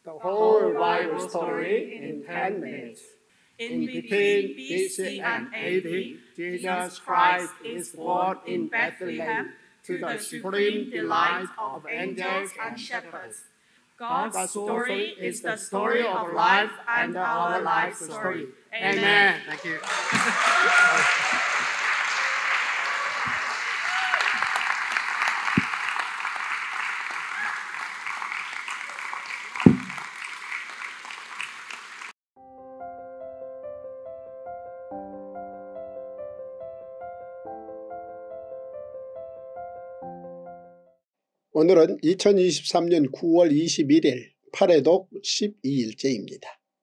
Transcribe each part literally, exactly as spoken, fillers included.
the whole Bible story in ten minutes. In between B C and A D, Jesus Christ is born in Bethlehem to the supreme delight of angels and shepherds. God's story is the story of life and our life story. Amen. Thank you. 오늘은 이천이십삼년 구월 이십일일 팔회독 십이일째입니다.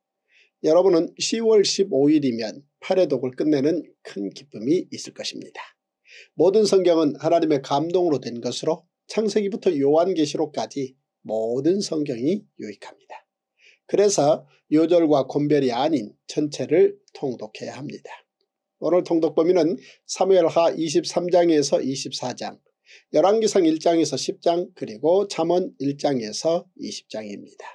여러분은 시월 십오일이면 팔회독을 끝내는 큰 기쁨이 있을 것입니다. 모든 성경은 하나님의 감동으로 된 것으로 창세기부터 요한계시록까지 모든 성경이 유익합니다. 그래서 요절과 곤별이 아닌 전체를 통독해야 합니다. 오늘 통독 범위는 사무엘하 이십삼장에서 이십사장, 열왕기상 일장에서 십장, 그리고 잠언 일장에서 이십장입니다.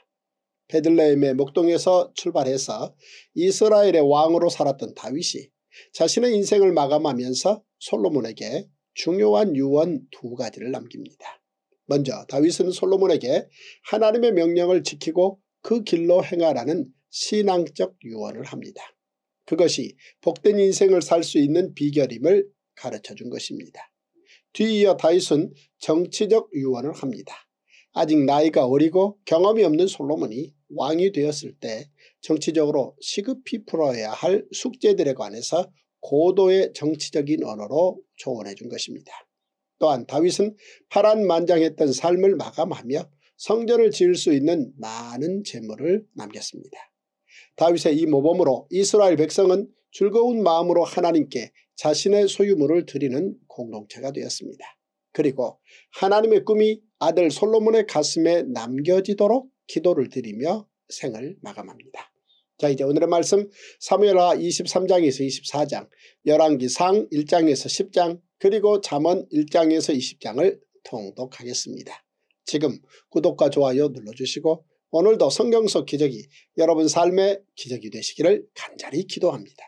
베들레헴의 목동에서 출발해서 이스라엘의 왕으로 살았던 다윗이 자신의 인생을 마감하면서 솔로몬에게 중요한 유언 두 가지를 남깁니다. 먼저 다윗은 솔로몬에게 하나님의 명령을 지키고 그 길로 행하라는 신앙적 유언을 합니다. 그것이 복된 인생을 살 수 있는 비결임을 가르쳐준 것입니다. 뒤이어 다윗은 정치적 유언을 합니다. 아직 나이가 어리고 경험이 없는 솔로몬이 왕이 되었을 때 정치적으로 시급히 풀어야 할 숙제들에 관해서 고도의 정치적인 언어로 조언해 준 것입니다. 또한 다윗은 파란만장했던 삶을 마감하며 성전을 지을 수 있는 많은 재물을 남겼습니다. 다윗의 이 모범으로 이스라엘 백성은 즐거운 마음으로 하나님께 자신의 소유물을 드리는 공동체가 되었습니다. 그리고 하나님의 꿈이 아들 솔로몬의 가슴에 남겨지도록 기도를 드리며 생을 마감합니다. 자, 이제 오늘의 말씀 사무엘하 이십삼장에서 이십사장, 열왕기상 일장에서 십장, 그리고 잠언 일장에서 이십장을 통독하겠습니다. 지금 구독과 좋아요 눌러주시고 오늘도 성경 속 기적이 여러분 삶의 기적이 되시기를 간절히 기도합니다.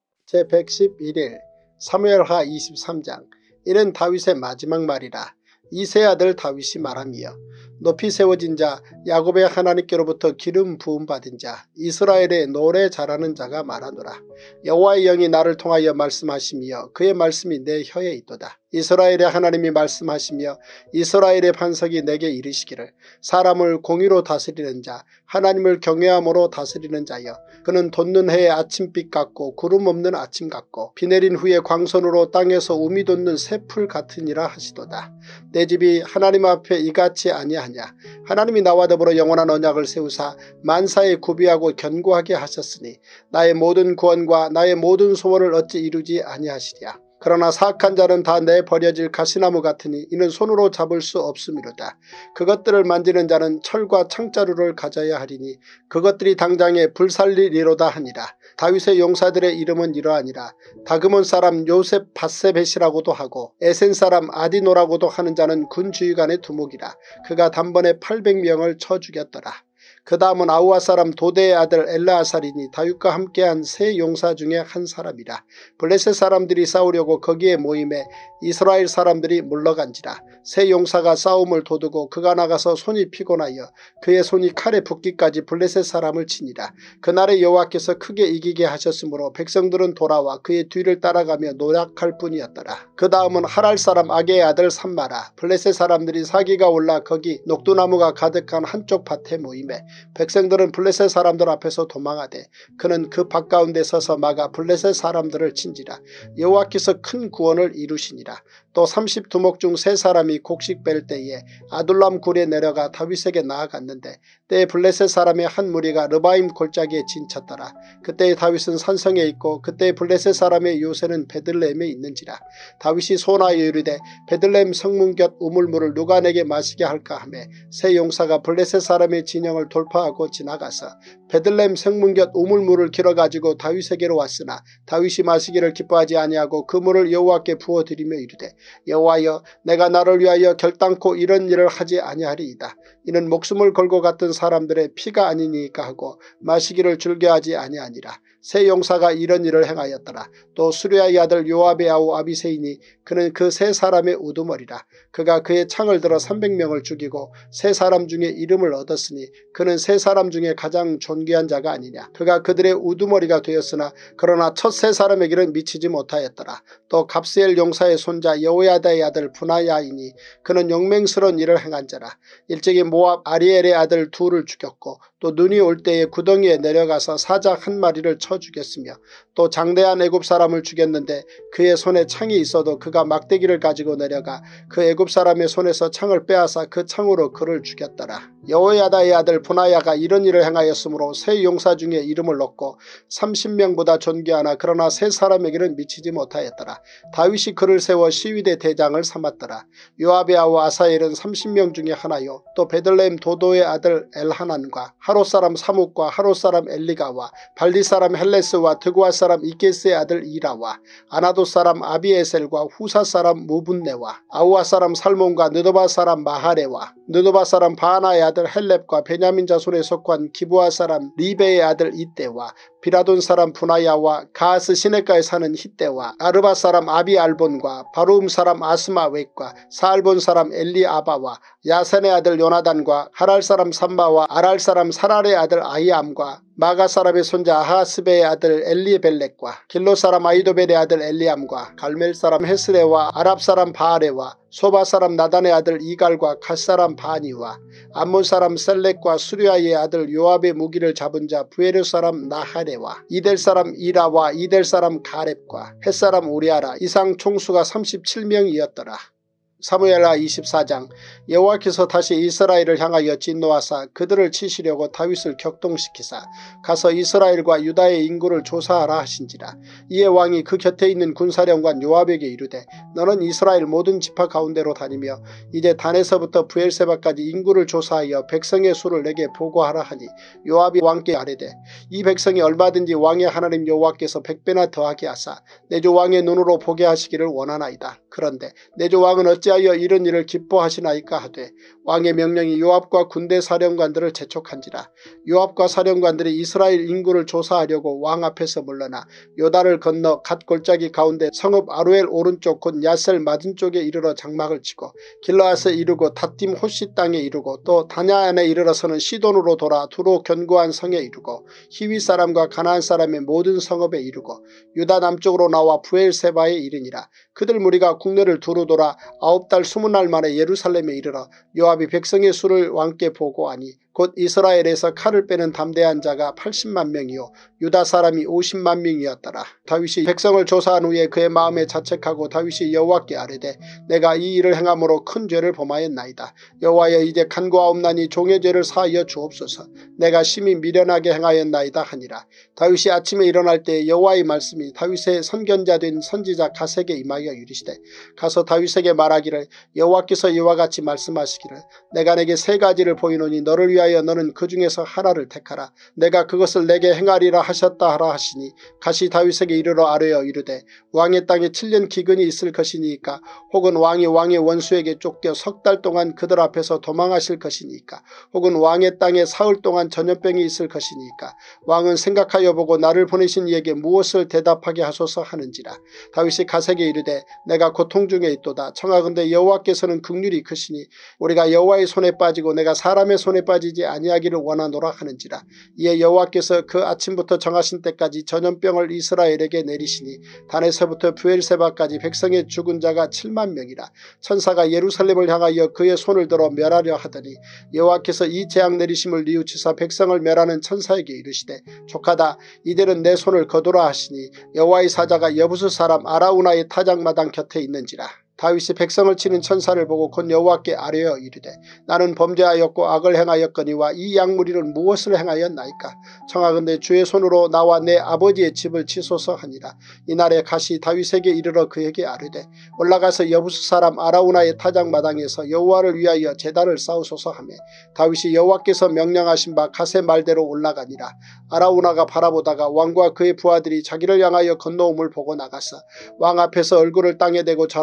제백십일일 사무엘하 이십삼장. 이는 다윗의 마지막 말이라. 이세 아들 다윗이 말하며 높이 세워진 자 야곱의 하나님께로부터 기름 부음 받은 자 이스라엘의 노래 잘하는 자가 말하노라. 여호와의 영이 나를 통하여 말씀하시며 그의 말씀이 내 혀에 있도다. 이스라엘의 하나님이 말씀하시며 이스라엘의 반석이 내게 이르시기를 사람을 공의로 다스리는 자 하나님을 경외함으로 다스리는 자여 그는 돋는 해의 아침빛 같고 구름 없는 아침 같고 비 내린 후에 광선으로 땅에서 우미 돋는 새풀 같으니라 하시도다. 내 집이 하나님 앞에 이같이 아니하냐. 하나님이 나와 더불어 영원한 언약을 세우사 만사에 구비하고 견고하게 하셨으니 나의 모든 구원과 나의 모든 소원을 어찌 이루지 아니하시랴. 그러나 사악한 자는 다 내버려질 가시나무 같으니 이는 손으로 잡을 수 없음이로다. 그것들을 만지는 자는 철과 창자루를 가져야 하리니 그것들이 당장에 불살리리로다 하니라. 다윗의 용사들의 이름은 이러하니라. 다그몬 사람 요셉 바세벳이라고도 하고 에센 사람 아디노라고도 하는 자는 군주의관의 두목이라. 그가 단번에 팔백명을 쳐 죽였더라. 그 다음은 아우아 사람 도대의 아들 엘라아살이니 다윗과 함께한 세 용사 중에 한 사람이라. 블레셋 사람들이 싸우려고 거기에 모임에 이스라엘 사람들이 물러간지라. 세 용사가 싸움을 도두고 그가 나가서 손이 피곤하여 그의 손이 칼에 붙기까지 블레셋 사람을 치니라. 그날에 여호와께서 크게 이기게 하셨으므로 백성들은 돌아와 그의 뒤를 따라가며 노력할 뿐이었더라. 그 다음은 하랄 사람 아게의 아들 삼마라. 블레셋 사람들이 사기가 올라 거기 녹두나무가 가득한 한쪽 밭에 모임에 백성들은 블레셋 사람들 앞에서 도망하되 그는 그 밭 가운데 서서 막아 블레셋 사람들을 친지라. 여호와께서 큰 구원을 이루시니라. 또 삼십 두목 중 세 사람이 곡식 뺄 때에 아둘람 굴에 내려가 다윗에게 나아갔는데 때에 블레셋 사람의 한 무리가 르바임 골짜기에 진쳤더라. 그때에 다윗은 산성에 있고 그때에 블레셋 사람의 요새는 베들레헴에 있는지라. 다윗이 소나에 이르되 베들레헴 성문 곁 우물물을 누가 내게 마시게 할까 하매 세 용사가 블레셋 사람의 진영을 돌파하고 지나가서 베들레헴 성문 곁 우물물을 길어가지고 다윗에게로 왔으나 다윗이 마시기를 기뻐하지 아니하고 그 물을 여호와께 부어드리며 이르되 여호와여 내가 나를 위하여 결단코 이런 일을 하지 아니하리이다. 이는 목숨을 걸고 갔던 사람들의 피가 아니니까 하고 마시기를 즐겨하지 아니하니라. 세 용사가 이런 일을 행하였더라. 또 수리아의 아들 요압의 아우 아비새이니 그는 그 세 사람의 우두머리라. 그가 그의 창을 들어 삼백 명을 죽이고 세 사람 중에 이름을 얻었으니 그는 세 사람 중에 가장 존귀한 자가 아니냐. 그가 그들의 우두머리가 되었으나 그러나 첫 세 사람에게는 미치지 못하였더라. 또 갑스엘 용사의 손자 여호야다의 아들 분하야이니 그는 용맹스러운 일을 행한 자라. 일찍이 모압 아리엘의 아들 둘을 죽였고 또 눈이 올 때에 구덩이에 내려가서 사자 한 마리를 쳐 죽였으며 또 장대한 애굽 사람을 죽였는데 그의 손에 창이 있어도 그가 막대기를 가지고 내려가 그 애굽 사람의 손에서 창을 빼앗아 그 창으로 그를 죽였더라. 여호야다의 아들 분하야가 이런 일을 행하였으므로 세 용사 중에 이름을 얻고 삼십 명보다 존귀하나 그러나 세 사람에게는 미치지 못하였더라. 다윗이 그를 세워 시위대 대장을 삼았더라. 요압의 아우 아사엘은 삼십 명 중에 하나요. 또 베들레헴 도도의 아들 엘하난과 하롯 사람 사묵과 하롯 사람 엘리가와 발디 사람 헬레스와 드고아 사람 이게스의 아들 이라와 아나도 사람 아비에셀과 후사 사람 무분네와 아우아 사람 살몬과 느도바 사람 마하레와 느도바 사람 바하나의 아들 헬렙과 베냐민 자손에 속한 기브아 사람 리베의 아들 이때와 비라돈 사람 분하야와 가스 시내가에 사는 히때와 아르바 사람 아비알본과 바루음 사람 아스마웻과 사알본 사람 엘리아바와 야산의 아들 요나단과 하랄 사람 삼바와 아랄 사람 사랄의 아들 아이암과 마가 사람의 손자 아하스베의 아들 엘리벨렉과 길로 사람 아이도벨의 아들 엘리암과 갈멜 사람 헤스레와 아랍 사람 바아레와 소바 사람 나단의 아들 이갈과 갓 사람 바니와 암몬 사람 셀렉과 수리아의 아들 요압의 무기를 잡은 자 부에르 사람 나하레와 이델 사람 이라와 이델 사람 가렙과 헷 사람 우리아라 이상 총수가 삼십칠 명이었더라. 사무엘하 이십사 장. 여호와께서 다시 이스라엘을 향하여 진노하사 그들을 치시려고 다윗을 격동시키사 가서 이스라엘과 유다의 인구를 조사하라 하신지라. 이에 왕이 그 곁에 있는 군사령관 요압에게 이르되 너는 이스라엘 모든 지파 가운데로 다니며 이제 단에서부터 브엘세바까지 인구를 조사하여 백성의 수를 내게 보고하라 하니 요압이 왕께 아뢰되 이 백성이 얼마든지 왕의 하나님 여호와께서 백배나 더하게 하사 내 주 왕의 눈으로 보게 하시기를 원하나이다. 그런데 내 주 왕은 어찌하여 이런 일을 기뻐하시나이까 하되 왕의 명령이 요압과 군대 사령관들을 재촉한지라. 요압과 사령관들이 이스라엘 인구를 조사하려고 왕 앞에서 물러나 요단을 건너 갓 골짜기 가운데 성읍 아루엘 오른쪽 곧 야셀 맞은쪽에 이르러 장막을 치고 길르앗에 이르고 닷딤 호시 땅에 이르고 또 다냐안에 이르러서는 시돈으로 돌아 두로 견고한 성에 이르고 히위 사람과 가나안 사람의 모든 성읍에 이르고 유다 남쪽으로 나와 부엘세바에 이르니라. 그들 무리가 국내를 두루 돌아 아홉 달 스무 날 만에 예루살렘에 이르러 요압이 백성의 수를 왕께 보고하니 곧 이스라엘에서 칼을 빼는 담대한 자가 팔십만 명이요 유다 사람이 오십만 명이었더라. 다윗이 백성을 조사한 후에 그의 마음에 자책하고 다윗이 여호와께 아뢰되 내가 이 일을 행함으로 큰 죄를 범하였나이다. 여호와여 이제 간구하옵나니 종의 죄를 사하여 주옵소서. 내가 심히 미련하게 행하였나이다 하니라. 다윗이 아침에 일어날 때 여호와의 말씀이 다윗의 선견자 된 선지자 갓에게 임하여 이르시되 가서 다윗에게 말하기를 여호와께서 이와 같이 말씀하시기를 내가 내게 세 가지를 보이노니 너를 위하여 너는 그 중에서 하나를 택하라. 내가 그것을 내게 행하리라 하셨다 하라 하시니 갓이 다윗에게 이르러 아뢰어 이르되 왕의 땅에 칠 년 기근이 있을 것이니까 혹은 왕이 왕의 원수에게 쫓겨 석 달 동안 그들 앞에서 도망하실 것이니까 혹은 왕의 땅에 사흘 동안 전염병이 있을 것이니까 왕은 생각하여 보고 나를 보내신 이에게 무엇을 대답하게 하소서 하는지라. 다윗이 갓에게 이르되 내가 고통 중에 있도다. 청하건대 여호와께서는 긍휼이 크시니 우리가 여호와의 손에 빠지고 내가 사람의 손에 빠지지 아니하기를 원하노라 하는지라. 이에 여호와께서 그 아침부터 정하신 때까지 전염병을 이스라엘에게 내리시니 단에서부터 부엘세바까지 백성의 죽은 자가 칠만 명이라. 천사가 예루살렘을 향하여 그의 손을 들어 멸하려 하더니 여호와께서 이 재앙 내리심을 뉘우치사 백성을 멸하는 천사에게 이르시되 족하다. 이들은 내 손을 거두라 하시니 여호와의 사자가 여부스 사람 아라우나의 타작마당 곁에 있는지라. 다윗이 백성을 치는 천사를 보고 곧 여호와께 아뢰어 이르되 나는 범죄하였고 악을 행하였거니와 이 양무리는 무엇을 행하였나이까. 청하건대 주의 손으로 나와 내 아버지의 집을 치소서 하니라. 이날에 갓이 다윗에게 이르러 그에게 아뢰되 올라가서 여부스 사람 아라우나의 타작마당에서 여호와를 위하여 제단을 쌓으소서 하매 다윗이 여호와께서 명령하신 바 갓의 말대로 올라가니라. 아라우나가 바라보다가 왕과 그의 부하들이 자기를 향하여 건너옴을 보고 나가서 왕 앞에서 얼굴을 땅에 대고 절하며 이르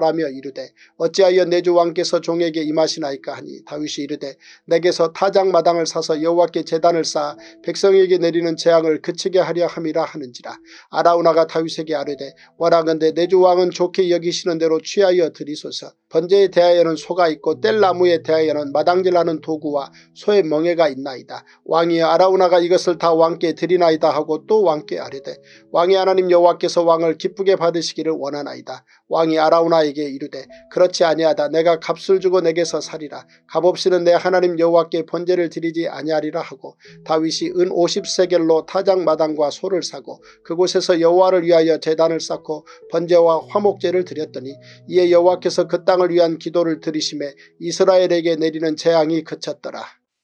이르되 어찌하여 내 주 왕께서 종에게 임하시나이까 하니 다윗이 이르되 내게서 타작마당을 사서 여호와께 제단을 쌓아 백성에게 내리는 재앙을 그치게 하려 함이라 하는지라. 아라우나가 다윗에게 아뢰되 원하건대 내 주 왕은 좋게 여기시는 대로 취하여 드리소서. 번제에 대하여는 소가 있고 뗄나무에 대하여는 마당질하는 도구와 소의 멍에가 있나이다. 왕이여 아라우나가 이것을 다 왕께 드리나이다 하고 또 왕께 아뢰되 왕의 하나님 여호와께서 왕을 기쁘게 받으시기를 원하나이다. 왕이 아라우나에게 이르되 그렇지 아니하다. 내가 값을 주고 내게서 살이라. 값없이는 내 하나님 여호와께 번제를 드리지 아니하리라 하고 다윗이 은 오십 세겔로 타작마당과 소를 사고 그곳에서 여호와를 위하여 제단을 쌓고 번제와 화목제를 드렸더니 이에 여호와께서 그 땅을 위한 기도를 들으심에 이스라엘에게 내리는 재앙이 그쳤더라.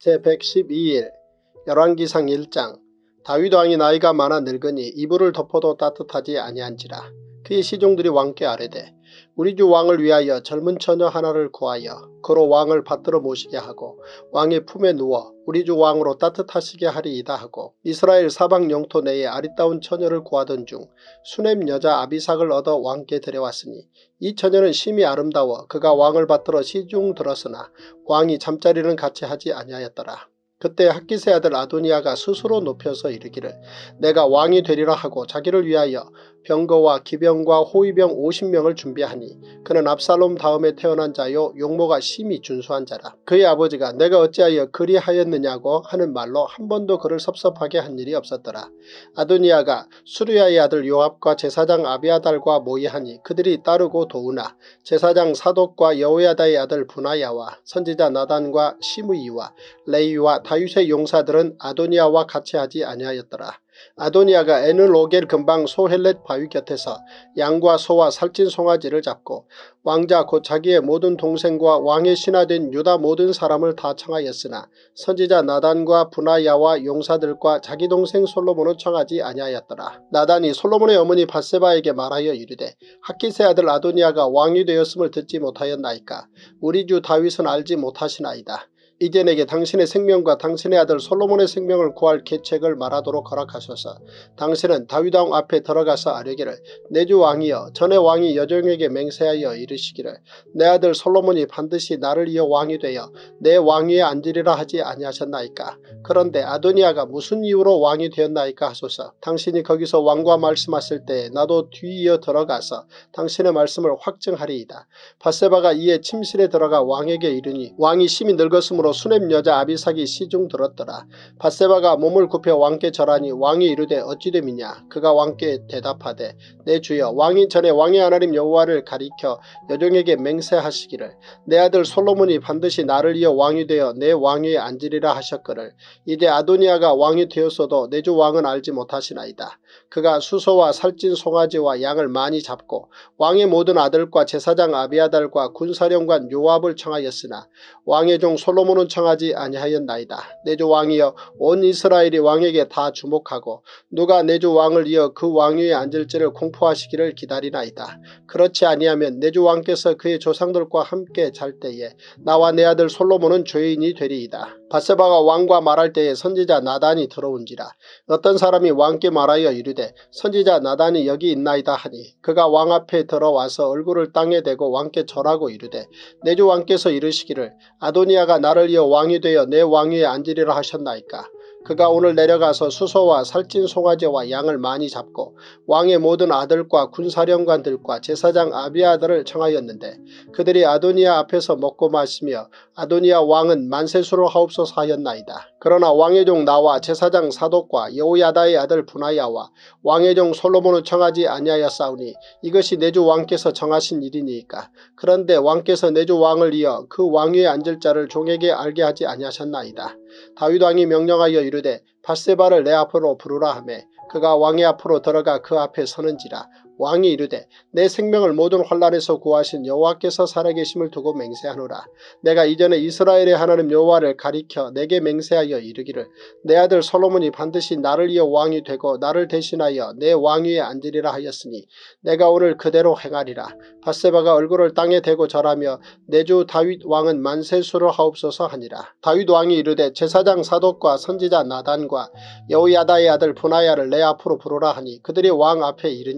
제백십이 일 열왕기상 일 장. 다윗 왕이 나이가 많아 늙으니 이불을 덮어도 따뜻하지 아니한지라. 그의 시종들이 왕께 아뢰되 우리 주 왕을 위하여 젊은 처녀 하나를 구하여 그로 왕을 받들어 모시게 하고 왕의 품에 누워 우리 주 왕으로 따뜻하시게 하리이다 하고 이스라엘 사방 영토 내에 아리따운 처녀를 구하던 중 수넴 여자 아비삭을 얻어 왕께 데려왔으니 이 처녀는 심히 아름다워 그가 왕을 받들어 시중 들었으나 왕이 잠자리는 같이 하지 아니하였더라. 그때 학기세 아들 아도니아가 스스로 높여서 이르기를 내가 왕이 되리라 하고 자기를 위하여 병거와 기병과 호위병 오십 명을 준비하니 그는 압살롬 다음에 태어난 자요 용모가 심히 준수한 자라. 그의 아버지가 내가 어찌하여 그리하였느냐고 하는 말로 한 번도 그를 섭섭하게 한 일이 없었더라. 아도니아가 수르야의 아들 요압과 제사장 아비아달과 모의하니 그들이 따르고 도우나 제사장 사독과 여호야다의 아들 부나야와 선지자 나단과 시므이와 레이와 다윗의 용사들은 아도니아와 같이 하지 아니하였더라. 아도니아가 에늘로겔 근방 소헬렛 바위 곁에서 양과 소와 살찐 송아지를 잡고 왕자 곧 자기의 모든 동생과 왕의 신하된 유다 모든 사람을 다 청하였으나 선지자 나단과 부나야와 용사들과 자기 동생 솔로몬은 청하지 아니하였더라. 나단이 솔로몬의 어머니 밧세바에게 말하여 이르되 학기세 아들 아도니아가 왕이 되었음을 듣지 못하였나이까. 우리 주 다윗은 알지 못하시나이다. 이제 내게 당신의 생명과 당신의 아들 솔로몬의 생명을 구할 계책을 말하도록 허락하소서. 당신은 다윗 왕 앞에 들어가서 아뢰기를 내 주 왕이여 전에 왕이 여종에게 맹세하여 이르시기를 내 아들 솔로몬이 반드시 나를 이어 왕이 되어 내 왕위에 앉으리라 하지 아니하셨나이까. 그런데 아도니아가 무슨 이유로 왕이 되었나이까 하소서. 당신이 거기서 왕과 말씀하실 때에 나도 뒤이어 들어가서 당신의 말씀을 확증하리이다. 밧세바가 이에 침실에 들어가 왕에게 이르니 왕이 심히 늙었으므로 수넴 여자 아비삭이 시중 들었더라. 밧세바가 몸을 굽혀 왕께 절하니 왕이 이르되 어찌 됨이냐. 그가 왕께 대답하되 내 주여 왕이 전에 왕의 하나님 여호와를 가리켜 여종에게 맹세하시기를 내 아들 솔로몬이 반드시 나를 이어 왕이 되어 내 왕위에 앉으리라 하셨거늘 이제 아도니아가 왕이 되었어도 내 주 왕은 알지 못하시나이다. 그가 수소와 살찐 송아지와 양을 많이 잡고 왕의 모든 아들과 제사장 아비아달과 군사령관 요압을 청하였으나 왕의 종 솔로몬은 청하지 아니하였나이다. 내 주 왕이여 온 이스라엘이 왕에게 다 주목하고 누가 내 주 왕을 이어 그 왕위에 앉을지를 공포하시기를 기다리나이다. 그렇지 아니하면 내 주 왕께서 그의 조상들과 함께 잘 때에 나와 내 아들 솔로몬은 죄인이 되리이다. 밧세바가 왕과 말할 때에 선지자 나단이 들어온지라. 어떤 사람이 왕께 말하여 이르되 선지자 나단이 여기 있나이다 하니 그가 왕 앞에 들어와서 얼굴을 땅에 대고 왕께 절하고 이르되 내 주 왕께서 이르시기를 아도니아가 나를 이어 왕이 되어 내 왕위에 앉으리라 하셨나이까. 그가 오늘 내려가서 수소와 살찐 송아지와 양을 많이 잡고 왕의 모든 아들과 군사령관들과 제사장 아비아들을 청하였는데 그들이 아도니아 앞에서 먹고 마시며 아도니아 왕은 만세수를 하옵소서 하였나이다. 그러나 왕의 종 나와 제사장 사독과 여호야다의 아들 부나야와 왕의 종 솔로몬은 청하지 아니하였사오니 이것이 내 주 왕께서 정하신 일이니까. 그런데 왕께서 내 주 왕을 이어 그 왕위에 앉을 자를 종에게 알게 하지 아니하셨나이다. 다윗 왕이 명령하여 이르되 밧세바를 내 앞으로 부르라 하매 그가 왕의 앞으로 들어가 그 앞에 서는지라. 왕이 이르되 내 생명을 모든 환난에서 구하신 여호와께서 살아계심을 두고 맹세하노라. 내가 이전에 이스라엘의 하나님 여호와를 가리켜 내게 맹세하여 이르기를 내 아들 솔로몬이 반드시 나를 이어 왕이 되고 나를 대신하여 내 왕위에 앉으리라 하였으니 내가 오늘 그대로 행하리라. 밧세바가 얼굴을 땅에 대고 절하며 내 주 다윗 왕은 만세수를 하옵소서 하니라. 다윗 왕이 이르되 제사장 사독과 선지자 나단과 여호야다의 아들 부나야를 내 앞으로 부르라 하니 그들이 왕 앞에 이른지라.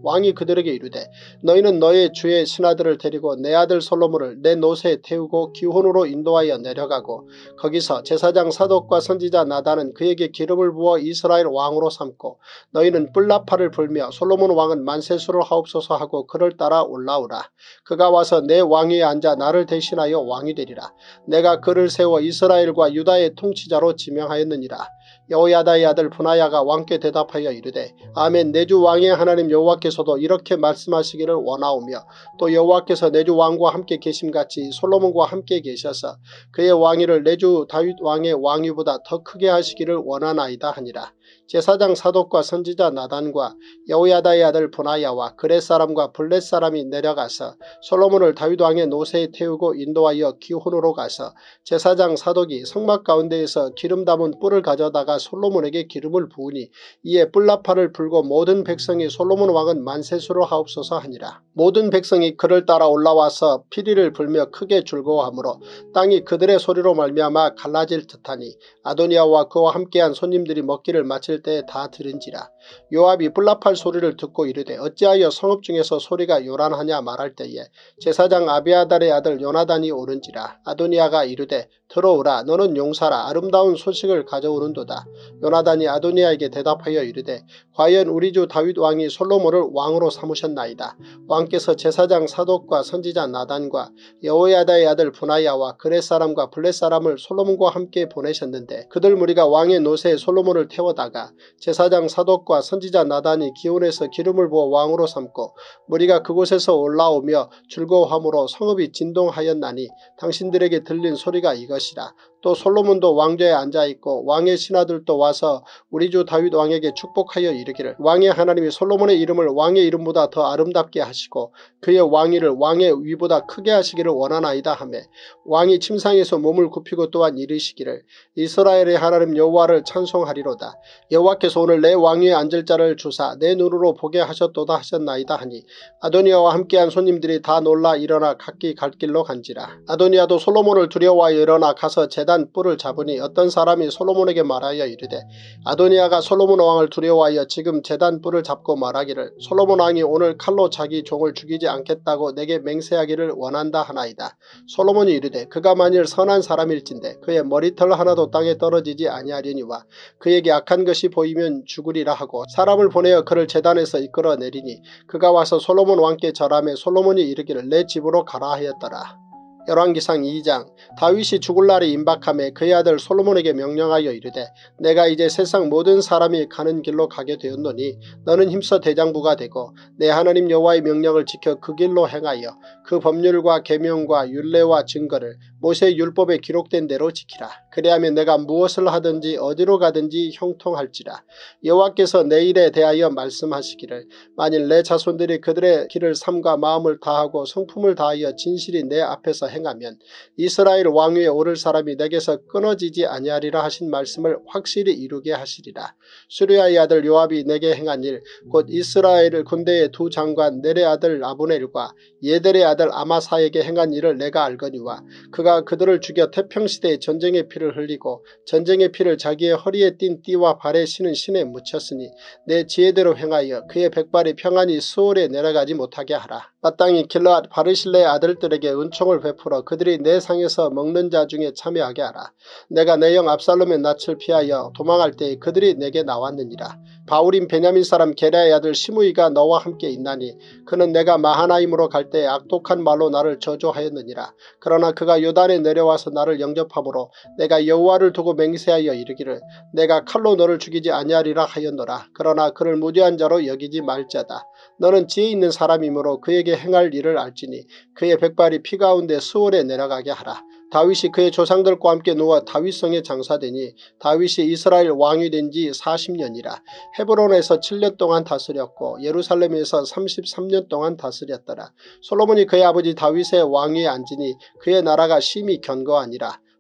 왕이 그들에게 이르되 너희는 너의 주의 신하들을 데리고 내 아들 솔로몬을 내 노새에 태우고 기혼으로 인도하여 내려가고 거기서 제사장 사독과 선지자 나단은 그에게 기름을 부어 이스라엘 왕으로 삼고 너희는 뿔나팔을 불며 솔로몬 왕은 만세수를 하옵소서 하고 그를 따라 올라오라. 그가 와서 내 왕위에 앉아 나를 대신하여 왕이 되리라. 내가 그를 세워 이스라엘과 유다의 통치자로 지명하였느니라. 여호야다의 아들 브나야가 왕께 대답하여 이르되 아멘. 내 주 왕의 하나님 여호와께서도 이렇게 말씀하시기를 원하오며 또 여호와께서 내 주 왕과 함께 계심같이 솔로몬과 함께 계셔서 그의 왕위를 내 주 다윗 왕의 왕위보다 더 크게 하시기를 원하나이다 하니라. 제사장 사독과 선지자 나단과 여호야다의 아들 브나야와 그렛 사람과 블렛 사람이 내려가서 솔로몬을 다윗 왕의 노새에 태우고 인도하여 기혼으로 가서 제사장 사독이 성막 가운데에서 기름 담은 뿔을 가져다가 솔로몬에게 기름을 부으니 이에 뿔나팔을 불고 모든 백성이 솔로몬 왕은 만세수를 하옵소서 하니라. 모든 백성이 그를 따라 올라와서 피리를 불며 크게 즐거워하므로 땅이 그들의 소리로 말미암아 갈라질 듯하니 아도니아와 그와 함께한 손님들이 먹기를 마칠 때 다 들은지라. 요압이 뿔나팔 소리를 듣고 이르되 어찌하여 성읍 중에서 소리가 요란하냐 말할 때에 제사장 아비아달의 아들 요나단이 오는지라. 아도니아가 이르되 들어오라. 너는 용사라. 아름다운 소식을 가져오는도다. 요나단이 아도니아에게 대답하여 이르되 과연 우리 주 다윗 왕이 솔로몬을 왕으로 삼으셨나이다. 왕께서 제사장 사독과 선지자 나단과 여호야다의 아들 브나야와 그렛 사람과 블렛 사람을 솔로몬과 함께 보내셨는데 그들 무리가 왕의 노새에 솔로몬을 태워다가 제사장 사독과 선지자 나단이 기온에서 기름을 부어 왕으로 삼고 무리가 그곳에서 올라오며 즐거워함으로 성읍이 진동하였나니 당신들에게 들린 소리가 이것이라. 또 솔로몬도 왕좌에 앉아있고 왕의 신하들도 와서 우리 주 다윗 왕에게 축복하여 이르기를 왕의 하나님이 솔로몬의 이름을 왕의 이름보다 더 아름답게 하시고 그의 왕위를 왕의 위보다 크게 하시기를 원하나이다 하며 왕이 침상에서 몸을 굽히고 또한 이르시기를 이스라엘의 하나님 여호와를 찬송하리로다. 여호와께서 오늘 내 왕위에 앉을 자를 주사 내 눈으로 보게 하셨도다 하셨나이다 하니 아도니아와 함께한 손님들이 다 놀라 일어나 각기 갈 길로 간지라. 아도니아도 솔로몬을 두려워하여 일어나 가서 제단 뿔을 잡으니 어떤 사람이 솔로몬에게 말하여 이르되 아도니아가 솔로몬 왕을 두려워하여 지금 제단 뿔을 잡고 말하기를 솔로몬 왕이 오늘 칼로 자기 종을 죽이지 않겠다고 내게 맹세하기를 원한다 하나이다. 솔로몬이 이르되 그가 만일 선한 사람일진데 그의 머리털 하나도 땅에 떨어지지 아니하려니와 그에게 악한 것이 보이면 죽으리라 하고 사람을 보내어 그를 제단에서 이끌어내리니 그가 와서 솔로몬 왕께 절하며 솔로몬이 이르기를 내 집으로 가라 하였더라. 열왕기상 이 장. 다윗이 죽을 날이 임박하며 그의 아들 솔로몬에게 명령하여 이르되 내가 이제 세상 모든 사람이 가는 길로 가게 되었노니 너는 힘써 대장부가 되고 내 하나님 여호와의 명령을 지켜 그 길로 행하여 그 법률과 계명과 율례와 증거를 모세의 율법에 기록된 대로 지키라. 그리하면 내가 무엇을 하든지 어디로 가든지 형통할지라. 여호와께서 내 일에 대하여 말씀하시기를 만일 내 자손들이 그들의 길을 삼가 마음을 다하고 성품을 다하여 진실이 내 앞에서 행하면 이스라엘 왕위에 오를 사람이 내게서 끊어지지 아니하리라 하신 말씀을 확실히 이루게 하시리라. 수르야의 아들 요압이 내게 행한 일 곧 이스라엘 군대의 두 장관 넬의 아들 아브넬과 예델의 아들 아마사에게 행한 일을 내가 알거니와 그가 그들을 죽여 태평시대에 전쟁의 피를 흘리고 전쟁의 피를 자기의 허리에 띤 띠와 발에 신은 신에 묻혔으니 내 지혜대로 행하여 그의 백발이 평안히 스올에 내려가지 못하게 하라. 마땅히 길르앗 바르실레의 아들들에게 은총을 베풀어 그들이 내 상에서 먹는 자 중에 참여하게 하라. 내가 내 형 압살롬의 낯을 피하여 도망할 때에 그들이 내게 나왔느니라. 바울임 베냐민 사람 게라의 아들 시므이가 너와 함께 있나니 그는 내가 마하나임으로 갈 때에 악독한 말로 나를 저주하였느니라. 그러나 그가 요단에 내려와서 나를 영접함으로 내가 여호와를 두고 맹세하여 이르기를 내가 칼로 너를 죽이지 아니하리라 하였노라. 그러나 그를 무죄한 자로 여기지 말자다. 너는 지혜 있는 사람이므로 그에게 행할 일을 알지니 그의 백발이 피 가운데 스올에 내려가게 하라. 다윗이 그의 조상들과 함께 누워 다윗성에 장사되니 다윗이 이스라엘 왕이 된 지 사십 년이라. 헤브론에서 칠 년 동안 다스렸고 예루살렘에서 삼십삼 년 동안 다스렸더라. 솔로몬이 그의 아버지 다윗의 왕위에 앉으니 그의 나라가 심히 견고하니라.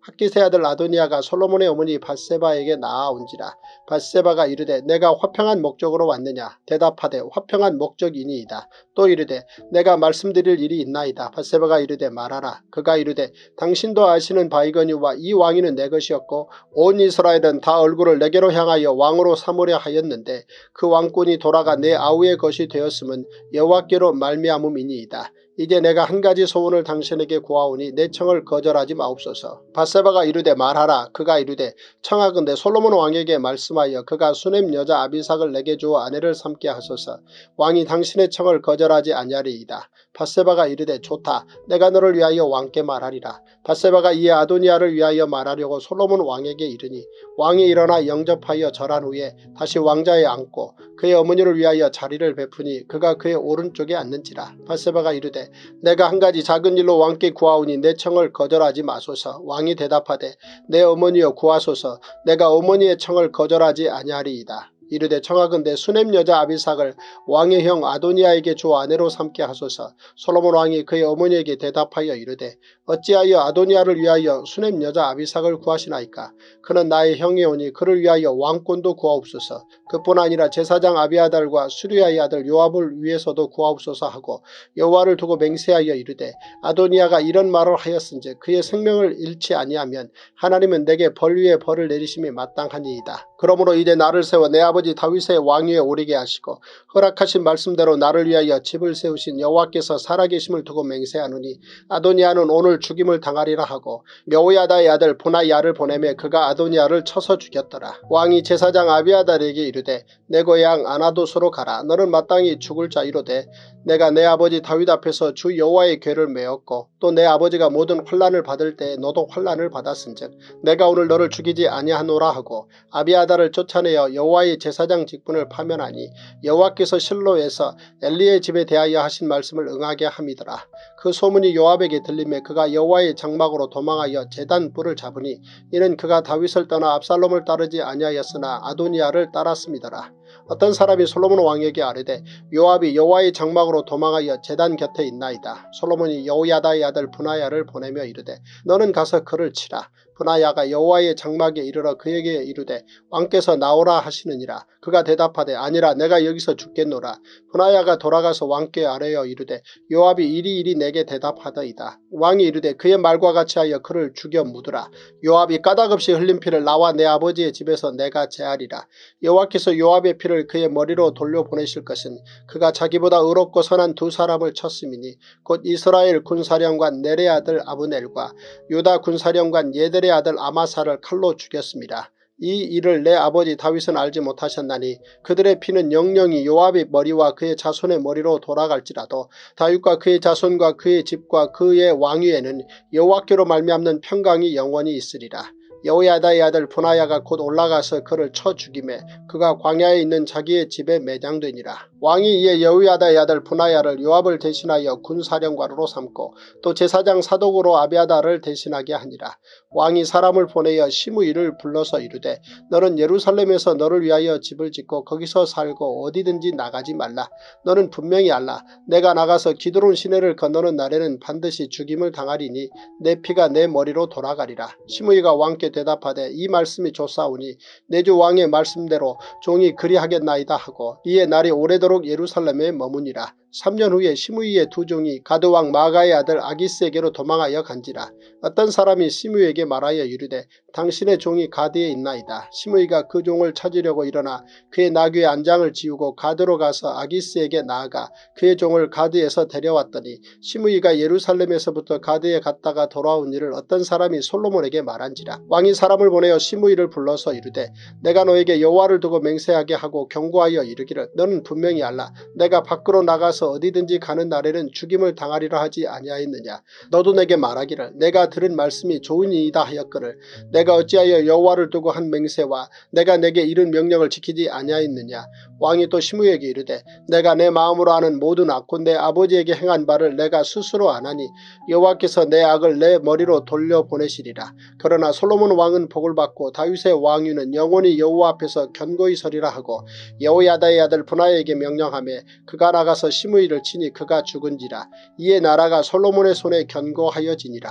학기세 아들 아도니아가 솔로몬의 어머니 밧세바에게 나아온지라. 밧세바가 이르되 내가 화평한 목적으로 왔느냐. 대답하되 화평한 목적이니이다. 또 이르되 내가 말씀드릴 일이 있나이다. 밧세바가 이르되 말하라. 그가 이르되 당신도 아시는 바이거니와 이 왕위는 내 것이었고 온 이스라엘은 다 얼굴을 내게로 향하여 왕으로 삼으려 하였는데 그 왕권이 돌아가 내 아우의 것이 되었음은 여호와께로 말미암음이니이다. 이제 내가 한 가지 소원을 당신에게 구하오니 내 청을 거절하지 마옵소서. 밧세바가 이르되 말하라. 그가 이르되 청하건대 솔로몬 왕에게 말씀하여 그가 수넴 여자 아비삭을 내게 주어 아내를 삼게 하소서. 왕이 당신의 청을 거절하지 아니하리이다. 밧세바가 이르되 좋다. 내가 너를 위하여 왕께 말하리라. 밧세바가 이에 아도니아를 위하여 말하려고 솔로몬 왕에게 이르니 왕이 일어나 영접하여 절한 후에 다시 왕자에 앉고 그의 어머니를 위하여 자리를 베푸니 그가 그의 오른쪽에 앉는지라. 밧세바가 이르되 내가 한 가지 작은 일로 왕께 구하오니 내 청을 거절하지 마소서. 왕이 대답하되 내 어머니여 구하소서. 내가 어머니의 청을 거절하지 아니하리이다. 이르되 청하건대 수넴 여자 아비삭을 왕의 형 아도니아에게 주어 아내로 삼게 하소서. 솔로몬 왕이 그의 어머니에게 대답하여 이르되 어찌하여 아도니아를 위하여 수넴 여자 아비삭을 구하시나이까. 그는 나의 형이오니 그를 위하여 왕권도 구하옵소서. 그뿐 아니라 제사장 아비아달과 수리아의 아들 요압을 위해서도 구하옵소서 하고 여호와를 두고 맹세하여 이르되 아도니아가 이런 말을 하였은즉 그의 생명을 잃지 아니하면 하나님은 내게 벌 위에 벌을 내리심이 마땅하니이다. 그러므로 이제 나를 세워 내 아버지 다윗의 왕위에 오르게 하시고 허락하신 말씀대로 나를 위하여 집을 세우신 여호와께서 살아계심을 두고 맹세하노니 아도니아는 오늘 죽임을 당하리라 하고 여호야다의 아들 분하야를 보내매 그가 아도니아를 쳐서 죽였더라. 왕이 제사장 아비아달에게 이르되 내 고향 아나도스로 가라. 너는 마땅히 죽을 자이로되 내가 내 아버지 다윗 앞에서 주 여호와의 궤를 메었고 또 내 아버지가 모든 환난을 받을 때에 너도 환난을 받았은즉 내가 오늘 너를 죽이지 아니하노라 하고 아비아달을 쫓아내어 여호와의 제사장 직분을 파면하니 여호와께서 실로에서 엘리의 집에 대하여 하신 말씀을 응하게 함이더라. 그 소문이 요압에게 들림에 그가 여호와의 장막으로 도망하여 제단 뿔을 잡으니 이는 그가 다윗을 떠나 압살롬을 따르지 아니하였으나 아도니아를 따랐음이더라. 어떤 사람이 솔로몬 왕에게 아뢰되 요압이 여호와의 장막으로 도망하여 제단 곁에 있나이다. 솔로몬이 여호야다의 아들 분하야를 보내며 이르되 너는 가서 그를 치라. 분하야가 여호와의 장막에 이르러 그에게 이르되 왕께서 나오라 하시느니라. 그가 대답하되 아니라 내가 여기서 죽겠노라. 분하야가 돌아가서 왕께 아뢰어 이르되 요압이 이리이리 내게 대답하더이다. 왕이 이르되 그의 말과 같이 하여 그를 죽여 묻으라. 요압이 까닭없이 흘린 피를 나와 내 아버지의 집에서 내가 제하리라. 여호와께서 요압의 피를 그의 머리로 돌려보내실 것은 그가 자기보다 의롭고 선한 두 사람을 쳤음이니 곧 이스라엘 군사령관 넬의 아들 아브넬과 유다 군사령관 예델의 아들 아마사를 칼로 죽였습니다. 이 일을 내 아버지 다윗은 알지 못하셨나니 그들의 피는 영영이 요압의 머리와 그의 자손의 머리로 돌아갈지라도 다윗과 그의 자손과 그의 집과 그의 왕위에는 여호와께로 말미암는 평강이 영원히 있으리라. 여호야다의 아들 분하야가 곧 올라가서 그를 쳐 죽이매 그가 광야에 있는 자기의 집에 매장되니라. 왕이 이에 여호야다의 아들 분하야를 요압을 대신하여 군사령관으로 삼고 또 제사장 사독으로 아비아달을 대신하게 하니라. 왕이 사람을 보내어 시므이를 불러서 이르되 너는 예루살렘에서 너를 위하여 집을 짓고 거기서 살고 어디든지 나가지 말라. 너는 분명히 알라. 내가 나가서 기드론 시내를 건너는 날에는 반드시 죽임을 당하리니 내 피가 내 머리로 돌아가리라. 시므이가 왕께 대답하되 이 말씀이 좋사오니 내 주 왕의 말씀대로 종이 그리하겠나이다 하고 이에 날이 오래도록 예루살렘에 머무니라. 삼 년 후에 시므이의 두 종이 가드왕 마가의 아들 아기스에게로 도망하여 간지라. 어떤 사람이 시므이에게 말하여 이르되 당신의 종이 가드에 있나이다. 시므이가 그 종을 찾으려고 일어나 그의 나귀의 안장을 지우고 가드로 가서 아기스에게 나아가 그의 종을 가드에서 데려왔더니 시므이가 예루살렘에서부터 가드에 갔다가 돌아온 일을 어떤 사람이 솔로몬에게 말한지라. 왕이 사람을 보내어 시므이를 불러서 이르되 내가 너에게 여호와를 두고 맹세하게 하고 경고하여 이르기를 너는 분명히 알라. 내가 밖으로 나가서 어디든지 가는 날에는 죽임을 당하리라 하지 아니하였느냐. 너도 내게 말하기를 내가 들은 말씀이 좋으니이다 하였거늘 내가 어찌하여 여호와를 두고 한 맹세와 내가 내게 이른 명령을 지키지 아니하였느냐. 왕이 또 시므이에게 이르되 내가 내 마음으로 아는 모든 악고 내 아버지에게 행한 바를 내가 스스로 아나니 여호와께서 내 악을 내 머리로 돌려보내시리라. 그러나 솔로몬 왕은 복을 받고 다윗의 왕위는 영원히 여호와 앞에서 견고히 서리라 하고 여호야다의 아들 분하야에게 명령하며 그가 나가서 시므이를 치니 그가 죽은지라. 이에 나라가 솔로몬의 손에 견고하여지니라.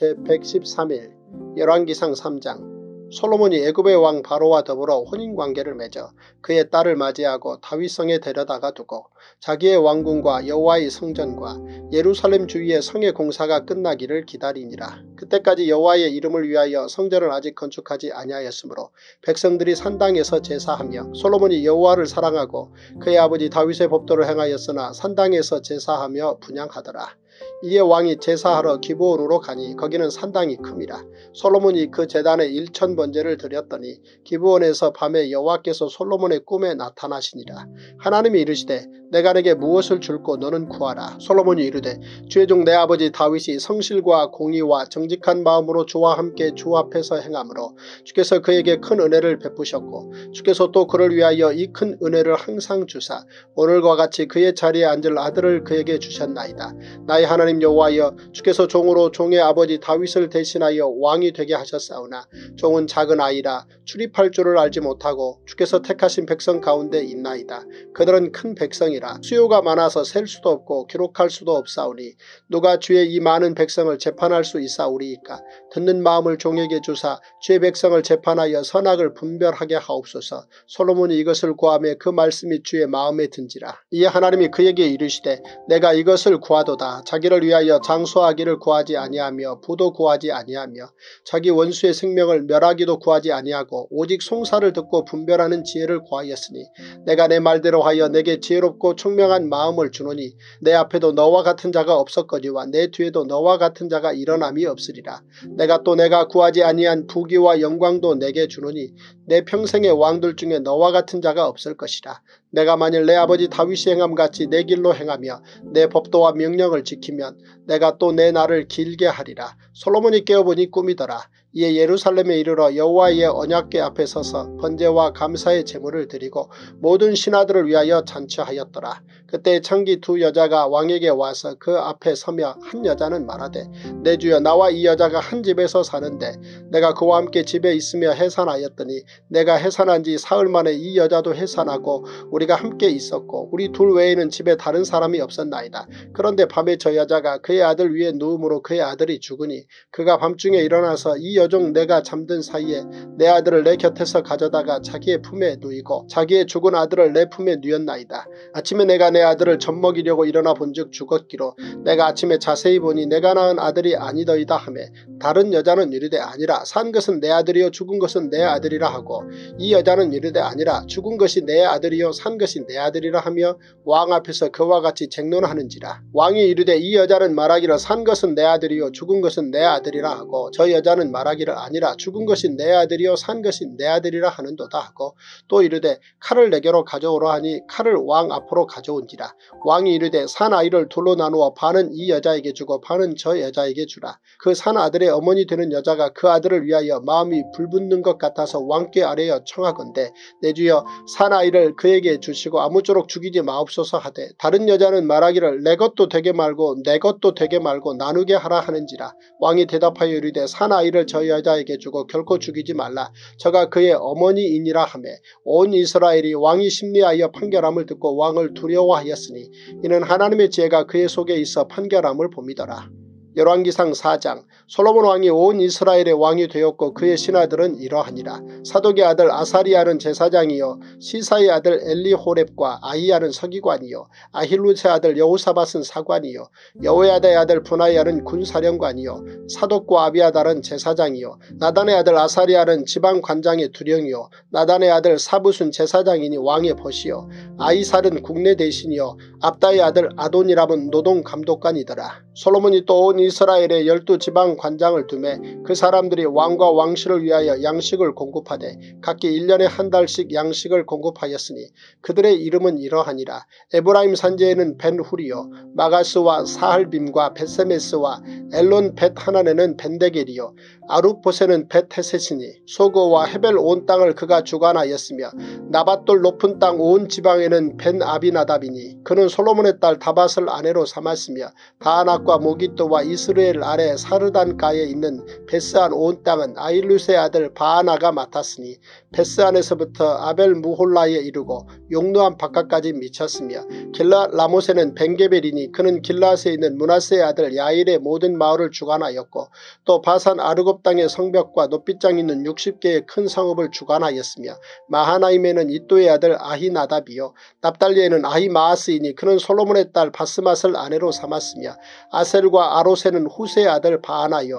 제백십삼 일 열왕기상 삼 장. 솔로몬이 애굽의 왕 바로와 더불어 혼인관계를 맺어 그의 딸을 맞이하고 다윗성에 데려다가 두고 자기의 왕궁과 여호와의 성전과 예루살렘 주위의 성의 공사가 끝나기를 기다리니라. 그때까지 여호와의 이름을 위하여 성전을 아직 건축하지 아니하였으므로 백성들이 산당에서 제사하며 솔로몬이 여호와를 사랑하고 그의 아버지 다윗의 법도를 행하였으나 산당에서 제사하며 분향하더라. 이에 왕이 제사하러 기브온으로 가니 거기는 산당이 큼이라. 솔로몬이 그 제단에 일천 번제를 드렸더니 기브온에서 밤에 여호와께서 솔로몬의 꿈에 나타나시니라. 하나님이 이르시되 내가 내게 무엇을 줄고 너는 구하라. 솔로몬이 이르되 주의 종 내 아버지 다윗이 성실과 공의와 정직한 마음으로 주와 함께 주 앞에서 행함으로 주께서 그에게 큰 은혜를 베푸셨고 주께서 또 그를 위하여 이 큰 은혜를 항상 주사 오늘과 같이 그의 자리에 앉을 아들을 그에게 주셨나이다. 나의 하나님 여호와여 주께서 종으로 종의 아버지 다윗을 대신하여 왕이 되게 하셨사오나 종은 작은 아이라 출입할 줄을 알지 못하고 주께서 택하신 백성 가운데 있나이다. 그들은 큰 백성이라 수요가 많아서 셀 수도 없고 기록할 수도 없사오니 누가 주의 이 많은 백성을 재판할 수 있사오리이까. 듣는 마음을 종에게 주사 주의 백성을 재판하여 선악을 분별하게 하옵소서. 솔로몬이 이것을 구하며 그 말씀이 주의 마음에 든지라. 이에 하나님이 그에게 이르시되 내가 이것을 구하도다. 자기를 위하여 장수하기를 구하지 아니하며 부도 구하지 아니하며 자기 원수의 생명을 멸하기도 구하지 아니하고 오직 송사를 듣고 분별하는 지혜를 구하였으니 내가 내 말대로 하여 내게 지혜롭고 총명한 마음을 주노니 내 앞에도 너와 같은 자가 없었거니와 내 뒤에도 너와 같은 자가 일어남이 없으리라. 내가 또 내가 구하지 아니한 부귀와 영광도 내게 주노니 내 평생의 왕들 중에 너와 같은 자가 없을 것이라. 내가 만일 내 아버지 다윗이 행함같이 내 길로 행하며 내 법도와 명령을 지키면 내가 또 내 날을 길게 하리라. 솔로몬이 깨어보니 꿈이더라. 이에 예루살렘에 이르러 여호와의 언약궤 앞에 서서 번제와 감사의 제물을 드리고 모든 신하들을 위하여 잔치하였더라. 그때 창기 두 여자가 왕에게 와서 그 앞에 서며 한 여자는 말하되 내 주여 나와 이 여자가 한 집에서 사는데 내가 그와 함께 집에 있으며 해산하였더니 내가 해산한 지 사흘 만에 이 여자도 해산하고 우리가 함께 있었고 우리 둘 외에는 집에 다른 사람이 없었나이다. 그런데 밤에 저 여자가 그의 아들 위에 누움으로 그의 아들이 죽으니 그가 밤중에 일어나서 이 여종 내가 잠든 사이에 내 아들을 내 곁에서 가져다가 자기의 품에 누이고 자기의 죽은 아들을 내 품에 누였나이다. 아침에 내가 내 아들을 젖먹이려고 일어나 본즉 죽었기로 내가 아침에 자세히 보니 내가 낳은 아들이 아니더이다 하매 다른 여자는 이르되 아니라 산 것은 내 아들이요 죽은 것은 내 아들이라 하고 이 여자는 이르되 아니라 죽은 것이 내 아들이요 산 것이 내 아들이라 하며 왕 앞에서 그와 같이 쟁론하는지라. 왕이 이르되 이 여자는 말하기를 산 것은 내 아들이요 죽은 것은 내 아들이라 하고 저 여자는 말하기를 아니라 죽은 것이 내 아들이요 산 것이 내 아들이라 하는도다 하고 또 이르되 칼을 내게로 가져오라 하니 칼을 왕 앞으로 가져온지라. 왕이 이르되 산 아이를 둘로 나누어 반은 이 여자에게 주고 반은 저 여자에게 주라. 그 산 아들의 어머니 되는 여자가 그 아들을 위하여 마음이 불붙는 것 같아서 왕께 아뢰어 청하건대 내 주여 산 아이를 그에게 주시고 아무쪼록 죽이지 마옵소서 하되 다른 여자는 말하기를 내 것도 되게 말고 내 것도 되게 말고 나누게 하라 하는지라. 왕이 대답하여 이르되 산 아이를 저 여자에게 주고 결코 죽이지 말라. 저가 그의 어머니이니라 하매 온 이스라엘이 왕이 심리하여 판결함을 듣고 왕을 두려워하였으니 이는 하나님의 지혜가 그의 속에 있어 판결함을 봄이더라. 열왕기상 사 장. 솔로몬 왕이 온 이스라엘의 왕이 되었고 그의 신하들은 이러하니라. 사독의 아들 아사리아는 제사장이요 시사의 아들 엘리호렙과 아히야는 서기관이요 아힐루의 아들 여호사밧은 사관이요 여호야다의 아들 분하야는 군사령관이요 사독과 아비아달은 제사장이요 나단의 아들 아사리아는 지방관장의 두령이요 나단의 아들 사붓은 제사장이니 왕의 벗이요 아이살은 국내 대신이요 압다의 아들 아도니람은 노동감독관이더라. 솔로몬이 또 온 이스라엘의 열두 지방 관장을 두매 그 사람들이 왕과 왕실을 위하여 양식을 공급하되 각기 일 년에 한 달씩 양식을 공급하였으니 그들의 이름은 이러하니라. 에브라임 산지에는 벤후리요 마가스와 사할빔과 벳세메스와 엘론 벳 하나네는 벤데겔이요 아룻보세는 벳헤셋이니 소고와 헤벨 온 땅을 그가 주관하였으며 나밧돌 높은 땅 온 지방에는 벤 아비나답이니 그는 솔로몬의 딸 다밧을 아내로 삼았으며 다아낙과 모기또와 이스라엘 아래 사르단가에 있는 베스안 온 땅은 아힐루스의 아들 바아나가 맡았으니 베스안에서부터 아벨 무홀라에 이르고 용노암 바깥까지 미쳤으며 길라 라모세는 벤게벨이니 그는 길라스에 있는 므낫세의 아들 야일의 모든 마을을 주관하였고 또 바산 아르곱 땅의 성벽과 높이장 있는 육십 개의 큰 성읍을 주관하였으며 마하나임에는 이또의 아들 아히나답이요 납달리에는 아히마아스이니 그는 솔로몬의 딸 바스맛을 아내로 삼았으며 아셀과 아로세는 후세의 아들 바하나요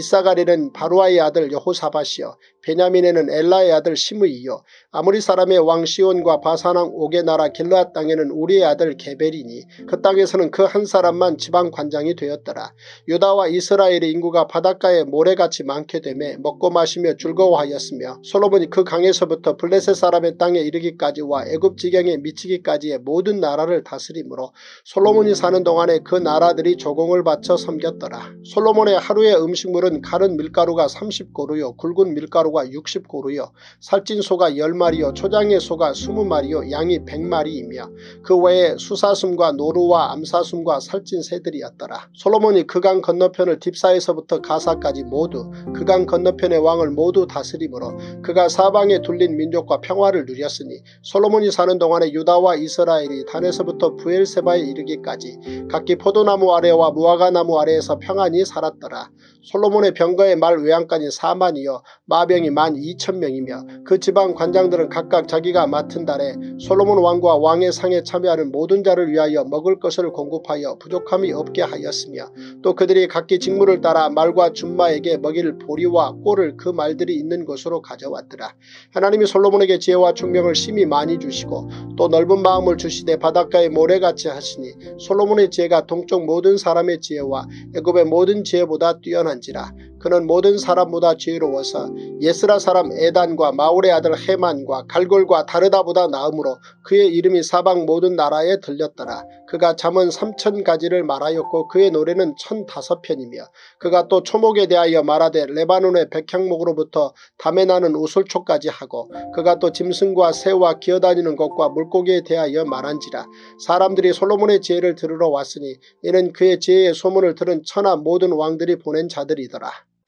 이사가리는 바루아의 아들 여호사밧이요 베냐민에는 엘라의 아들 시므이요 아모리 사람의 왕 시온과 바산왕 옥의 나라 길르앗 땅에는 우리의 아들 게벨이니 그 땅에서는 그 한 사람만 지방 관장이 되었더라. 유다와 이스라엘의 인구가 바닷가에 모래같이 많게 되매 먹고 마시며 즐거워하였으며 솔로몬이 그 강에서부터 블레셋 사람의 땅에 이르기까지와 애굽 지경에 미치기까지의 모든 나라를 다스림으로 솔로몬이 사는 동안에 그 나라들이 조공을 바쳐 섬겼더라. 솔로몬의 하루의 음식물은 가른 밀가루가 삼십 고루요 굵은 밀가루가 육십 고루요 살찐 소가 열 마리요 초장의 소가 이십 마리요 양이 백 마리이며 그 외에 수사슴과 노루와 암사슴과 살찐 새들이었더라. 솔로몬이 그 강 건너편을 딥사에서부터 가사까지 모두 그 강 건너편의 왕을 모두 다스림으로 그가 사방에 둘린 민족과 평화를 누렸으니 솔로몬이 사는 동안에 유다와 이스라엘이 단에서부터 부엘세바에 이르기까지 각기 포도나무 아래와 무화과나무 아래에서 평안히 살았더라. 솔로몬의 병거의 말 외양간이 사만이요 마병이 만 이천 명이며 그 지방 관장들은 각각 자기가 맡은 달에 솔로몬 왕과 왕의 상에 참여하는 모든 자를 위하여 먹을 것을 공급하여 부족함이 없게 하였으며 또 그들이 각기 직무를 따라 말과 준마에게 먹일 보리와 꼴을 그 말들이 있는 곳으로 가져왔더라. 하나님이 솔로몬에게 지혜와 총명을 심히 많이 주시고 또 넓은 마음을 주시되 바닷가에 모래같이 하시니 솔로몬의 지혜가 동쪽 모든 사람의 지혜와 애굽의 모든 지혜보다 뛰어난지라. 그는 모든 사람보다 지혜로워서 예스라 사람 에단과 마올의 아들 헤만과 갈골과 다르다보다 나음으로 그의 이름이 사방 모든 나라에 들렸더라. 그가 잠언 삼천 가지를 말하였고 그의 노래는 천다섯 편이며 그가 또 초목에 대하여 말하되 레바논의 백향목으로부터 담에 나는 우슬초까지 하고 그가 또 짐승과 새와 기어다니는 것과 물고기에 대하여 말한지라. 사람들이 솔로몬의 지혜를 들으러 왔으니 이는 그의 지혜의 소문을 들은 천하 모든 왕들이 보낸 자들이더라.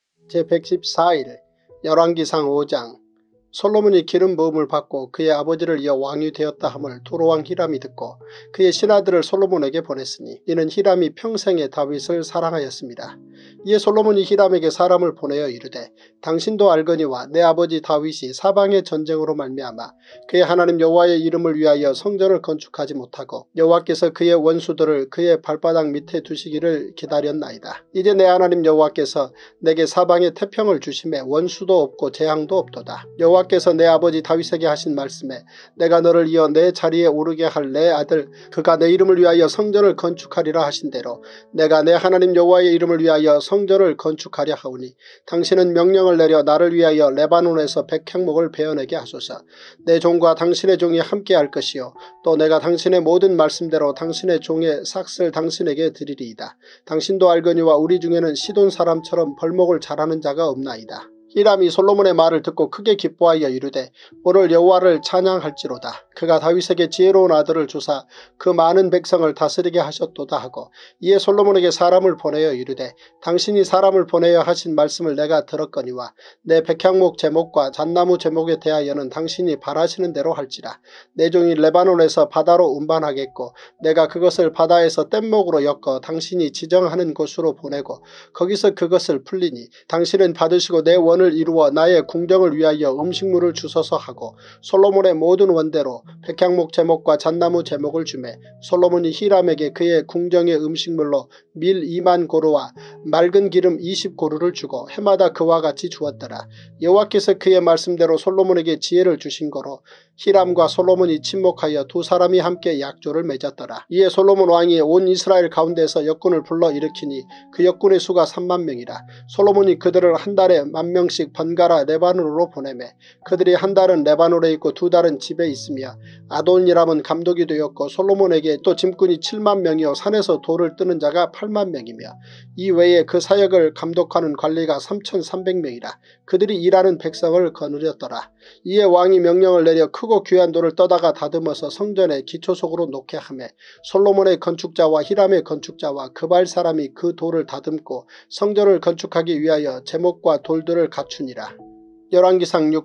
제백십사 일 열왕기상 오 장. 솔로몬이 기름 부음을 받고 그의 아버지를 이어 왕이 되었다 함을 두로왕 히람이 듣고 그의 신하들을 솔로몬에게 보냈으니 이는 히람이 평생에 다윗을 사랑하였습니다. 이에 솔로몬이 히람에게 사람을 보내어 이르되 당신도 알거니와 내 아버지 다윗이 사방의 전쟁으로 말미암아 그의 하나님 여호와의 이름을 위하여 성전을 건축하지 못하고 여호와께서 그의 원수들을 그의 발바닥 밑에 두시기를 기다렸나이다. 이제 내 하나님 여호와께서 내게 사방에 태평을 주심에 원수도 없고 재앙도 없도다. 여호와께서 내 아버지 다윗에게 하신 말씀에 내가 너를 이어 내 자리에 오르게 할 내 아들 그가 내 이름을 위하여 성전을 건축하리라 하신 대로 내가 내 하나님 여호와의 이름을 위하여 성전을 건축하려 하오니 당신은 명령을 내려 나를 위하여 레바논에서 백향목을 베어내게 하소서. 내 종과 당신의 종이 함께할 것이요 또 내가 당신의 모든 말씀대로 당신의 종의 삭슬 당신에게 드리리이다. 당신도 알거니와 우리 중에는 시돈 사람처럼 벌목을 잘하는 자가 없나이다. 히람이 솔로몬의 말을 듣고 크게 기뻐하여 이르되 오늘 여호와를 찬양할지로다. 그가 다윗에게 지혜로운 아들을 주사 그 많은 백성을 다스리게 하셨도다 하고 이에 솔로몬에게 사람을 보내어 이르되 당신이 사람을 보내어 하신 말씀을 내가 들었거니와 내 백향목 제목과 잣나무 제목에 대하여는 당신이 바라시는 대로 할지라. 내 종이 레바논에서 바다로 운반하겠고 내가 그것을 바다에서 뗏목으로 엮어 당신이 지정하는 곳으로 보내고 거기서 그것을 풀리니 당신은 받으시고 내 원을 이루어 나의 궁정을 위하여 음식물을 주소서 하고 솔로몬의 모든 원대로 백향목 제목과 잣나무 제목을 주매 솔로몬이 히람에게 그의 궁정의 음식물로 밀 이만 고루와 맑은 기름 이십 고루를 주고 해마다 그와 같이 주었더라. 여호와께서 그의 말씀대로 솔로몬에게 지혜를 주신 거로 히람과 솔로몬이 친목하여 두 사람이 함께 약조를 맺었더라. 이에 솔로몬 왕이 온 이스라엘 가운데서 역군을 불러 일으키니 그 역군의 수가 삼만 명이라. 솔로몬이 그들을 한 달에 만 명씩 번갈아 레바논으로 보내매 그들이 한 달은 레바논에 있고 두 달은 집에 있으며 아돈이람은 감독이 되었고 솔로몬에게 또 짐꾼이 칠만 명이요 산에서 돌을 뜨는 자가 팔만 명이며 이 외에 그 사역을 감독하는 관리가 삼천삼백 명이라. 그들이 일하는 백성을 거느렸더라. 이에 왕이 명령을 내려 크고 귀한 돌을 떠다가 다듬어서 성전에 기초속으로 놓게 하매 솔로몬의 건축자와 히람의 건축자와 그발 사람이 그 돌을 다듬고 성전을 건축하기 위하여 제목과 돌들을 갖추니라. 열왕기상 육 장.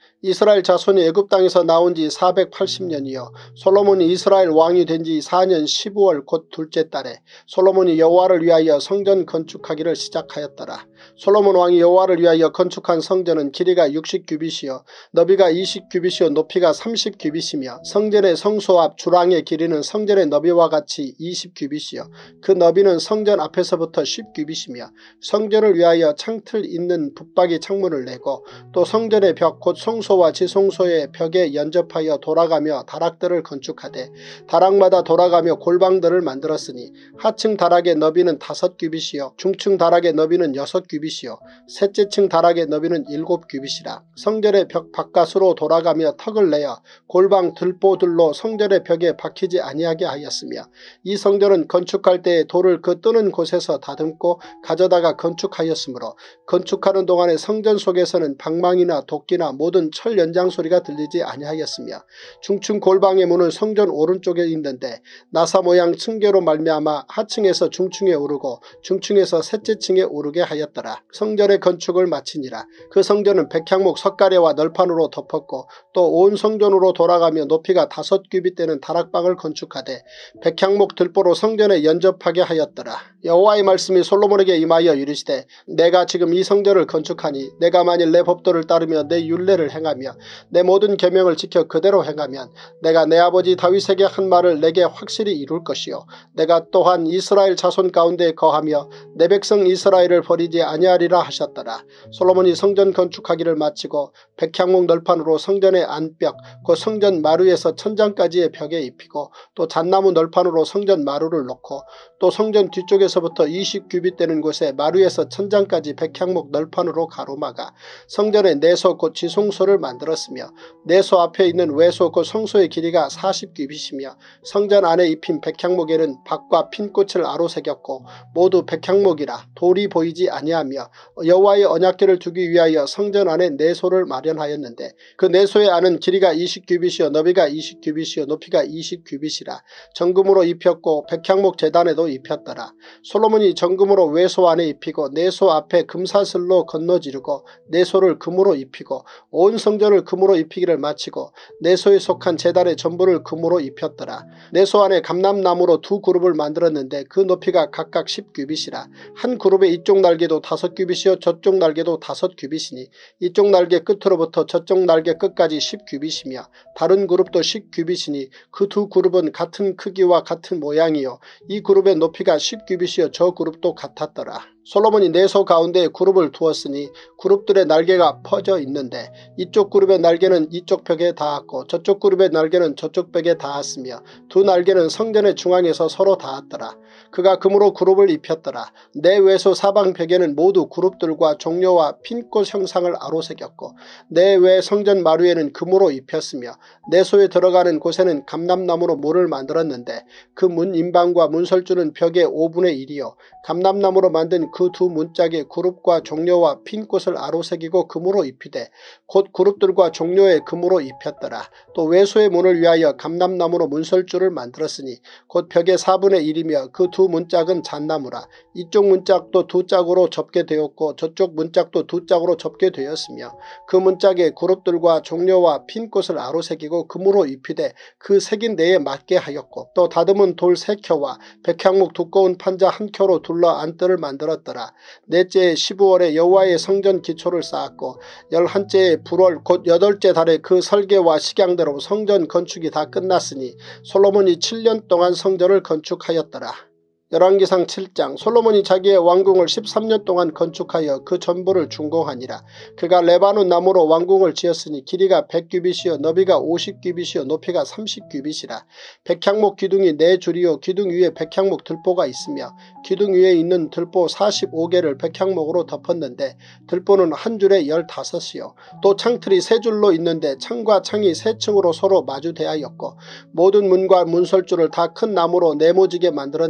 이스라엘 자손이 애굽 땅에서 나온 지 사백팔십 년이요 솔로몬이 이스라엘 왕이 된 지 사 년 십오월 곧 둘째 달에 솔로몬이 여호와를 위하여 성전 건축하기를 시작하였더라. 솔로몬 왕이 여호와를 위하여 건축한 성전은 길이가 육십 규빗이요 너비가 이십 규빗이요 높이가 삼십 규빗이며 성전의 성소 앞 주랑의 길이는 성전의 너비와 같이 이십 규빗이요 그 너비는 성전 앞에서부터 십 규빗이며 성전을 위하여 창틀 있는 붙박이 창문을 내고 또 성전의 벽 곧 성소와 지성소의 벽에 연접하여 돌아가며 다락들을 건축하되 다락마다 돌아가며 골방들을 만들었으니 하층 다락의 너비는 다섯 규빗이요 중층 다락의 너비는 여섯 규빗이요 셋째 층 다락의 너비는 일곱 규빗이라. 성전의 벽 바깥으로 돌아가며 턱을 내어 골방 들보들로 성전의 벽에 박히지 아니하게 하였으며 이 성전은 건축할 때에 돌을 그 뜨는 곳에서 다듬고 가져다가 건축하였으므로 건축하는 동안에 성전 속에서는 방망이나 도끼나 모든 철 연장 소리가 들리지 아니하였으며 중층 골방의 문은 성전 오른쪽에 있는데 나사 모양 층계로 말미암아 하층에서 중층에 오르고 중층에서 셋째 층에 오르게 하였더라. 성전의 건축을 마치니라. 그 성전은 백향목 석가래와 널판으로 덮었고 또 온 성전으로 돌아가며 높이가 다섯 규빗 되는 다락방을 건축하되 백향목 들보로 성전에 연접하게 하였더라. 여호와의 말씀이 솔로몬에게 임하여 이르시되 내가 지금 이 성전을 건축하니 내가 만일 내 법도를 따르며 내 율례를 행하며 내 모든 계명을 지켜 그대로 행하면 내가 내 아버지 다윗에게 한 말을 내게 확실히 이룰 것이요 내가 또한 이스라엘 자손 가운데 거하며 내 백성 이스라엘을 버리지 아니하리라 하셨더라. 솔로몬이 성전 건축하기를 마치고 백향목 널판으로 성전의 안벽 그 성전 마루에서 천장까지의 벽에 입히고 또 잣나무 널판으로 성전 마루를 놓고 또 성전 뒤쪽에서부터 이십 규빗 되는 곳에 마루에서 천장까지 백향목 널판으로 가로막아 성전의 내소 곧 지성소를 만들었으며 내소 앞에 있는 외소 곧 성소의 길이가 사십 규빗이며 성전 안에 입힌 백향목에는 박과 핀꽃을 아로새겼고 모두 백향목이라 돌이 보이지 아니하며 여호와의 언약궤를 두기 위하여 성전 안에 내소를 마련하였는데 그 내소의 안은 길이가 이십 규빗이요 너비가 이십 규빗이요 높이가 이십 규빗이라. 정금으로 입혔고 백향목 제단에도 입혔더라. 솔로몬이 정금으로 외소 안에 입히고 내소 앞에 금사슬로 건너지르고 내소를 금으로 입히고 온 성전을 금으로 입히기를 마치고 내소에 속한 제단의 전부를 금으로 입혔더라. 내소 안에 감람나무로 두 그룹을 만들었는데 그 높이가 각각 십 규빗이라. 한 그룹의 이쪽 날개도 다섯 규빗이요 저쪽 날개도 다섯 규빗이니 이쪽 날개 끝으로부터 저쪽 날개 끝까지 십 규빗이며 다른 그룹도 십 규빗이니 그 두 그룹은 같은 크기와 같은 모양이요 이 그룹의 높이가 십 규빗이요 저 그룹도 같았더라. 솔로몬이 내소 가운데에 그룹을 두었으니 그룹들의 날개가 퍼져 있는데 이쪽 그룹의 날개는 이쪽 벽에 닿았고 저쪽 그룹의 날개는 저쪽 벽에 닿았으며 두 날개는 성전의 중앙에서 서로 닿았더라. 그가 금으로 그룹을 입혔더라. 내외소 사방 벽에는 모두 그룹들과 종려와 핀꽃 형상을 아로새겼고 내외 성전 마루에는 금으로 입혔으며 내소에 들어가는 곳에는 감람나무로 문을 만들었는데 그 문 인방과 문설주는 벽의 오분의 일이요 감람나무로 만든 그 두 문짝에 그룹과 종려와 핀꽃을 아로새기고 금으로 입히되 곧 그룹들과 종려에 금으로 입혔더라. 또 외소의 문을 위하여 감람나무로 문설주를 만들었으니 곧 벽의 사분의 일이며 그 두 문짝은 잣나무라. 이쪽 문짝도 두 짝으로 접게 되었고 저쪽 문짝도 두 짝으로 접게 되었으며 그 문짝에 그룹들과 종려와 핀꽃을 아로새기고 금으로 입히되 그 색인 데에 맞게 하였고 또 다듬은 돌 세 켜와 백향목 두꺼운 판자 한 켜로 둘러 안뜰을 만들었더라. 넷째에 십오월에 여호와의 성전 기초를 쌓았고 열한째에 불월 곧 여덟째 달에 그 설계와 식양대로 성전 건축이 다 끝났으니 솔로몬이 칠 년 동안 성전을 건축하였더라. 열왕기상 칠 장 솔로몬이 자기의 왕궁을 십삼 년 동안 건축하여 그 전부를 준공하니라. 그가 레바논 나무로 왕궁을 지었으니 길이가 백 규빗이요 너비가 오십 규빗이요 높이가 삼십 규빗이라. 백향목 기둥이 네 줄이요 기둥 위에 백향목 들보가 있으며 기둥 위에 있는 들보 사십오 개를 백향목으로 덮었는데 들보는 한 줄에 열다섯이요 또 창틀이 세 줄로 있는데 창과 창이 세 층으로 서로 마주대하였고 모든 문과 문설주를 다 큰 나무로 네모지게 만들었는데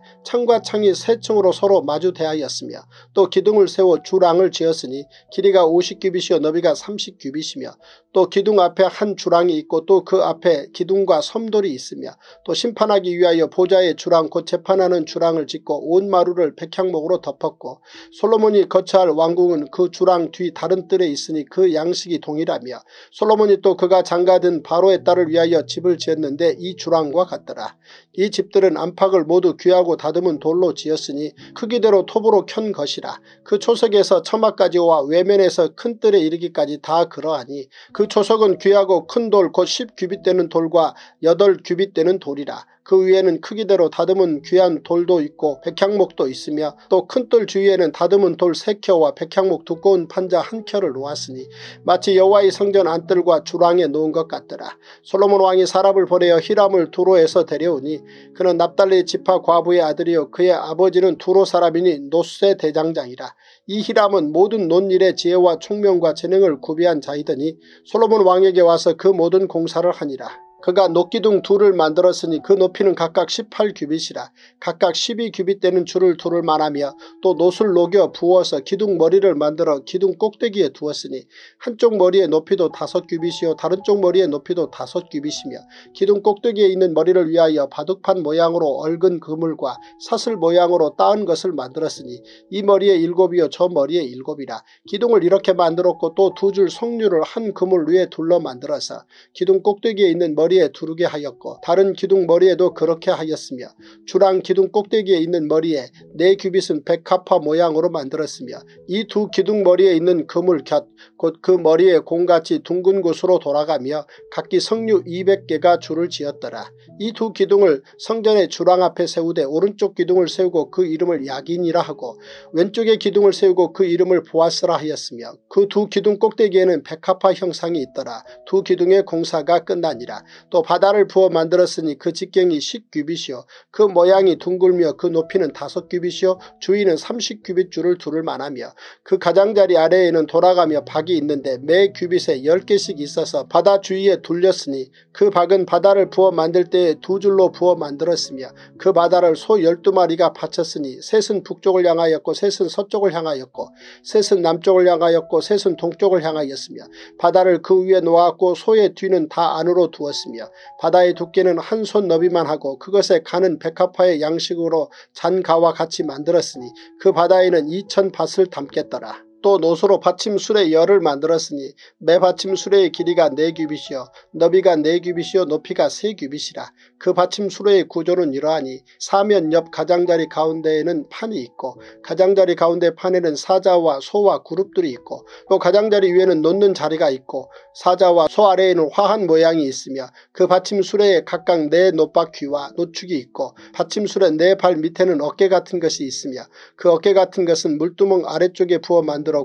창과 창이 세 층으로 서로 마주 대하였으며 또 기둥을 세워 주랑을 지었으니 길이가 오십 규빗이요 너비가 삼십 규빗이며 또 기둥 앞에 한 주랑이 있고 또 그 앞에 기둥과 섬돌이 있으며 또 심판하기 위하여 보좌의 주랑 곧 재판하는 주랑을 짓고 온 마루를 백향목으로 덮었고 솔로몬이 거처할 왕궁은 그 주랑 뒤 다른 뜰에 있으니 그 양식이 동일하며 솔로몬이 또 그가 장가든 바로의 딸을 위하여 집을 지었는데 이 주랑과 같더라. 이 집들은 안팎을 모두 귀하고 다듬은 돌로 지었으니 크기대로 톱으로 켠 것이라. 그 초석에서 처마까지와 외면에서 큰 뜰에 이르기까지 다 그러하니 그 초석은 귀하고 큰 돌 곧 십 규빗 되는 돌과 여덟 규빗 되는 돌이라. 그 위에는 크기대로 다듬은 귀한 돌도 있고 백향목도 있으며 또 큰 뜰 주위에는 다듬은 돌 세 켜와 백향목 두꺼운 판자 한 켜를 놓았으니 마치 여호와의 성전 안뜰과 주랑에 놓은 것 같더라. 솔로몬 왕이 사람을 보내어 히람을 두로에서 데려오니 그는 납달리 지파 과부의 아들이요 그의 아버지는 두로 사람이니 노세 대장장이라. 이 히람은 모든 논일의 지혜와 총명과 재능을 구비한 자이더니 솔로몬 왕에게 와서 그 모든 공사를 하니라. 그가 놋기둥 둘을 만들었으니 그 높이는 각각 십팔 규빗이라. 각각 십이 규빗 되는 줄을 두를 만하며 또 놋을 녹여 부어서 기둥 머리를 만들어 기둥 꼭대기에 두었으니 한쪽 머리의 높이도 다섯 규빗이요 다른 쪽 머리의 높이도 다섯 규빗이며 기둥 꼭대기에 있는 머리를 위하여 바둑판 모양으로 얽은 그물과 사슬 모양으로 따은 것을 만들었으니 이 머리에 일곱이요 저 머리에 일곱이라. 기둥을 이렇게 만들었고 또 두 줄 석류를 한 그물 위에 둘러 만들어서 기둥 꼭대기에 있는 머리 에 두르게 하였고 다른 기둥 머리에도 그렇게 하였으며 주랑 기둥 꼭대기에 있는 머리에 네 규빗은 백합화 모양으로 만들었으며 이 두 기둥 머리에 있는 그물 곁 곧 그 머리에 공같이 둥근 곳으로 돌아가며 각기 석류 이백 개가 줄을 지었더라. 이 두 기둥을 성전의 주랑 앞에 세우되 오른쪽 기둥을 세우고 그 이름을 야긴이라 하고 왼쪽의 기둥을 세우고 그 이름을 보아스라 하였으며 그 두 기둥 꼭대기에는 백합화 형상이 있더라. 두 기둥의 공사가 끝나니라. 또 바다를 부어 만들었으니 그 직경이 십 규빗이요 그 모양이 둥글며 그 높이는 다섯 규빗이요 주위는 삼십 규빗 줄을 두를 만하며 그 가장자리 아래에는 돌아가며 박이 있는데 매 규빗에 열 개씩 있어서 바다 주위에 둘렸으니 그 박은 바다를 부어 만들 때에 두 줄로 부어 만들었으며 그 바다를 소 열두 마리가 바쳤으니 셋은 북쪽을 향하였고 셋은 서쪽을 향하였고 셋은 남쪽을 향하였고 셋은 동쪽을 향하였으며 바다를 그 위에 놓았고 소의 뒤는 다 안으로 두었으며 바다의 두께는 한 손 너비만 하고 그것에 가는 백합화의 양식으로 잔가와 같이 만들었으니 그 바다에는 이천 밭을 담겠더라. 또 노소로 받침술의 열을 만들었으니 매 받침술의 길이가 네 규빗이요 너비가 네 규빗이요 높이가 세 규빗이라. 그 받침술의 구조는 이러하니 사면 옆 가장자리 가운데에는 판이 있고 가장자리 가운데 판에는 사자와 소와 그룹들이 있고 또 가장자리 위에는 놓는 자리가 있고 사자와 소 아래에는 화한 모양이 있으며 그 받침술에 각각 네 놋바퀴와 노축이 있고 받침술의 네 발 밑에는 어깨 같은 것이 있으며 그 어깨 같은 것은 물두멍 아래쪽에 부어 만들어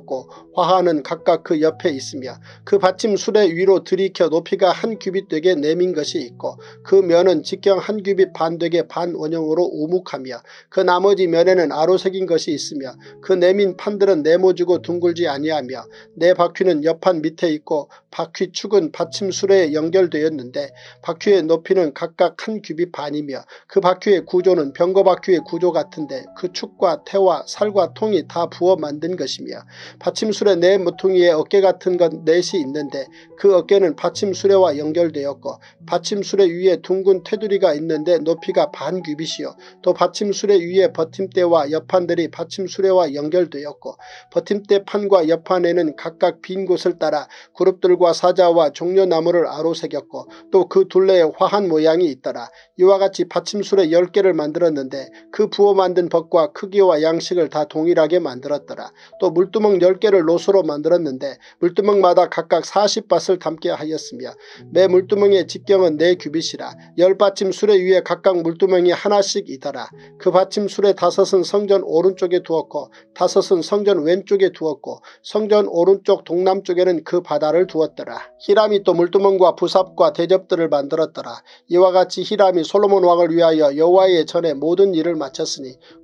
화하는 각각 그 옆에 있으며 그 받침 수레 위로 들이켜 높이가 한 규빗 되게 내민 것이 있고 그 면은 직경 한 규빗 반 되게 반 원형으로 우묵하며 그 나머지 면에는 아로새긴 것이 있으며 그 내민 판들은 네모지고 둥글지 아니하며 네 바퀴는 옆판 밑에 있고 바퀴 축은 받침 수레에 연결되었는데 바퀴의 높이는 각각 한 규빗 반이며 그 바퀴의 구조는 병거 바퀴의 구조 같은데 그 축과 태와 살과 통이 다 부어 만든 것이며 받침술의 네 모퉁이에 어깨 같은 것 넷이 있는데 그 어깨는 받침수레와 연결되었고 받침수레 위에 둥근 테두리가 있는데 높이가 반 규빗이요 또 받침수레 위에 버팀대와 옆판들이 받침수레와 연결되었고 버팀대 판과 옆판에는 각각 빈 곳을 따라 그룹들과 사자와 종려나무를 아로새겼고 또 그 둘레에 화한 모양이 있더라. 이와 같이 받침수레 열 개를 만들었는데 그 부어 만든 법과 크기와 양식을 다 동일하게 만들었더라. 또 물두멍 열 개를 노수로 만들었는데 물두멍마다 각각 사십 밭을 담게 하였으며 매 물두멍의 직경은 네 규빗이라. 열 받침 수레 위에 각각 물두멍이 하나씩이더라. 그 받침 수레 다섯은 성전 오른쪽에 두었고 다섯은 성전 왼쪽에 두었고 성전 오른쪽 동남쪽에는 그 바다를 두었더라. 히람이 또 물두멍과 부삽과 대접들을 만들었더라. 이와 같이 히람이 솔로몬 왕을 위하여 여호와의 전에 모든 일을 마쳤으니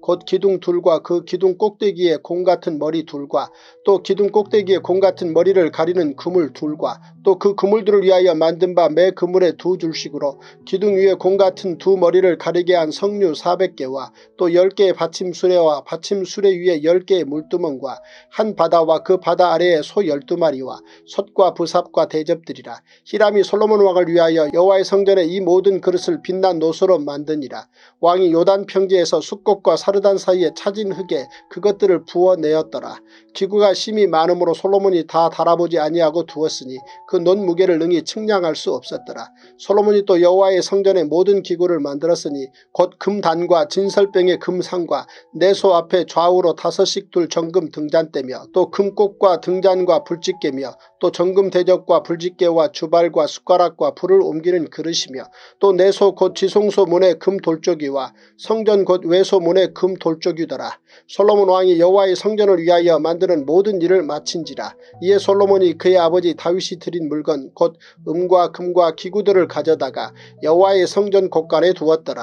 곧 기둥 둘과 그 기둥 꼭대기에 공 같은 머리 둘과 또 기둥 꼭대기에 공 같은 머리를 가리는 그물 둘과 또 그 그물들을 위하여 만든 바 매 그물에 두 줄씩으로 기둥 위에 공 같은 두 머리를 가리게 한 석류 사백 개와 또 열 개의 받침 수레와 받침 수레 위에 열 개의 물두멍과 한 바다와 그 바다 아래에 소 열두 마리와 솥과 부삽과 대접들이라. 히람이 솔로몬 왕을 위하여 여호와의 성전에 이 모든 그릇을 빛난 노소로 만드니라. 왕이 요단 평지에서 숫꽃과 사르단 사이에 차진 흙에 그것들을 부어내었더라. 기구가 심히 많으므로 솔로몬이 다 달아보지 아니하고 두었으니 그 논 무게를 능히 측량할 수 없었더라. 솔로몬이 또 여호와의 성전에 모든 기구를 만들었으니 곧 금단과 진설병의 금상과 내소 앞에 좌우로 다섯씩 둘 정금 등잔대며 또 금꽃과 등잔과 불집게며 또 정금 대접과 불집게와 주발과 숟가락과 불을 옮기는 그릇이며 또 내소 곧 지성소 문의 금 돌조기와 성전 곧 외소 문의 금 돌조기더라. 솔로몬 왕이 여호와의 성전을 위하여 만드는 모든 일을 마친지라. 이에 솔로몬이 그의 아버지 다윗이 드린 물건 곧 음과 금과 기구들을 가져다가 여호와의 성전 곳간에 두었더라.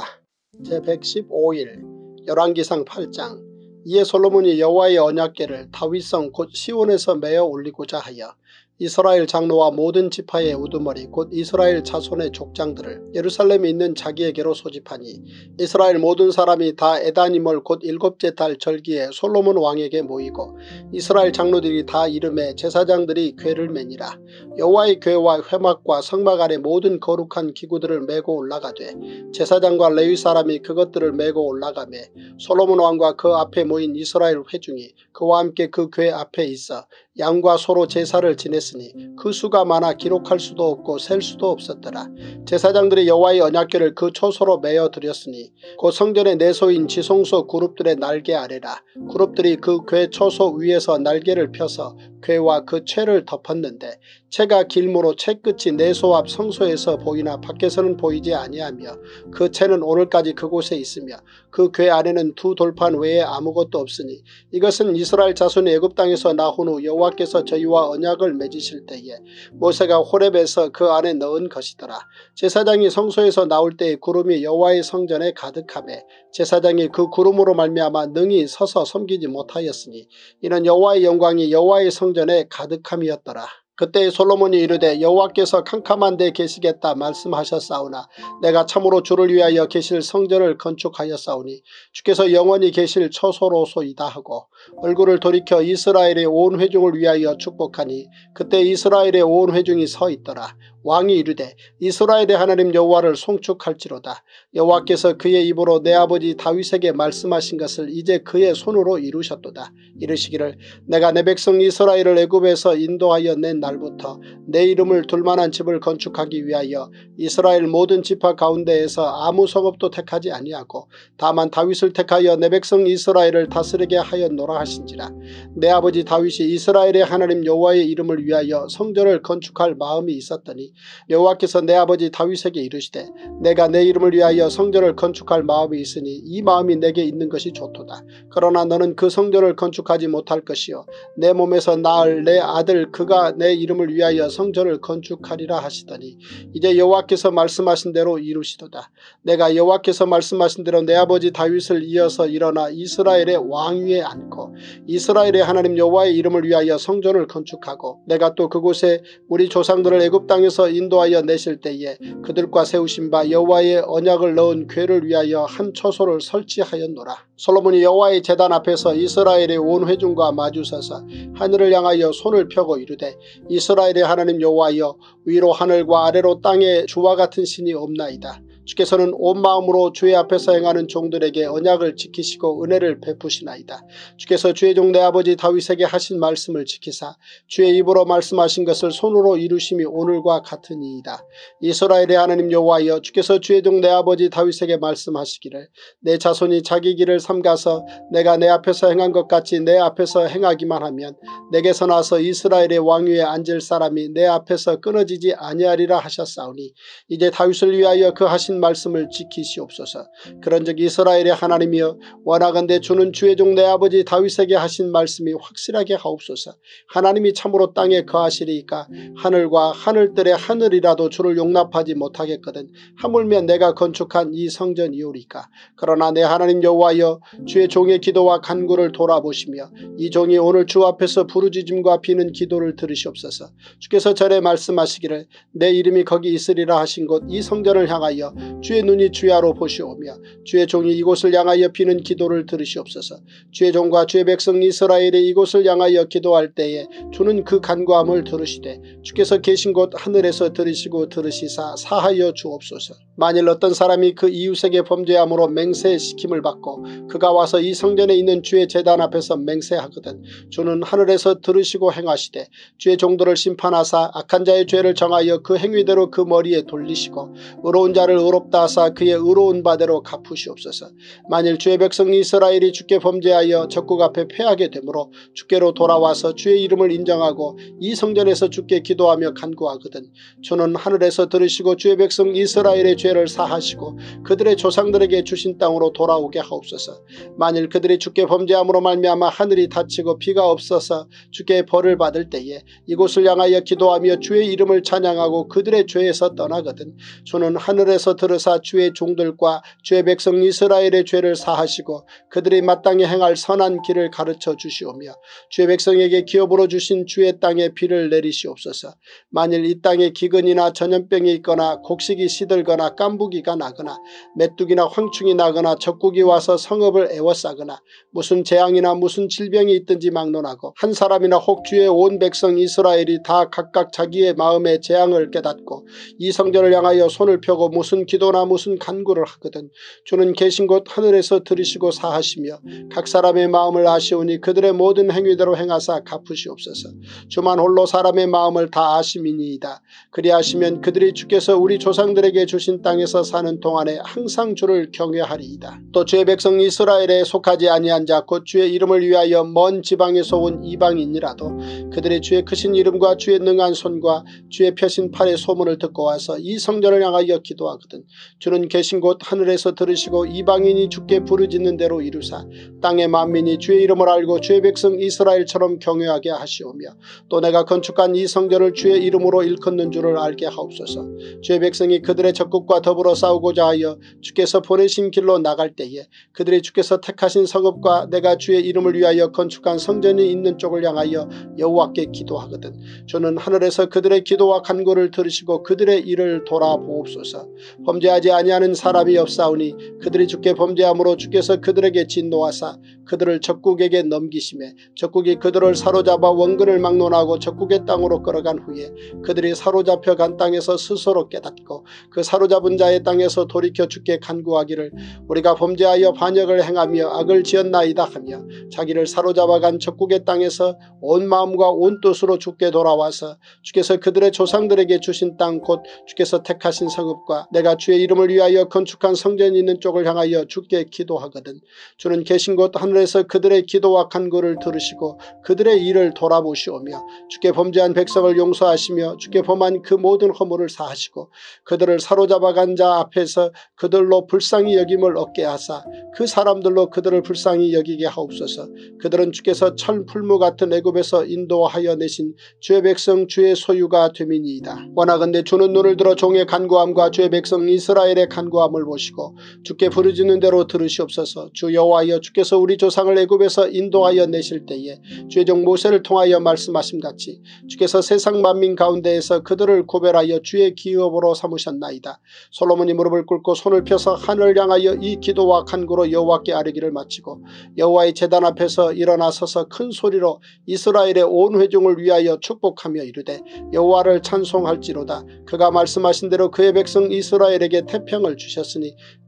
제백십오 일 열왕기상 팔 장. 이에 솔로몬이 여호와의 언약궤를 다윗성 곧 시온에서 메어 올리고자 하여 이스라엘 장로와 모든 지파의 우두머리 곧 이스라엘 자손의 족장들을 예루살렘에 있는 자기에게로 소집하니 이스라엘 모든 사람이 다 에다니멀 곧 일곱째 달 절기에 솔로몬 왕에게 모이고 이스라엘 장로들이 다 이름에 제사장들이 궤를 매니라. 여호와의 궤와 회막과 성막 안에 모든 거룩한 기구들을 메고 올라가되 제사장과 레위 사람이 그것들을 메고 올라가매 솔로몬 왕과 그 앞에 모인 이스라엘 회중이 그와 함께 그 궤 앞에 있어 양과 소로 제사를 지냈으니 그 수가 많아 기록할 수도 없고 셀 수도 없었더라. 제사장들이 여호와의 언약궤를 그 초소로 메어 드렸으니 곧 성전의 내소인 지성소 그룹들의 날개 아래라. 그룹들이 그 궤 초소 위에서 날개를 펴서 궤와 그 채를 덮었는데 채가 길므로 채 끝이 내소 앞 성소에서 보이나 밖에서는 보이지 아니하며 그 채는 오늘까지 그곳에 있으며 그 궤 안에는 두 돌판 외에 아무것도 없으니 이것은 이스라엘 자손이 애굽 땅에서 나온 후 여호와께서 저희와 언약을 맺으실 때에 모세가 호렙에서 그 안에 넣은 것이더라. 제사장이 성소에서 나올 때에 구름이 여호와의 성전에 가득하매 제사장이 그 구름으로 말미암아 능히 서서 섬기지 못하였으니 이는 여호와의 영광이 여호와의 성전에 가득함이었더라. 그때 솔로몬이 이르되 여호와께서 캄캄한 데 계시겠다 말씀하셨사오나 내가 참으로 주를 위하여 계실 성전을 건축하였사오니 주께서 영원히 계실 처소로소이다 하고 얼굴을 돌이켜 이스라엘의 온 회중을 위하여 축복하니 그때 이스라엘의 온 회중이 서 있더라. 왕이 이르되 이스라엘의 하나님 여호와를 송축할지로다. 여호와께서 그의 입으로 내 아버지 다윗에게 말씀하신 것을 이제 그의 손으로 이루셨도다. 이르시기를 내가 내 백성 이스라엘을 애굽에서 인도하여 낸 날부터 내 이름을 둘만한 집을 건축하기 위하여 이스라엘 모든 지파 가운데에서 아무 성읍도 택하지 아니하고 다만 다윗을 택하여 내 백성 이스라엘을 다스리게 하였노라 하신지라. 내 아버지 다윗이 이스라엘의 하나님 여호와의 이름을 위하여 성전을 건축할 마음이 있었더니 여호와께서 내 아버지 다윗에게 이르시되 내가 내 이름을 위하여 성전을 건축할 마음이 있으니 이 마음이 내게 있는 것이 좋도다. 그러나 너는 그 성전을 건축하지 못할 것이요 내 몸에서 낳을 내 아들 그가 내 이름을 위하여 성전을 건축하리라 하시더니 이제 여호와께서 말씀하신 대로 이루시도다. 내가 여호와께서 말씀하신 대로 내 아버지 다윗을 이어서 일어나 이스라엘의 왕위에 앉고 이스라엘의 하나님 여호와의 이름을 위하여 성전을 건축하고 내가 또 그곳에 우리 조상들을 애굽 땅에서 인도하여 내실 때에 그들과 세우신 바 여호와의 언약을 넣은 궤를 위하여 한 처소를 설치하였노라. 솔로몬이 여호와의 제단 앞에서 이스라엘의 온 회중과 마주서서 하늘을 향하여 손을 펴고 이르되 이스라엘의 하나님 여호와여 위로 하늘과 아래로 땅에 주와 같은 신이 없나이다. 주께서는 온 마음으로 주의 앞에서 행하는 종들에게 언약을 지키시고 은혜를 베푸시나이다. 주께서 주의 종 내 아버지 다윗에게 하신 말씀을 지키사 주의 입으로 말씀하신 것을 손으로 이루심이 오늘과 같으니이다. 이스라엘의 하나님 여호와여 주께서 주의 종 내 아버지 다윗에게 말씀하시기를 내 자손이 자기 길을 삼가서 내가 내 앞에서 행한 것 같이 내 앞에서 행하기만 하면 내게서 나서 이스라엘의 왕위에 앉을 사람이 내 앞에서 끊어지지 아니하리라 하셨사오니 이제 다윗을 위하여 그 하신 하신 말씀을 지키시옵소서. 그런즉 이스라엘의 하나님이여 원하건대 주는 주의 종 내 아버지 다윗에게 하신 말씀이 확실하게 하옵소서. 하나님이 참으로 땅에 거하시리이까 하늘과 하늘들의 하늘이라도 주를 용납하지 못하겠거든 하물며 내가 건축한 이 성전이오리까. 그러나 내 하나님 여호와여 주의 종의 기도와 간구를 돌아보시며 이 종이 오늘 주 앞에서 부르짖음과 비는 기도를 들으시옵소서. 주께서 전에 말씀하시기를 내 이름이 거기 있으리라 하신 곳 이 성전을 향하여 주의 눈이 주야로 보시오며 주의 종이 이곳을 향하여 비는 기도를 들으시옵소서. 주의 종과 주의 백성 이스라엘이 이곳을 향하여 기도할 때에 주는 그 간구함을 들으시되 주께서 계신 곳 하늘에서 들으시고 들으시사 사하여 주옵소서. 만일 어떤 사람이 그 이웃에게 범죄함으로 맹세시킴을 받고 그가 와서 이 성전에 있는 주의 제단 앞에서 맹세하거든 주는 하늘에서 들으시고 행하시되 주의 종들을 심판하사 악한 자의 죄를 정하여 그 행위대로 그 머리에 돌리시고 의로운 자를 의롭다 하사 그의 의로운 바대로 갚으시옵소서. 만일 주의 백성 이스라엘이 주께 범죄하여 적국 앞에 패하게 되므로 주께로 돌아와서 주의 이름을 인정하고 이 성전에서 주께 기도하며 간구하거든 주는 하늘에서 들으시고 주의 백성 이스라엘의 죄를 사하시고 그들의 조상들에게 주신 땅으로 돌아오게 하옵소서. 만일 그들이 주께 범죄함으로 말미암아 하늘이 닫히고 비가 없어서 주께 벌을 받을 때에 이곳을 향하여 기도하며 주의 이름을 찬양하고 그들의 죄에서 떠나거든 주는 하늘에서 들으사 주의 종들과 주의 백성 이스라엘의 죄를 사하시고 그들이 마땅히 행할 선한 길을 가르쳐 주시오며 주의 백성에게 기업으로 주신 주의 땅에 비를 내리시옵소서. 만일 이 땅에 기근이나 전염병이 있거나 곡식이 시들거나 깐부기가 나거나 메뚜기나 황충이 나거나 적국이 와서 성읍을 에워싸거나 무슨 재앙이나 무슨 질병이 있든지 막론하고 한 사람이나 혹 주의 온 백성 이스라엘이 다 각각 자기의 마음의 재앙을 깨닫고 이 성전을 향하여 손을 펴고 무슨 기도나 무슨 간구를 하거든 주는 계신 곳 하늘에서 들으시고 사하시며 각 사람의 마음을 아시오니 그들의 모든 행위대로 행하사 갚으시옵소서. 주만 홀로 사람의 마음을 다 아심이니이다. 그리하시면 그들이 주께서 우리 조상들에게 주신 땅에서 사는 동안에 항상 주를 경외하리이다. 또 주의 백성 이스라엘에 속하지 아니한 자 곧 주의 이름을 위하여 먼 지방에서 온 이방인이라도 그들이 주의 크신 이름과 주의 능한 손과 주의 펴신 팔의 소문을 듣고 와서 이 성전을 향하여 기도하거든 주는 계신 곳 하늘에서 들으시고 이방인이 주께 부르짖는 대로 이루사 땅의 만민이 주의 이름을 알고 주의 백성 이스라엘처럼 경외하게 하시오며 또 내가 건축한 이 성전을 주의 이름으로 일컫는 줄을 알게 하옵소서. 주의 백성이 그들의 적국과 더불어 싸우고자 하여 주께서 보내신 길로 나갈 때에 그들이 주께서 택하신 성읍과 내가 주의 이름을 위하여 건축한 성전이 있는 쪽을 향하여 여호와께 기도하거든 주는 하늘에서 그들의 기도와 간구를 들으시고 그들의 일을 돌아보옵소서. 범죄하지 아니하는 사람이 없사오니 그들이 주께 범죄함으로 주께서 그들에게 진노하사 그들을 적국에게 넘기심에 적국이 그들을 사로잡아 원근을 막론하고 적국의 땅으로 끌어간 후에 그들이 사로잡혀 간 땅에서 스스로 깨닫고 그 사로잡은 자의 땅에서 돌이켜 주께 간구하기를 우리가 범죄하여 반역을 행하며 악을 지었나이다 하며 자기를 사로잡아간 적국의 땅에서 온 마음과 온 뜻으로 주께 돌아와서 주께서 그들의 조상들에게 주신 땅 곧 주께서 택하신 성읍과 내가 주의 이름을 위하여 건축한 성전이 있는 쪽을 향하여 주께 기도하거든 주는 계신 곳 하늘에서 그들의 기도와 간구를 들으시고 그들의 일을 돌아보시오며 주께 범죄한 백성을 용서하시며 주께 범한 그 모든 허물을 사하시고 그들을 사로잡아간 자 앞에서 그들로 불쌍히 여김을 얻게 하사 그 사람들로 그들을 불쌍히 여기게 하옵소서. 그들은 주께서 철풀무 같은 애굽에서 인도하여 내신 주의 백성 주의 소유가 됨이니이다. 원하건대 주는 눈을 들어 종의 간구함과 주의 백성 이스라엘의 간구함을 보시고 주께 부르짖는 대로 들으시옵소서. 주 여호와여 주께서 우리 조상을 애굽에서 인도하여 내실 때에 주의 종 모세를 통하여 말씀하심같이 주께서 세상 만민 가운데에서 그들을 구별하여 주의 기업으로 삼으셨나이다. 솔로몬이 무릎을 꿇고 손을 펴서 하늘을 향하여 이 기도와 간구로 여호와께 아뢰기를 마치고 여호와의 제단 앞에서 일어나 서서 큰 소리로 이스라엘의 온 회중을 위하여 축복하며 이르되 여호와를 찬송할지로다. 그가 말씀하신 대로 그의 백성 이스라엘에게 태평을 주셨으니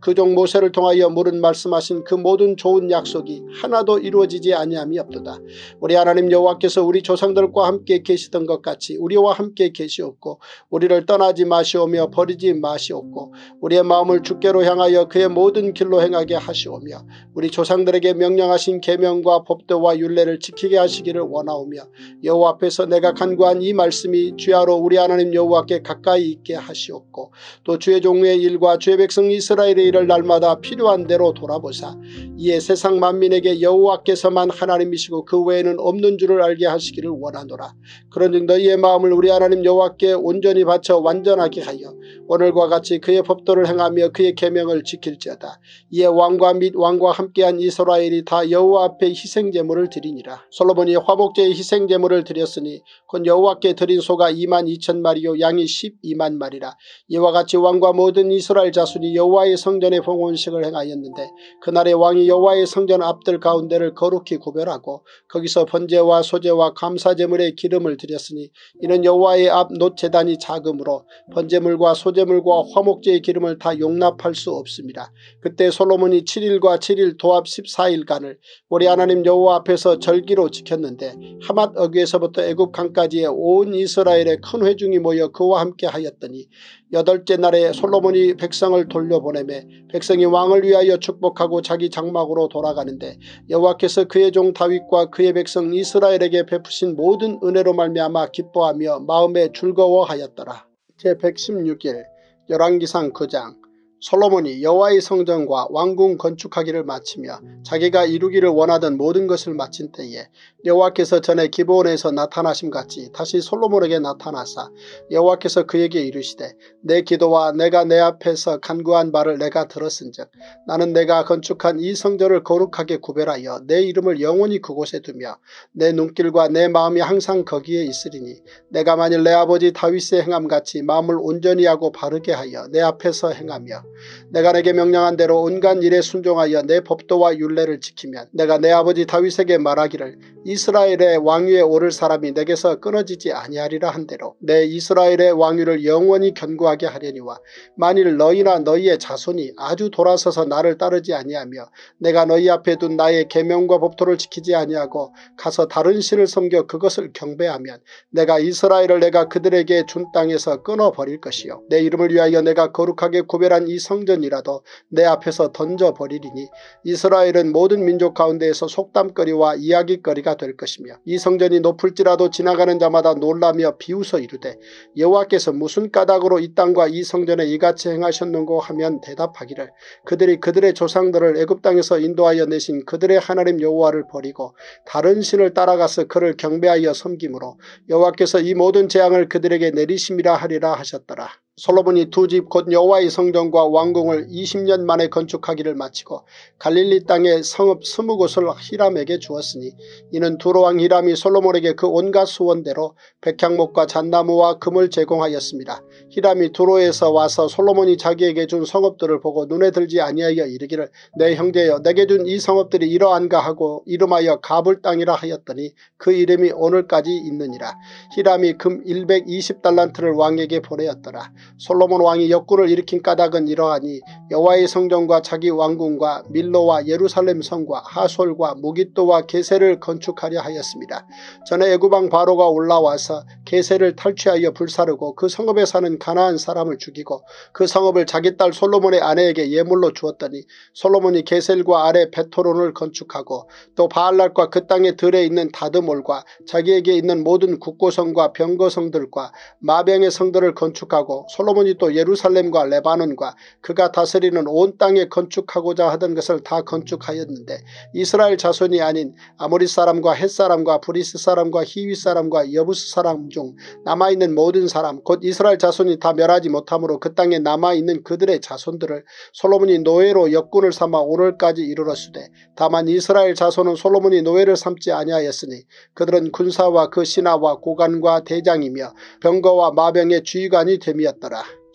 그종 모세를 통하여 물은 말씀하신 그 모든 좋은 약속이 하나도 이루어지지 아니함이 없도다. 우리 하나님 여호와께서 우리 조상들과 함께 계시던 것 같이 우리와 함께 계시옵고 우리를 떠나지 마시오며 버리지 마시옵고 우리의 마음을 주께로 향하여 그의 모든 길로 행하게 하시오며 우리 조상들에게 명령하신 계명과 법도와 율례를 지키게 하시기를 원하오며 여호와 앞에서 내가 간구한 이 말씀이 주야로 우리 하나님 여호와께 가까이 있게 하시옵고 또 주의 종의 일과 주의 백성 이스라엘의 일을 날마다 필요한 대로 돌아보사 이에 세상 만민에게 여호와께서만 하나님이시고 그 외에는 없는 줄을 알게 하시기를 원하노라. 그런즉 너희의 마음을 우리 하나님 여호와께 온전히 바쳐 완전하게 하여 오늘과 같이 그의 법도를 행하며 그의 계명을 지킬지어다. 이에 왕과 및 왕과 함께한 이스라엘이 다 여호와 앞에 희생제물을 드리니라. 솔로몬이 화목제의 희생제물을 드렸으니 곧 여호와께 드린 소가 이만 이천 마리요 양이 십이만 마리라. 이와 같이 왕과 모든 이스라엘 자손이 여호와의 성전에 봉헌식을 행하였는데 그날에 왕이 여호와의 성전 앞들 가운데를 거룩히 구별하고 거기서 번제와 소제와 감사제물의 기름을 드렸으니 이는 여호와의 앞 놋제단이 작으므로 번제물과 소제물과 화목제의 기름을 다 용납할 수 없습니다. 그때 솔로몬이 칠 일과 칠 일 도합 십사 일간을 우리 하나님 여호와 앞에서 절기로 지켰는데 하맛 어귀에서부터 애굽 강까지의 온 이스라엘의 큰 회중이 모여 그와 함께 하였더니 여덟째 날에 솔로몬이 백성을 돌려보내매 백성이 왕을 위하여 축복하고 자기 장막으로 돌아가는데 여호와께서 그의 종 다윗과 그의 백성 이스라엘에게 베푸신 모든 은혜로 말미암아 기뻐하며 마음에 즐거워하였더라. 제백십육 일 열왕기상 구 장. 솔로몬이 여호와의 성전과 왕궁 건축하기를 마치며 자기가 이루기를 원하던 모든 것을 마친 때에 여호와께서 전에 기브온에서 나타나심같이 다시 솔로몬에게 나타나사 여호와께서 그에게 이르시되 내 기도와 내가 내 앞에서 간구한 바를 내가 들었은즉 나는 내가 건축한 이 성전을 거룩하게 구별하여 내 이름을 영원히 그곳에 두며 내 눈길과 내 마음이 항상 거기에 있으리니 내가 만일 내 아버지 다윗의 행함같이 마음을 온전히 하고 바르게 하여 내 앞에서 행하며 내가 내게 명령한 대로 온갖 일에 순종하여 내 법도와 율례를 지키면 내가 내 아버지 다윗에게 말하기를 이스라엘의 왕위에 오를 사람이 내게서 끊어지지 아니하리라 한 대로 내 이스라엘의 왕위를 영원히 견고하게 하려니와 만일 너희나 너희의 자손이 아주 돌아서서 나를 따르지 아니하며 내가 너희 앞에 둔 나의 계명과 법도를 지키지 아니하고 가서 다른 신을 섬겨 그것을 경배하면 내가 이스라엘을 내가 그들에게 준 땅에서 끊어버릴 것이요 내 이름을 위하여 내가 거룩하게 구별한 이 성전이라도 내 앞에서 던져버리리니 이스라엘은 모든 민족 가운데에서 속담거리와 이야기거리가 될 것이며 이 성전이 높을지라도 지나가는 자마다 놀라며 비웃어 이르되 여호와께서 무슨 까닭으로 이 땅과 이 성전에 이같이 행하셨는고 하면 대답하기를 그들이 그들의 조상들을 애굽 땅에서 인도하여 내신 그들의 하나님 여호와를 버리고 다른 신을 따라가서 그를 경배하여 섬김으로 여호와께서 이 모든 재앙을 그들에게 내리심이라 하리라 하셨더라. 솔로몬이 두 집 곧 여호와의 성전과 왕궁을 이십 년 만에 건축하기를 마치고 갈릴리 땅의 성읍 스무 곳을 히람에게 주었으니 이는 두로왕 히람이 솔로몬에게 그 온갖 소원대로 백향목과 잣나무와 금을 제공하였습니다. 히람이 두로에서 와서 솔로몬이 자기에게 준 성읍들을 보고 눈에 들지 아니하여 이르기를 내 형제여 내게 준 이 성읍들이 이러한가 하고 이름하여 가불 땅이라 하였더니 그 이름이 오늘까지 있느니라. 히람이 금 백이십 달란트를 왕에게 보내었더라. 솔로몬 왕이 역군을 일으킨 까닭은 이러하니 여호와의 성전과 자기 왕궁과 밀로와 예루살렘 성과 하솔과 무깃도와 게셀을 건축하려 하였습니다. 전에 애굽왕 바로가 올라와서 게셀을 탈취하여 불사르고 그 성읍에 사는 가나안 사람을 죽이고 그 성읍을 자기 딸 솔로몬의 아내에게 예물로 주었더니 솔로몬이 게셀과 아래 베토론을 건축하고 또 바알락과 그 땅의 들에 있는 다드몰과 자기에게 있는 모든 국고성과 병거성들과 마병의 성들을 건축하고 솔로몬이 또 예루살렘과 레바논과 그가 다스리는 온 땅에 건축하고자 하던 것을 다 건축하였는데 이스라엘 자손이 아닌 아모리 사람과 헷 사람과 브리스 사람과 히위 사람과 여부스 사람 중 남아있는 모든 사람 곧 이스라엘 자손이 다 멸하지 못하므로 그 땅에 남아있는 그들의 자손들을 솔로몬이 노예로 역군을 삼아 오늘까지 이르렀으되 다만 이스라엘 자손은 솔로몬이 노예를 삼지 아니하였으니 그들은 군사와 그 신하와 고관과 대장이며 병거와 마병의 주의관이 됨이었더라.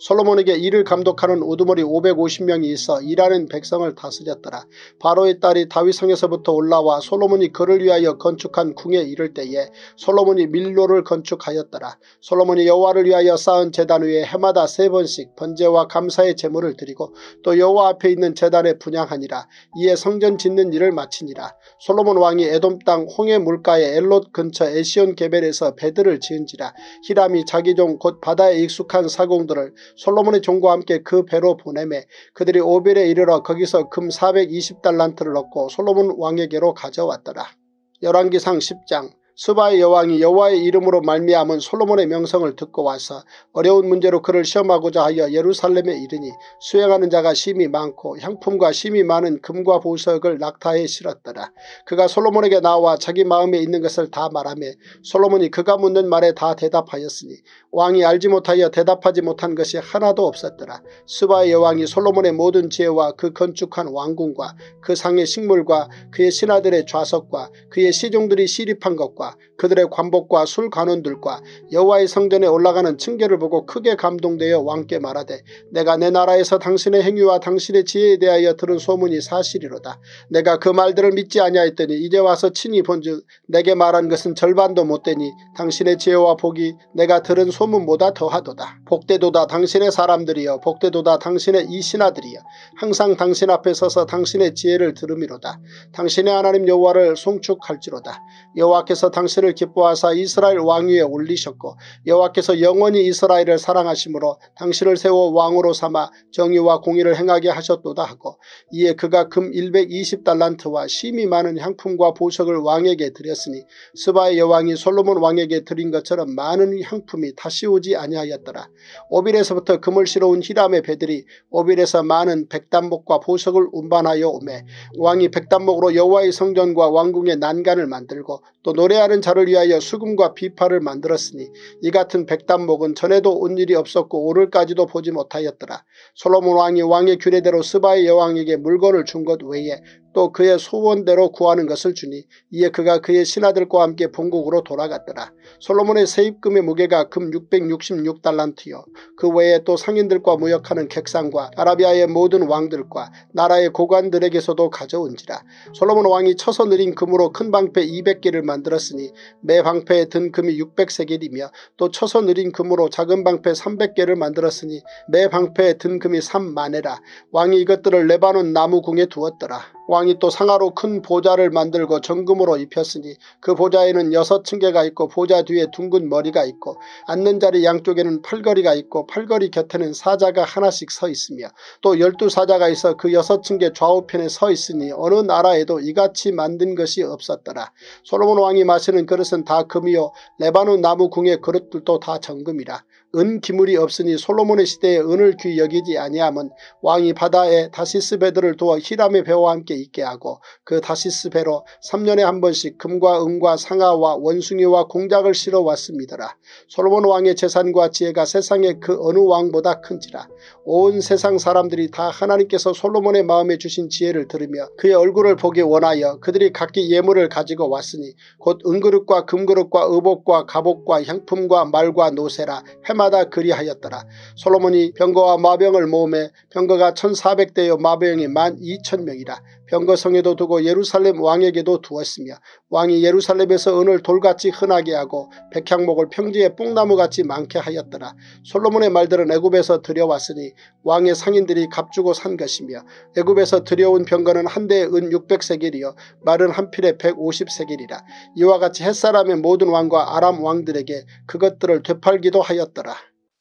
솔로몬에게 일을 감독하는 우두머리 오백오십 명이 있어 일하는 백성을 다스렸더라. 바로의 딸이 다윗성에서부터 올라와 솔로몬이 그를 위하여 건축한 궁에 이를 때에 솔로몬이 밀로를 건축하였더라. 솔로몬이 여호와를 위하여 쌓은 제단 위에 해마다 세 번씩 번제와 감사의 제물을 드리고 또 여호와 앞에 있는 제단에 분향하니라. 이에 성전 짓는 일을 마치니라. 솔로몬 왕이 에돔 땅 홍해 물가의 엘롯 근처 에시온 게벨에서 배들을 지은지라. 히람이 자기 종 곧 바다에 익숙한 사공들을 솔로몬의 종과 함께 그 배로 보내매 그들이 오빌에 이르러 거기서 금 사백이십 달란트를 얻고 솔로몬 왕에게로 가져왔더라. 열왕기상 십 장. 스바의 여왕이 여호와의 이름으로 말미암은 솔로몬의 명성을 듣고 와서 어려운 문제로 그를 시험하고자 하여 예루살렘에 이르니 수행하는 자가 심히 많고 향품과 심히 많은 금과 보석을 낙타에 실었더라. 그가 솔로몬에게 나와 자기 마음에 있는 것을 다 말하며 솔로몬이 그가 묻는 말에 다 대답하였으니 왕이 알지 못하여 대답하지 못한 것이 하나도 없었더라. 스바의 여왕이 솔로몬의 모든 지혜와 그 건축한 왕궁과 그 상의 식물과 그의 신하들의 좌석과 그의 시종들이 시립한 것과 그들의 관복과 술 관원들과 여호와의 성전에 올라가는 층계를 보고 크게 감동되어 왕께 말하되 내가 내 나라에서 당신의 행위와 당신의 지혜에 대하여 들은 소문이 사실이로다. 내가 그 말들을 믿지 아니하였더니 이제 와서 친히 본즉 내게 말한 것은 절반도 못되니 당신의 지혜와 복이 내가 들은 소문보다 더하도다. 복되도다 당신의 사람들이여 복되도다 당신의 이 신하들이여 항상 당신 앞에 서서 당신의 지혜를 들음이로다. 당신의 하나님 여호와를 송축할지로다. 여호와께서 당신을 기뻐하사 이스라엘 왕위에 올리셨고 여호와께서 영원히 이스라엘을 사랑하심으로 당신을 세워 왕으로 삼아 정의와 공의를 행하게 하셨도다 하고 이에 그가 금 백이십 달란트와 심히 많은 향품과 보석을 왕에게 드렸으니 스바의 여왕이 솔로몬 왕에게 드린 것처럼 많은 향품이 다시 오지 아니하였더라. 오빌에서부터 금을 실어온 히람의 배들이 오빌에서 많은 백단목과 보석을 운반하여 오매 왕이 백단목으로 여호와의 성전과 왕궁의 난간을 만들고 또 노래하는 자를 위하여 수금과 비파를 만들었으니 이 같은 백단목은 전에도 온 일이 없었고 오늘까지도 보지 못하였더라. 솔로몬 왕이 왕의 규례대로 스바의 여왕에게 물건을 준 것 외에 또 그의 소원대로 구하는 것을 주니 이에 그가 그의 신하들과 함께 본국으로 돌아갔더라. 솔로몬의 세입금의 무게가 금 육백육십육 달란트요 그 외에 또 상인들과 무역하는 객상과 아라비아의 모든 왕들과 나라의 고관들에게서도 가져온지라. 솔로몬 왕이 쳐서 느린 금으로 큰 방패 이백 개를 만들었으니 매 방패에 든 금이 육백 세겔이며 또 쳐서 느린 금으로 작은 방패 삼백 개를 만들었으니 매 방패에 든 금이 삼만에라. 왕이 이것들을 레바논 나무궁에 두었더라. 왕이 또 상하로 큰 보좌를 만들고 정금으로 입혔으니 그 보좌에는 여섯 층계가 있고 보좌 뒤에 둥근 머리가 있고 앉는 자리 양쪽에는 팔걸이가 있고 팔걸이 곁에는 사자가 하나씩 서 있으며 또 열두 사자가 있어 그 여섯 층계 좌우편에 서 있으니 어느 나라에도 이같이 만든 것이 없었더라. 솔로몬 왕이 마시는 그릇은 다 금이요 레바논 나무 궁의 그릇들도 다 정금이라. 은 기물이 없으니 솔로몬의 시대에 은을 귀 여기지 아니함은 왕이 바다에 다시스 배들을 두어 히람의 배와 함께 있게 하고 그 다시스 배로 삼 년에 한 번씩 금과 은과 상아와 원숭이와 공작을 실어 왔음이더라. 솔로몬 왕의 재산과 지혜가 세상의 그 어느 왕보다 큰지라. 온 세상 사람들이 다 하나님께서 솔로몬의 마음에 주신 지혜를 들으며 그의 얼굴을 보기 원하여 그들이 각기 예물을 가지고 왔으니 곧 은그릇과 금그릇과 의복과 갑옷과 향품과 말과 노새라 해마다 그리하였더라. 솔로몬이 병거와 마병을 모으매 병거가 천사백 대여 마병이 만 이천 명이라. 병거성에도 두고 예루살렘 왕에게도 두었으며 왕이 예루살렘에서 은을 돌같이 흔하게 하고 백향목을 평지에 뽕나무같이 많게 하였더라. 솔로몬의 말들은 애굽에서 들여왔으니 왕의 상인들이 값주고 산 것이며 애굽에서 들여온 병거는 한 대에 은 육백 세겔이요 말은 한 필에 백오십 세겔이라. 이와 같이 햇사람의 모든 왕과 아람 왕들에게 그것들을 되팔기도 하였더라.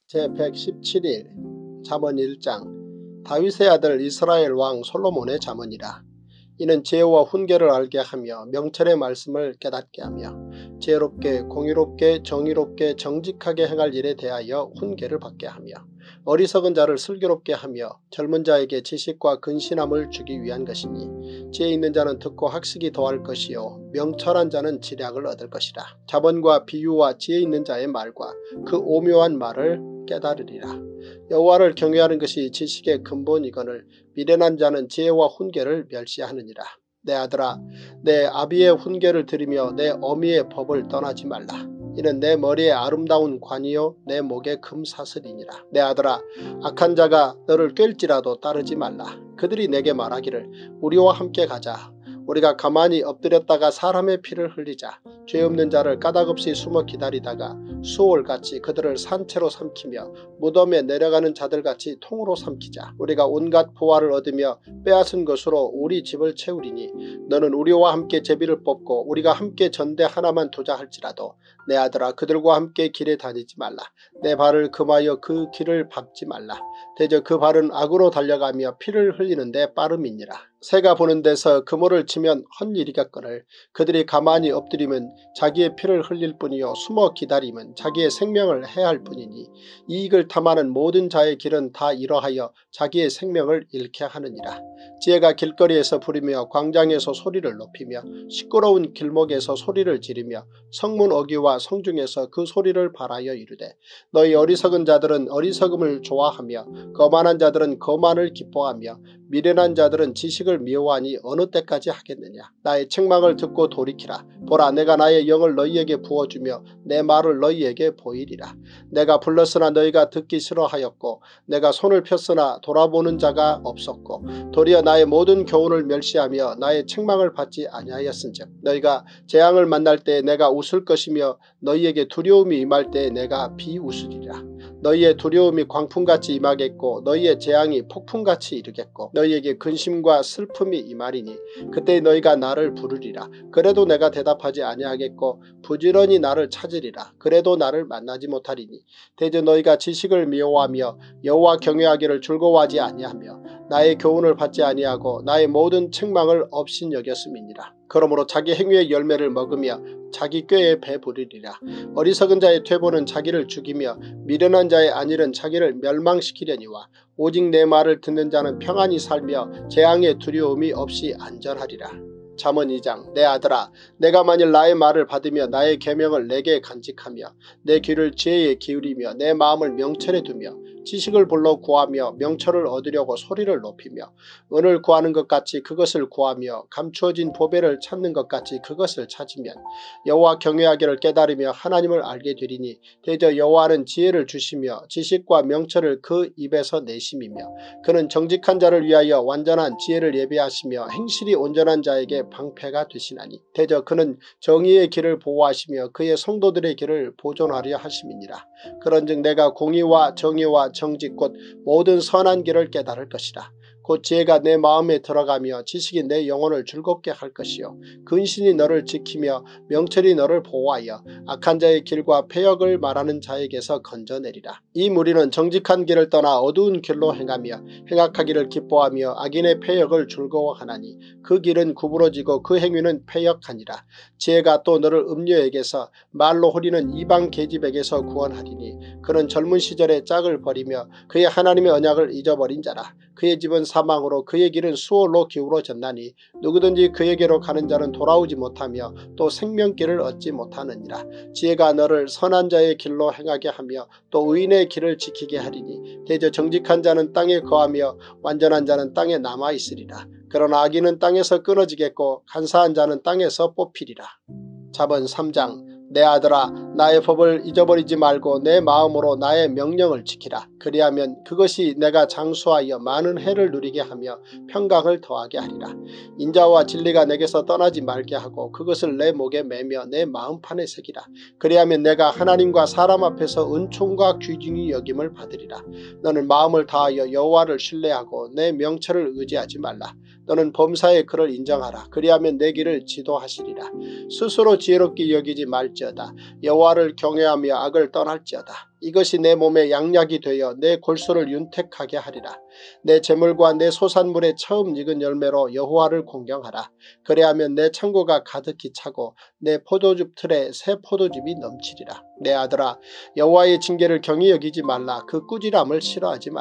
제백십칠 일 잠언 일 장. 다윗의 아들 이스라엘 왕 솔로몬의 잠언이라. 이는 지혜와 훈계를 알게 하며 명철의 말씀을 깨닫게 하며 지혜롭게 공의롭게 정의롭게 정직하게 행할 일에 대하여 훈계를 받게 하며 어리석은 자를 슬기롭게 하며 젊은 자에게 지식과 근신함을 주기 위한 것이니 지혜 있는 자는 듣고 학식이 더할 것이요 명철한 자는 지략을 얻을 것이라. 자본과 비유와 지혜 있는 자의 말과 그 오묘한 말을 깨달으리라. 여호와를 경외하는 것이 지식의 근본이거늘 미련한 자는 지혜와 훈계를 멸시하느니라. 내 아들아 내 아비의 훈계를 들으며 내 어미의 법을 떠나지 말라. 이는 내 머리에 아름다운 관이요 내 목에 금사슬이니라. 내 아들아, 악한 자가 너를 꿰일지라도 따르지 말라. 그들이 내게 말하기를 우리와 함께 가자. 우리가 가만히 엎드렸다가 사람의 피를 흘리자. 죄 없는 자를 까닭없이 숨어 기다리다가 수월같이 그들을 산채로 삼키며 무덤에 내려가는 자들같이 통으로 삼키자. 우리가 온갖 보화를 얻으며 빼앗은 것으로 우리 집을 채우리니 너는 우리와 함께 제비를 뽑고 우리가 함께 전대 하나만 두자 할지라도 내 아들아, 그들과 함께 길에 다니지 말라. 내 발을 금하여 그 길을 밟지 말라. 대저 그 발은 악으로 달려가며 피를 흘리는데 빠름이니라. 새가 보는 데서 그물을 치면 헛일이겠거늘 그들이 가만히 엎드리면 자기의 피를 흘릴 뿐이요 숨어 기다리면 자기의 생명을 해할 뿐이니 이익을 탐하는 모든 자의 길은 다 이러하여 자기의 생명을 잃게 하느니라. 지혜가 길거리에서 부리며 광장에서 소리를 높이며 시끄러운 길목에서 소리를 지르며 성문 어귀와 성중에서 그 소리를 발하여 이르되 너희 어리석은 자들은 어리석음을 좋아하며 거만한 자들은 거만을 기뻐하며 미련한 자들은 지식을 미워하니 어느 때까지 하겠느냐. 나의 책망을 듣고 돌이키라. 보라, 내가 나의 영을 너희에게 부어주며 내 말을 너희에게 보이리라. 내가 불렀으나 너희가 듣기 싫어하였고 내가 손을 폈으나 돌아보는 자가 없었고 도리어 나의 모든 교훈을 멸시하며 나의 책망을 받지 아니하였은즉 너희가 재앙을 만날 때 내가 웃을 것이며 너희에게 두려움이 임할 때 내가 비웃으리라. 너희의 두려움이 광풍같이 임하겠고 너희의 재앙이 폭풍같이 이르겠고 너희에게 근심과 슬픔이 임하리니 그때 너희가 나를 부르리라. 그래도 내가 대답하지 아니하겠고 부지런히 나를 찾으리라. 그래도 나를 만나지 못하리니 대저 너희가 지식을 미워하며 여호와 경외하기를 즐거워하지 아니하며 나의 교훈을 받지 아니하고 나의 모든 책망을 업신여겼음이니라. 그러므로 자기 행위의 열매를 먹으며 자기 꾀에 배부르리라. 어리석은 자의 퇴보는 자기를 죽이며 미련한 자의 안일은 자기를 멸망시키려니와 오직 내 말을 듣는 자는 평안히 살며 재앙의 두려움이 없이 안전하리라. 잠언 이 장. 내 아들아, 내가 만일 나의 말을 받으며 나의 계명을 내게 간직하며 내 귀를 지혜에 기울이며 내 마음을 명철에 두며 지식을 불러 구하며 명철을 얻으려고 소리를 높이며 은을 구하는 것 같이 그것을 구하며 감추어진 보배를 찾는 것 같이 그것을 찾으면 여호와 경외하기를 깨달으며 하나님을 알게 되리니 대저 여호와는 지혜를 주시며 지식과 명철을 그 입에서 내심이며 그는 정직한 자를 위하여 완전한 지혜를 예비하시며 행실이 온전한 자에게 방패가 되시나니 대저 그는 정의의 길을 보호하시며 그의 성도들의 길을 보존하려 하심이니라. 그런즉 내가 공의와 정의와 정직 곧 모든 선한 길을 깨달을 것이라. 곧 지혜가 내 마음에 들어가며 지식이 내 영혼을 즐겁게 할 것이요 근신이 너를 지키며 명철이 너를 보호하여 악한 자의 길과 패역을 말하는 자에게서 건져내리라. 이 무리는 정직한 길을 떠나 어두운 길로 행하며 행악하기를 기뻐하며 악인의 패역을 즐거워하나니 그 길은 구부러지고 그 행위는 패역하니라. 지혜가 또 너를 음녀에게서 말로 호리는 이방 계집에게서 구원하리니 그는 젊은 시절에 짝을 버리며 그의 하나님의 언약을 잊어버린 자라. 그의 집은 사망으로 그의 길은 수월로 기울어졌나니 누구든지 그에게로 가는 자는 돌아오지 못하며 또 생명길을 얻지 못하느니라. 지혜가 너를 선한 자의 길로 행하게 하며 또 의인의 길을 지키게 하리니 대저 정직한 자는 땅에 거하며 완전한 자는 땅에 남아있으리라. 그러나 악인은 땅에서 끊어지겠고 간사한 자는 땅에서 뽑히리라. 잠언 삼 장. 내 아들아, 나의 법을 잊어버리지 말고 내 마음으로 나의 명령을 지키라. 그리하면 그것이 내가 장수하여 많은 해를 누리게 하며 평강을 더하게 하리라. 인자와 진리가 내게서 떠나지 말게 하고 그것을 내 목에 매며 내 마음판에 새기라. 그리하면 내가 하나님과 사람 앞에서 은총과 귀중히 여김을 받으리라. 너는 마음을 다하여 여호와를 신뢰하고 내 명철을 의지하지 말라. 너는 범사의 그를 인정하라. 그리하면 내 길을 지도하시리라. 스스로 지혜롭게 여기지 말지어다. 여호와를 경외하며 악을 떠날지어다. 이것이 내 몸에 양약이 되어 내 골수를 윤택하게 하리라. 내 재물과 내 소산물의 처음 익은 열매로 여호와를 공경하라. 그래야면 내 창고가 가득히 차고 내 포도즙 틀에 새 포도즙이 넘치리라. 내 아들아, 여호와의 징계를 경히 여기지 말라. 그 꾸지람을 싫어하지 말라.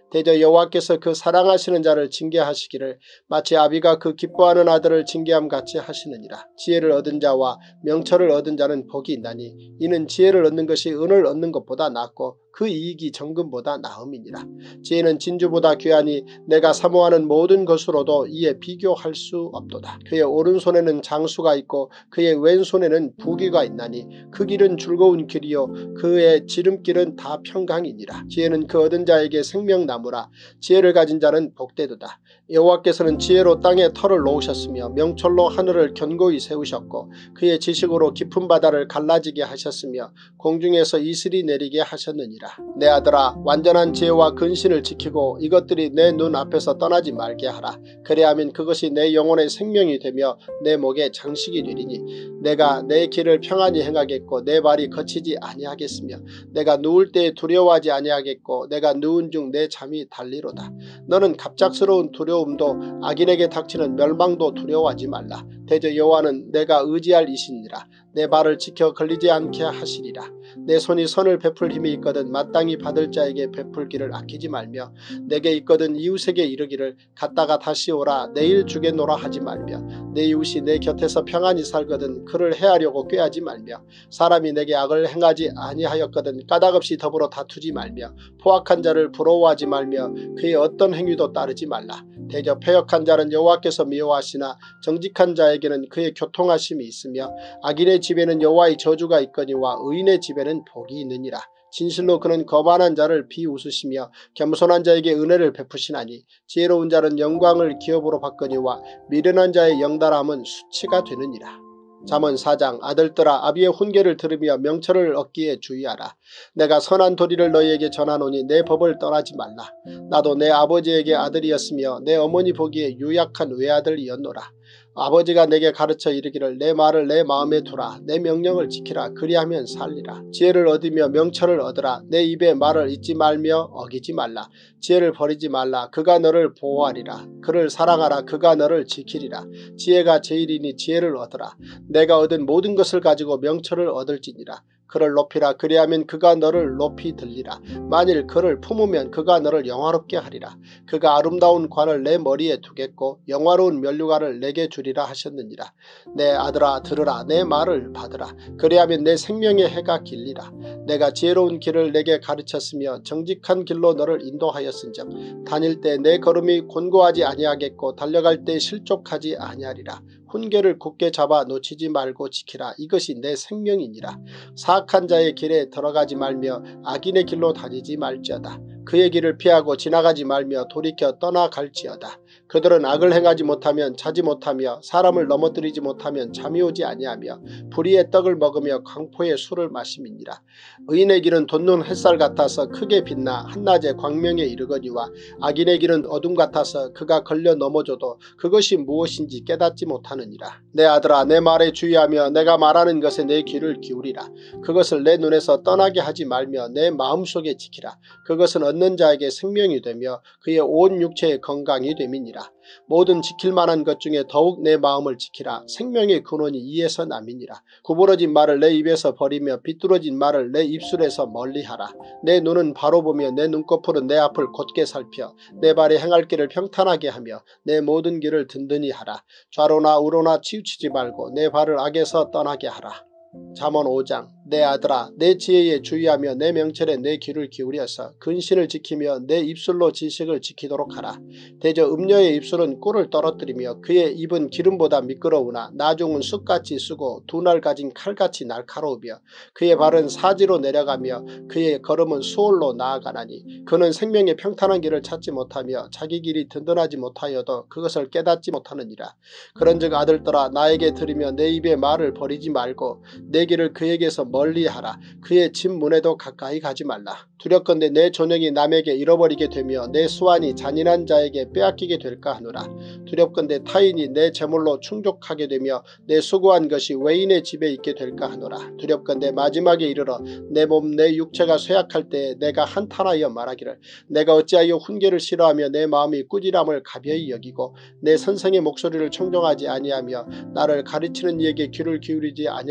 대저 여호와께서 그 사랑하시는 자를 징계하시기를 마치 아비가 그 기뻐하는 아들을 징계함 같이 하시느니라. 지혜를 얻은 자와 명철을 얻은 자는 복이 있나니 이는 지혜를 얻는 것이 은을 얻는 것보다 낫고 그 이익이 정금보다 나음이니라. 지혜는 진주보다 귀하니 내가 사모하는 모든 것으로도 이에 비교할 수 없도다. 그의 오른손에는 장수가 있고 그의 왼손에는 부귀가 있나니 그 길은 즐거운 길이요 그의 지름길은 다 평강이니라. 지혜는 그 얻은 자에게 생명나무라. 지혜를 가진 자는 복되도다. 여호와께서는 지혜로 땅에 터를 놓으셨으며 명철로 하늘을 견고히 세우셨고 그의 지식으로 깊은 바다를 갈라지게 하셨으며 공중에서 이슬이 내리게 하셨느니라. 내 아들아, 완전한 지혜와 근신을 지키고 이것들이 내 눈 앞에서 떠나지 말게 하라. 그래야면 그것이 내 영혼의 생명이 되며 내 목에 장식이 되리니 내가 내 길을 평안히 행하겠고 내 발이 거치지 아니하겠으며 내가 누울 때에 두려워하지 아니하겠고 내가 누운 중 내 잠이 달리로다. 너는 갑작스러운 두려움도 악인에게 닥치는 멸망도 두려워하지 말라. 대저 여호와는 내가 의지할 이시니라. 내 발을 지켜 걸리지 않게 하시리라. 내 손이 선을 베풀 힘이 있거든 마땅히 받을 자에게 베풀기를 아끼지 말며 내게 있거든 이웃에게 이르기를 갔다가 다시 오라 내일 주겠노라 하지 말며 내 이웃이 내 곁에서 평안히 살거든 그를 해하려고 꾀하지 말며 사람이 내게 악을 행하지 아니하였거든 까닭없이 더불어 다투지 말며 포악한 자를 부러워하지 말며 그의 어떤 행위도 따르지 말라. 대저 패역한 자는 여호와께서 미워하시나 정직한 자에게는 그의 교통하심이 있으며 악인의 집에는 여호와의 저주가 있거니와 의인의 집에는 복이 있느니라. 진실로 그는 거만한 자를 비웃으시며 겸손한 자에게 은혜를 베푸시나니 지혜로운 자는 영광을 기업으로 받거니와 미련한 자의 영달함은 수치가 되느니라. 잠언 사 장 아들들아 아비의 훈계를 들으며 명철을 얻기에 주의하라. 내가 선한 도리를 너희에게 전하노니 내 법을 떠나지 말라. 나도 내 아버지에게 아들이었으며 내 어머니 보기에 유약한 외아들이었노라. 아버지가 내게 가르쳐 이르기를 내 말을 내 마음에 두라. 내 명령을 지키라. 그리하면 살리라. 지혜를 얻으며 명철을 얻으라. 내 입에 말을 잊지 말며 어기지 말라. 지혜를 버리지 말라. 그가 너를 보호하리라. 그를 사랑하라. 그가 너를 지키리라. 지혜가 제일이니 지혜를 얻으라. 내가 얻은 모든 것을 가지고 명철을 얻을지니라. 그를 높이라. 그리하면 그가 너를 높이 들리라. 만일 그를 품으면 그가 너를 영화롭게 하리라. 그가 아름다운 관을 내 머리에 두겠고 영화로운 면류관을 내게 주리라 하셨느니라. 내 아들아 들으라. 내 말을 받으라. 그리하면 내 생명의 해가 길리라. 내가 지혜로운 길을 내게 가르쳤으며 정직한 길로 너를 인도하였은즉 다닐 때 내 걸음이 곤고하지 아니하겠고 달려갈 때 실족하지 아니하리라. 훈계를 굳게 잡아 놓치지 말고 지키라. 이것이 내 생명이니라. 사악한 자의 길에 들어가지 말며 악인의 길로 다니지 말지어다. 그의 길을 피하고 지나가지 말며 돌이켜 떠나갈지어다. 그들은 악을 행하지 못하면 자지 못하며 사람을 넘어뜨리지 못하면 잠이 오지 아니하며 불의의 떡을 먹으며 강포의 술을 마심이니라. 의인의 길은 돋는 햇살 같아서 크게 빛나 한낮에 광명에 이르거니와 악인의 길은 어둠 같아서 그가 걸려 넘어져도 그것이 무엇인지 깨닫지 못하느니라. 내 아들아 내 말에 주의하며 내가 말하는 것에 내 귀를 기울이라. 그것을 내 눈에서 떠나게 하지 말며 내 마음속에 지키라. 그것은 얻는 자에게 생명이 되며 그의 온 육체의 건강이 됨이니라. 모든 지킬 만한 것 중에 더욱 내 마음을 지키라. 생명의 근원이 이에서 남이니라. 구부러진 말을 내 입에서 버리며 비뚤어진 말을 내 입술에서 멀리하라. 내 눈은 바로 보며 내 눈꺼풀은 내 앞을 곧게 살펴 내 발이 행할 길을 평탄하게 하며 내 모든 길을 든든히 하라. 좌로나 우로나 치우치지 말고 내 발을 악에서 떠나게 하라. 잠언 오 장 내 아들아 내 지혜에 주의하며 내 명철에 내 귀를 기울여서 근신을 지키며 내 입술로 지식을 지키도록 하라. 대저 음녀의 입술은 꿀을 떨어뜨리며 그의 입은 기름보다 미끄러우나 나중은 쑥같이 쓰고 두 날 가진 칼같이 날카로우며 그의 발은 사지로 내려가며 그의 걸음은 수월로 나아가나니 그는 생명의 평탄한 길을 찾지 못하며 자기 길이 든든하지 못하여도 그것을 깨닫지 못하느니라. 그런즉 아들들아 나에게 들으며 내 입의 말을 버리지 말고 내 길을 그에게서 멀리하라. 그의 집 문에도 가까이 가지 말라. 두렵건대 내 존영이 남에게 잃어버리게 되며 내 수완이 잔인한 자에게 빼앗기게 될까 하노라. 두렵건대 타인이 내 재물로 충족하게 되며 내 수고한 것이 외인의 집에 있게 될까 하노라. 두렵건대 마지막에 이르러 내 몸 내 육체가 쇠약할 때에 내가 한탄하여 말하기를 내가 어찌하여 훈계를 싫어하며 내 마음이 꾸지람을 가벼이 여기고 내 선생의 목소리를 청종하지 아니하며 나를 가르치는 이에게 귀를 기울이지 아니하였던가.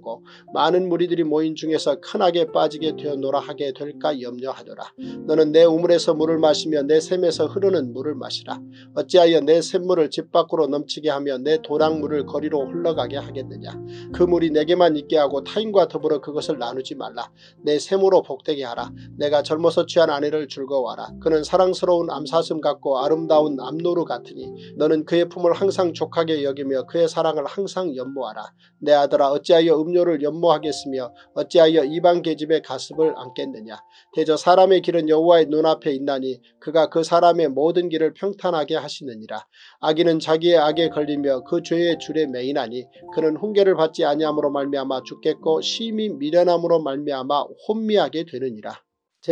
당하고 많은 무리들이 모인 중에서 큰악에 빠지게 되었노라 하게 될까 염려하노라. 너는 내 우물에서 물을 마시며 내 샘에서 흐르는 물을 마시라. 어찌하여 내 샘물을 집 밖으로 넘치게 하며 내 도랑물을 거리로 흘러가게 하겠느냐. 그 물이 내게만 있게 하고 타인과 더불어 그것을 나누지 말라. 내 샘으로 복되게 하라. 내가 젊어서 취한 아내를 즐거워하라. 그는 사랑스러운 암사슴 같고 아름다운 암노루 같으니 너는 그의 품을 항상 족하게 여기며 그의 사랑을 항상 연모하라. 내 아들아, 어찌하여 음료를 연모하겠으며 어찌하여 이방 계집의 가습을 안겠느냐. 대저 사람의 길은 여호와의 눈앞에 있나니 그가 그 사람의 모든 길을 평탄하게 하시느니라. 악인은 자기의 악에 걸리며 그 죄의 줄에 매이나니 그는 훈계를 받지 아니함으로 말미암아 죽겠고 심히 미련함으로 말미암아 혼미하게 되느니라.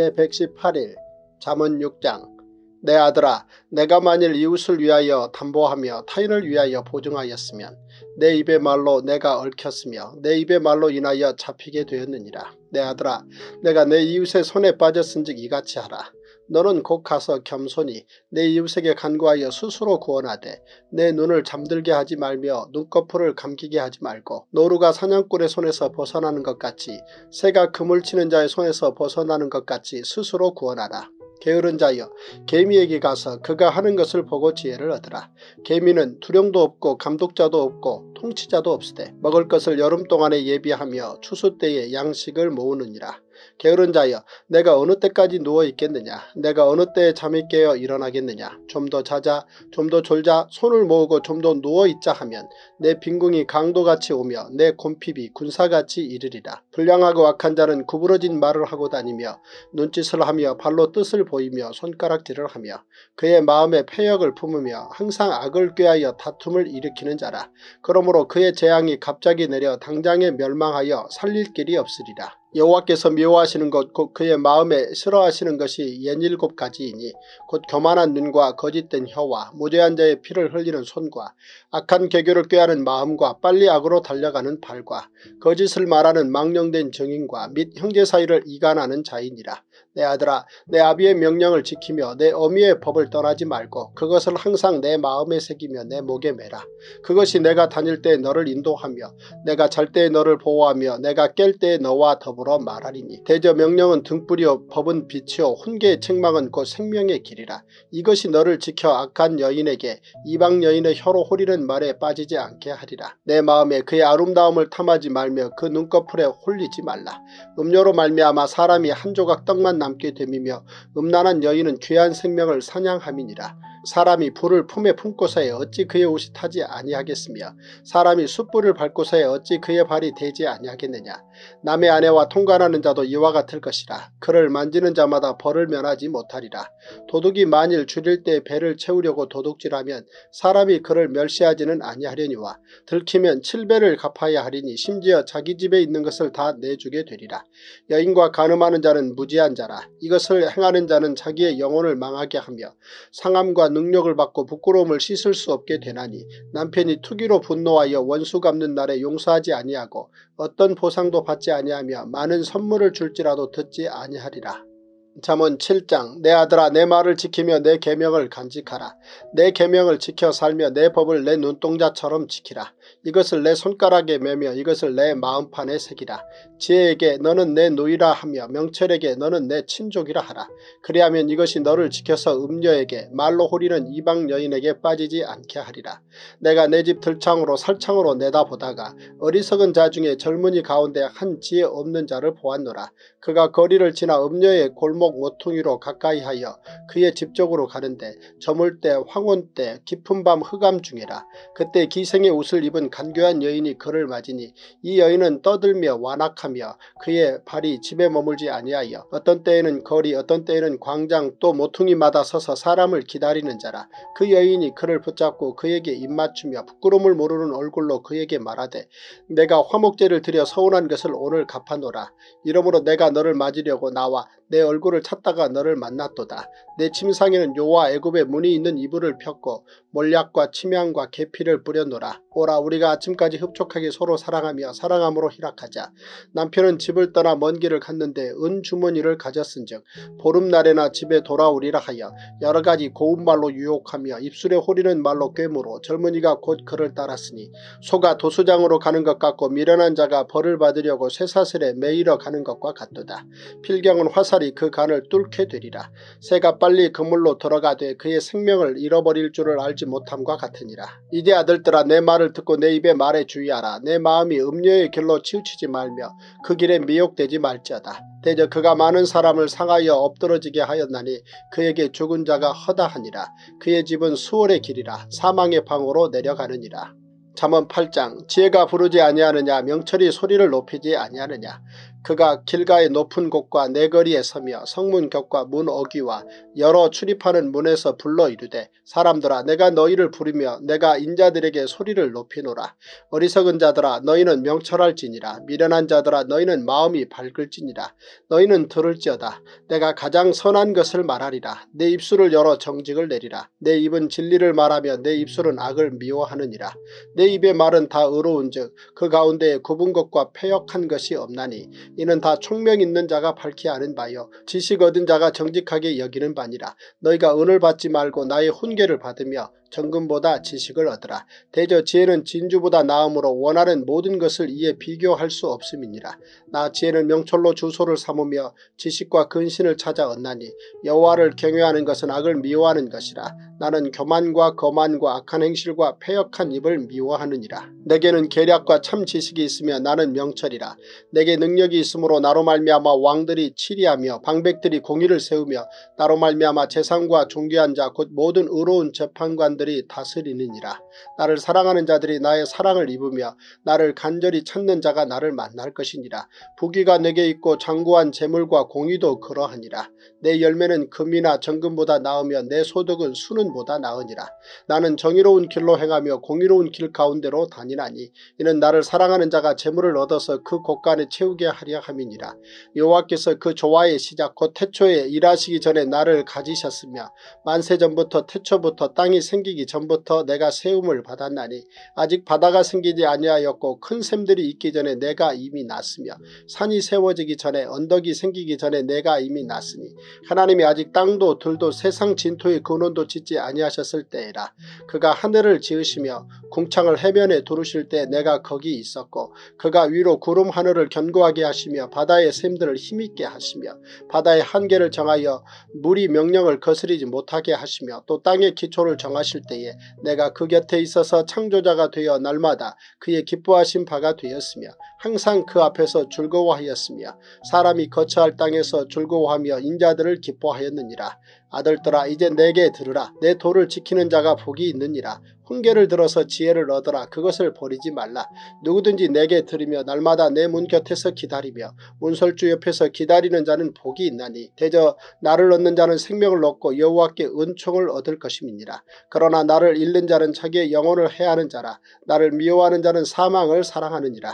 제백십팔 일 잠언 육 장. 내 아들아, 내가 만일 이웃을 위하여 담보하며 타인을 위하여 보증하였으면 내 입의 말로 내가 얽혔으며 내 입의 말로 인하여 잡히게 되었느니라. 내 아들아, 내가 내 이웃의 손에 빠졌은즉 이같이 하라. 너는 곧 가서 겸손히 내 이웃에게 간구하여 스스로 구원하되 내 눈을 잠들게 하지 말며 눈꺼풀을 감기게 하지 말고 노루가 사냥꾼의 손에서 벗어나는 것 같이 새가 그물 치는 자의 손에서 벗어나는 것 같이 스스로 구원하라. 게으른 자여, 개미에게 가서 그가 하는 것을 보고 지혜를 얻으라. 개미는 두령도 없고 감독자도 없고 통치자도 없으되 먹을 것을 여름 동안에 예비하며 추수 때에 양식을 모으느니라. 게으른 자여, 내가 어느 때까지 누워있겠느냐. 내가 어느 때에 잠이 깨어 일어나겠느냐. 좀 더 자자, 좀 더 졸자, 손을 모으고 좀 더 누워있자 하면 내 빈궁이 강도같이 오며 내 곰핍이 군사같이 이르리라. 불량하고 악한 자는 구부러진 말을 하고 다니며 눈짓을 하며 발로 뜻을 보이며 손가락질을 하며 그의 마음에 패역을 품으며 항상 악을 꾀하여 다툼을 일으키는 자라. 그러므로 그의 재앙이 갑자기 내려 당장에 멸망하여 살릴 길이 없으리라. 여호와께서 미워하시는 것 곧 그의 마음에 싫어하시는 것이 연일곱 가지이니 곧 교만한 눈과 거짓된 혀와 무죄한 자의 피를 흘리는 손과 악한 계교를 꾀하는 마음과 빨리 악으로 달려가는 발과 거짓을 말하는 망령된 증인과 및 형제 사이를 이간하는 자이니라. 내 아들아, 내 아비의 명령을 지키며 내 어미의 법을 떠나지 말고 그것을 항상 내 마음에 새기며 내 목에 매라. 그것이 내가 다닐 때에 너를 인도하며 내가 잘 때에 너를 보호하며 내가 깰 때에 너와 더불어 말하리니 대저 명령은 등불이요 법은 빛이요 훈계의 책망은 곧 생명의 길이라. 이것이 너를 지켜 악한 여인에게 이방 여인의 혀로 호리는 말에 빠지지 않게 하리라. 내 마음에 그의 아름다움을 탐하지 말며 그 눈꺼풀에 홀리지 말라. 음료로 말미암아 사람이 한 조각 떡만 남게 됨이며 음란한 여인은 귀한 생명을 사냥함이니라. 사람이 불을 품에 품고서야 어찌 그의 옷이 타지 아니하겠으며 사람이 숯불을 밟고서야 어찌 그의 발이 되지 아니하겠느냐. 남의 아내와 통관하는 자도 이와 같을 것이라. 그를 만지는 자마다 벌을 면하지 못하리라. 도둑이 만일 줄일 때 배를 채우려고 도둑질하면 사람이 그를 멸시하지는 아니하려니와 들키면 칠배를 갚아야 하리니 심지어 자기 집에 있는 것을 다 내주게 되리라. 여인과 간음하는 자는 무지한 자라. 이것을 행하는 자는 자기의 영혼을 망하게 하며 상함과 능력을 받고 부끄러움을 씻을 수 없게 되나니 남편이 투기로 분노하여 원수 갚는 날에 용서하지 아니하고 어떤 보상도 받지 아니하며 많은 선물을 줄지라도 듣지 아니하리라. 잠언 칠 장. 내 아들아, 내 말을 지키며 내 계명을 간직하라. 내 계명을 지켜 살며 내 법을 내 눈동자처럼 지키라. 이것을 내 손가락에 매며 이것을 내 마음판에 새기라. 지혜에게 너는 내 누이라 하며 명철에게 너는 내 친족이라 하라. 그리하면 이것이 너를 지켜서 음녀에게 말로 호리는 이방 여인에게 빠지지 않게 하리라. 내가 내 집 들창으로 살창으로 내다보다가 어리석은 자 중에 젊은이 가운데 한 지혜 없는 자를 보았노라. 그가 거리를 지나 음녀의 골목 모퉁이로 가까이하여 그의 집 쪽으로 가는데 저물 때 황혼 때 깊은 밤 흑암 중이라. 그때 기생의 옷을 입은 간교한 여인이 그를 맞으니 이 여인은 떠들며 완악하며 그의 발이 집에 머물지 아니하여 어떤 때에는 거리 어떤 때에는 광장 또 모퉁이마다 서서 사람을 기다리는 자라. 그 여인이 그를 붙잡고 그에게 입맞추며 부끄러움을 모르는 얼굴로 그에게 말하되 내가 화목제를 드려 서운한 것을 오늘 갚아노라. 이러므로 내가 너를 맞으려고 나와 내 얼굴을 찾다가 너를 만났도다. 내 침상에는 요와 애굽의 문이 있는 이불을 폈고 몰약과 침향과 계피를 뿌려놓으라. 오라 우리가 아침까지 흡족하게 서로 사랑하며 사랑함으로 희락하자. 남편은 집을 떠나 먼 길을 갔는데 은주머니를 가졌은즉 보름날에나 집에 돌아오리라 하여 여러가지 고운말로 유혹하며 입술에 호리는 말로 꿰물어 젊은이가 곧 그를 따랐으니 소가 도수장으로 가는 것 같고 미련한 자가 벌을 받으려고 쇠사슬에 매이러 가는 것과 같도다. 필경은 화살이 그 간을 뚫게 되리라. 새가 빨리 그물로 들어가되 그의 생명을 잃어버릴 줄을 알지 못함과 같으니라. 이제 아들들아 내 말을 듣고 내 입의 말에 주의하라. 내 마음이 음녀의 길로 치우치지 말며 그 길에 미혹되지 말지어다. 대저 그가 많은 사람을 상하여 엎드러지게 하였나니 그에게 죽은 자가 허다하니라. 그의 집은 수월의 길이라 사망의 방으로 내려가느니라. 잠언 팔 장 지혜가 부르지 아니하느냐 명철이 소리를 높이지 아니하느냐. 그가 길가의 높은 곳과 내거리에 서며 성문 곁과 문 어귀와 여러 출입하는 문에서 불러 이르되 사람들아 내가 너희를 부르며 내가 인자들에게 소리를 높이노라. 어리석은 자들아 너희는 명철할지니라. 미련한 자들아 너희는 마음이 밝을지니라. 너희는 들을지어다. 내가 가장 선한 것을 말하리라. 내 입술을 열어 정직을 내리라. 내 입은 진리를 말하며 내 입술은 악을 미워하느니라. 내 입의 말은 다 의로운즉 그 가운데에 굽은 것과 패역한 것이 없나니 이는 다 총명 있는 자가 밝히 아는 바요 지식 얻은 자가 정직하게 여기는 바니라. 너희가 은을 받지 말고 나의 훈계를 받으며 정금보다 지식을 얻으라. 대저 지혜는 진주보다 나음으로 원하는 모든 것을 이에 비교할 수 없음이니라. 나 지혜는 명철로 주소를 삼으며 지식과 근신을 찾아 얻나니 여호와를 경외하는 것은 악을 미워하는 것이라. 나는 교만과 거만과 악한 행실과 패역한 입을 미워하느니라. 내게는 계략과 참 지식이 있으며 나는 명철이라. 내게 능력이 있으므로 나로 말미암아 왕들이 치리하며 방백들이 공의를 세우며 나로 말미암아 재상과 존귀한 자 곧 모든 의로운 재판관들이 다스리느니라. 나를 사랑하는 자들이 나의 사랑을 입으며 나를 간절히 찾는 자가 나를 만날 것이니라. 부귀가 내게 있고 장구한 재물과 공의도 그러하니라. 내 열매는 금이나 정금보다 나으며 내 소득은 수는보다 나으니라. 나는 정의로운 길로 행하며 공의로운 길 가운데로 다니나니 이는 나를 사랑하는 자가 재물을 얻어서 그 곳간에 채우게 하려 함이니라. 여호와께서 그 조화의 시작 곧 태초에 일하시기 전에 나를 가지셨으며 만세전부터 태초부터 땅이 생기기 전부터 내가 세움을 받았나니 아직 바다가 생기지 아니하였고 큰 샘들이 있기 전에 내가 이미 났으며 산이 세워지기 전에 언덕이 생기기 전에 내가 이미 났으니 하나님이 아직 땅도 들도 세상 진토의 근원도 짓지 아니하셨을 때에라. 그가 하늘을 지으시며 궁창을 해변에 두르실 때 내가 거기 있었고 그가 위로 구름 하늘을 견고하게 하시며 바다의 샘들을 힘있게 하시며 바다의 한계를 정하여 물이 명령을 거스리지 못하게 하시며 또 땅의 기초를 정하실 때에 내가 그 곁에 있어서 창조자가 되어 날마다 그의 기뻐하신 바가 되었으며 항상 그 앞에서 즐거워하였으며 사람이 거처할 땅에서 즐거워하며 인자들을 기뻐하였느니라. 아들들아 이제 내게 들으라. 내 도를 지키는 자가 복이 있느니라. 훈계를 들어서 지혜를 얻어라. 그것을 버리지 말라. 누구든지 내게 들으며 날마다 내 문 곁에서 기다리며 문설주 옆에서 기다리는 자는 복이 있나니 대저 나를 얻는 자는 생명을 얻고 여호와께 은총을 얻을 것임이니라. 그러나 나를 잃는 자는 자기의 영혼을 해하는 자라. 나를 미워하는 자는 사망을 사랑하느니라.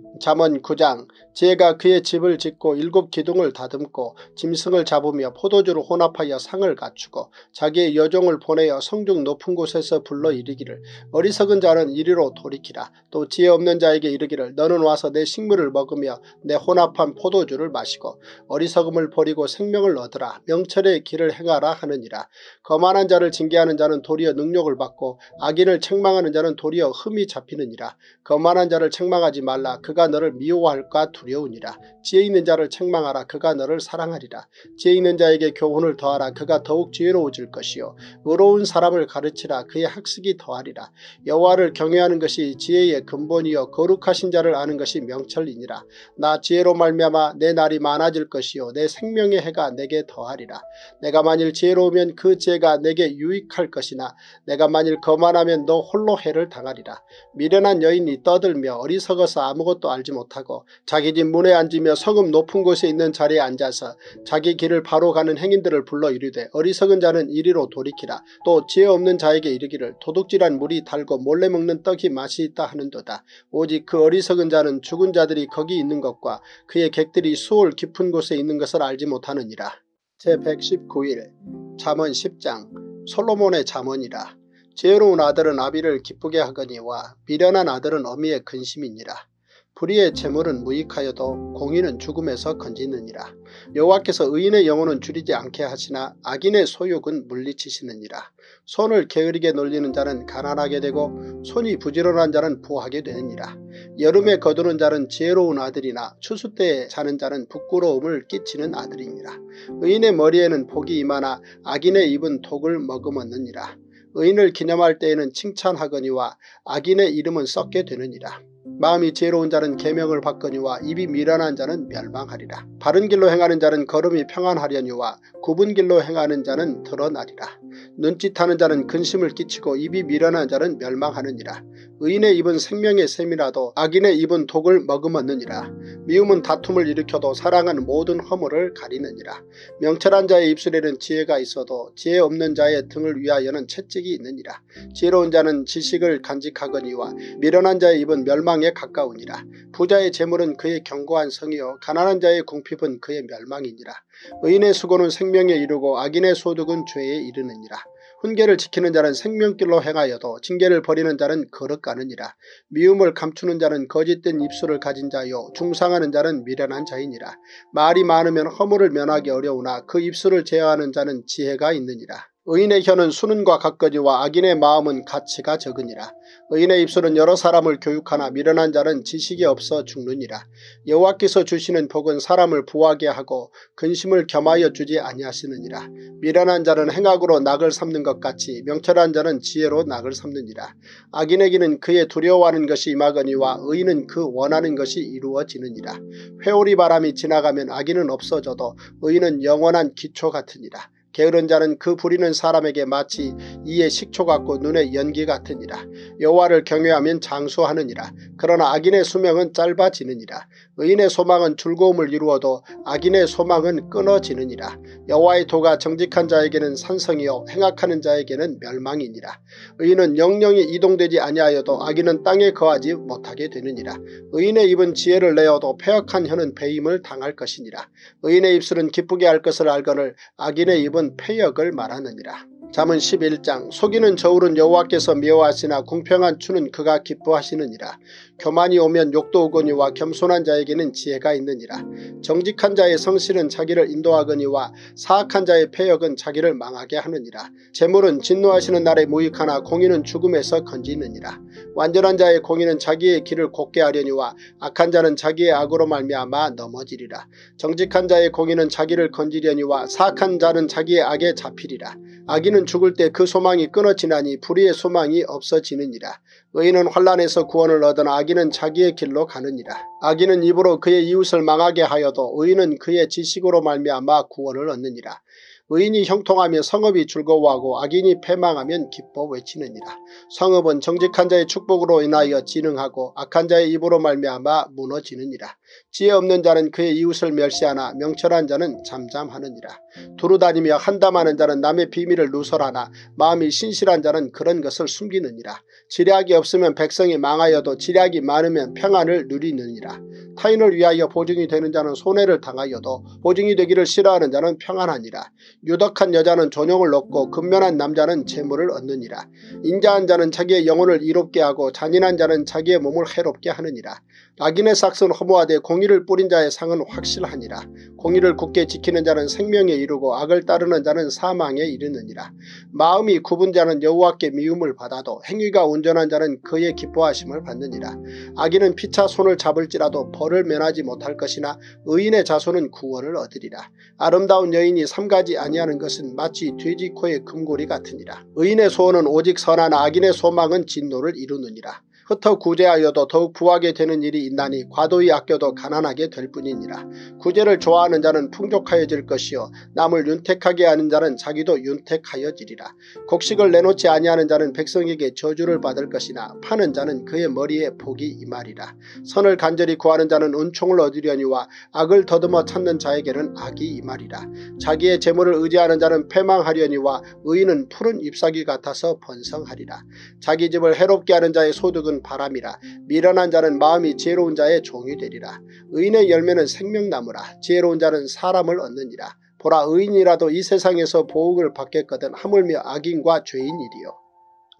잠언 구 장 지혜가 그의 집을 짓고 일곱 기둥을 다듬고 짐승을 잡으며 포도주를 혼합하여 상을 갖추고 자기의 여종을 보내어 성중 높은 곳에서 불러 이르기를 어리석은 자는 이리로 돌이키라. 또 지혜 없는 자에게 이르기를 너는 와서 내 식물을 먹으며 내 혼합한 포도주를 마시고 어리석음을 버리고 생명을 얻으라. 명철의 길을 행하라 하느니라. 거만한 자를 징계하는 자는 도리어 능력을 받고 악인을 책망하는 자는 도리어 흠이 잡히느니라. 거만한 자를 책망하지 말라. 그가 너를 미워할까 두려우니라. 지혜 있는 자를 책망하라. 그가 너를 사랑하리라. 지혜 있는 자에게 교훈을 더하라. 그가 더욱 지혜로워질 것이요 의로운 사람을 가르치라. 그의 학식이 더하리라. 여호와를 경외하는 것이 지혜의 근본이요 거룩하신 자를 아는 것이 명철이니라. 나 지혜로 말미암아 내 날이 많아질 것이요 내 생명의 해가 내게 더하리라. 내가 만일 지혜로우면 그 지혜가 내게 유익할 것이나 내가 만일 거만하면 너 홀로 해를 당하리라. 미련한 여인이 떠들며 어리석어서 아무것도 알지 못하고 자기 집 문에 앉으며 성읍 높은 곳에 있는 자리에 앉아서 자기 길을 바로 가는 행인들을 불러 이르되 어리석은 자는 이리로 돌이키라. 또 지혜 없는 자에게 이르기를 도둑질한 물이 달고 몰래 먹는 떡이 맛이 있다 하는도다. 오직 그 어리석은 자는 죽은 자들이 거기 있는 것과 그의 객들이 수월 깊은 곳에 있는 것을 알지 못하느니라. 제백십구 일 잠언 십 장 솔로몬의 잠언이라. 지혜로운 아들은 아비를 기쁘게 하거니와 미련한 아들은 어미의 근심이니라. 불의의 재물은 무익하여도 공의는 죽음에서 건지느니라. 여호와께서 의인의 영혼은 줄이지 않게 하시나 악인의 소욕은 물리치시느니라. 손을 게으르게 놀리는 자는 가난하게 되고 손이 부지런한 자는 부하게 되느니라. 여름에 거두는 자는 지혜로운 아들이나 추수 때에 자는 자는 부끄러움을 끼치는 아들이니라. 의인의 머리에는 복이 임하나 악인의 입은 독을 머금었느니라. 의인을 기념할 때에는 칭찬하거니와 악인의 이름은 썩게 되느니라. 마음이 지혜로운 자는 계명을 받거니와 입이 미련한 자는 멸망하리라. 바른 길로 행하는 자는 걸음이 평안하려니와 굽은 길로 행하는 자는 드러나리라. 눈짓하는 자는 근심을 끼치고 입이 미련한 자는 멸망하느니라. 의인의 입은 생명의 샘이라도 악인의 입은 독을 머금었느니라. 미움은 다툼을 일으켜도 사랑은 모든 허물을 가리느니라. 명철한 자의 입술에는 지혜가 있어도 지혜 없는 자의 등을 위하여는 채찍이 있느니라. 지혜로운 자는 지식을 간직하거니와 미련한 자의 입은 멸망에 가까우니라. 부자의 재물은 그의 견고한 성이요 가난한 자의 궁핍은 그의 멸망이니라. 의인의 수고는 생명에 이르고 악인의 소득은 죄에 이르느니라. 훈계를 지키는 자는 생명길로 행하여도 징계를 버리는 자는 거룩가느니라. 미움을 감추는 자는 거짓된 입술을 가진 자요 중상하는 자는 미련한 자이니라. 말이 많으면 허물을 면하기 어려우나 그 입술을 제어하는 자는 지혜가 있느니라. 의인의 혀는 수는과 같거니와 악인의 마음은 가치가 적으니라. 의인의 입술은 여러 사람을 교육하나 미련한 자는 지식이 없어 죽느니라. 여호와께서 주시는 복은 사람을 부하게 하고 근심을 겸하여 주지 아니하시느니라. 미련한 자는 행악으로 낙을 삼는 것 같이 명철한 자는 지혜로 낙을 삼느니라. 악인에게는 그의 두려워하는 것이 임하거니와 의인은 그 원하는 것이 이루어지느니라. 회오리 바람이 지나가면 악인은 없어져도 의인은 영원한 기초 같으니라. 게으른 자는 그 부리는 사람에게 마치 이에 식초 같고 눈에 연기 같으니라. 여호와를 경외하면 장수하느니라. 그러나 악인의 수명은 짧아지느니라. 의인의 소망은 즐거움을 이루어도 악인의 소망은 끊어지느니라. 여호와의 도가 정직한 자에게는 산성이요 행악하는 자에게는 멸망이니라. 의인은 영영이 이동되지 아니하여도 악인은 땅에 거하지 못하게 되느니라. 의인의 입은 지혜를 내어도 패역한 혀는 배임을 당할 것이니라. 의인의 입술은 기쁘게 할 것을 알거늘 악인의 입은 패역을 말하느니라. 잠언 십일 장 속이는 저울은 여호와께서 미워하시나 공평한 추는 그가 기뻐하시느니라. 교만이 오면 욕도 오거니와 겸손한 자에게는 지혜가 있느니라. 정직한 자의 성실은 자기를 인도하거니와 사악한 자의 패역은 자기를 망하게 하느니라. 재물은 진노하시는 날에 무익하나 공의는 죽음에서 건지느니라. 완전한 자의 공의는 자기의 길을 곧게 하려니와 악한 자는 자기의 악으로 말미암아 넘어지리라. 정직한 자의 공의는 자기를 건지려니와 사악한 자는 자기의 악에 잡히리라. 악인은 죽을 때 그 소망이 끊어지나니 불의의 소망이 없어지느니라. 의인은 환난에서 구원을 얻으나 악인은 자기의 길로 가느니라. 악인은 입으로 그의 이웃을 망하게 하여도 의인은 그의 지식으로 말미암아 구원을 얻느니라. 의인이 형통하며 성읍이 즐거워하고 악인이 패망하면 기뻐 외치느니라. 성읍은 정직한 자의 축복으로 인하여 진흥하고 악한 자의 입으로 말미암아 무너지느니라. 지혜 없는 자는 그의 이웃을 멸시하나 명철한 자는 잠잠하느니라. 두루다니며 한담하는 자는 남의 비밀을 누설하나 마음이 신실한 자는 그런 것을 숨기느니라. 지략이 없으면 백성이 망하여도 지략이 많으면 평안을 누리느니라. 타인을 위하여 보증이 되는 자는 손해를 당하여도 보증이 되기를 싫어하는 자는 평안하니라. 유덕한 여자는 존용을 얻고 근면한 남자는 재물을 얻느니라. 인자한 자는 자기의 영혼을 이롭게 하고 잔인한 자는 자기의 몸을 해롭게 하느니라. 악인의 삭은 허무하되 공의를 뿌린 자의 상은 확실하니라. 공의를 굳게 지키는 자는 생명에 이르고 악을 따르는 자는 사망에 이르느니라. 마음이 굽은 자는 여호와께 미움을 받아도 행위가 온전한 자는 그의 기뻐하심을 받느니라. 악인은 피차 손을 잡을지라도 벌을 면하지 못할 것이나 의인의 자손은 구원을 얻으리라. 아름다운 여인이 삼가지 아니하는 것은 마치 돼지 코의 금고리 같으니라. 의인의 소원은 오직 선하나 악인의 소망은 진노를 이루느니라. 흩어 구제하여도 더욱 부하게 되는 일이 있나니 과도히 아껴도 가난하게 될 뿐이니라. 구제를 좋아하는 자는 풍족하여질 것이요 남을 윤택하게 하는 자는 자기도 윤택하여지리라. 곡식을 내놓지 아니하는 자는 백성에게 저주를 받을 것이나 파는 자는 그의 머리에 복이 임하리라. 선을 간절히 구하는 자는 은총을 얻으려니와 악을 더듬어 찾는 자에게는 악이 임하리라. 자기의 재물을 의지하는 자는 패망하려니와 의인은 푸른 잎사귀 같아서 번성하리라. 자기 집을 해롭게 하는 자의 소득은 바람이라. 미련한 자는 마음이 지혜로운 자의 종이 되리라. 의인의 열매는 생명나무라. 지혜로운 자는 사람을 얻느니라. 보라 의인이라도 이 세상에서 보응을 받겠거든 하물며 악인과 죄인이리요.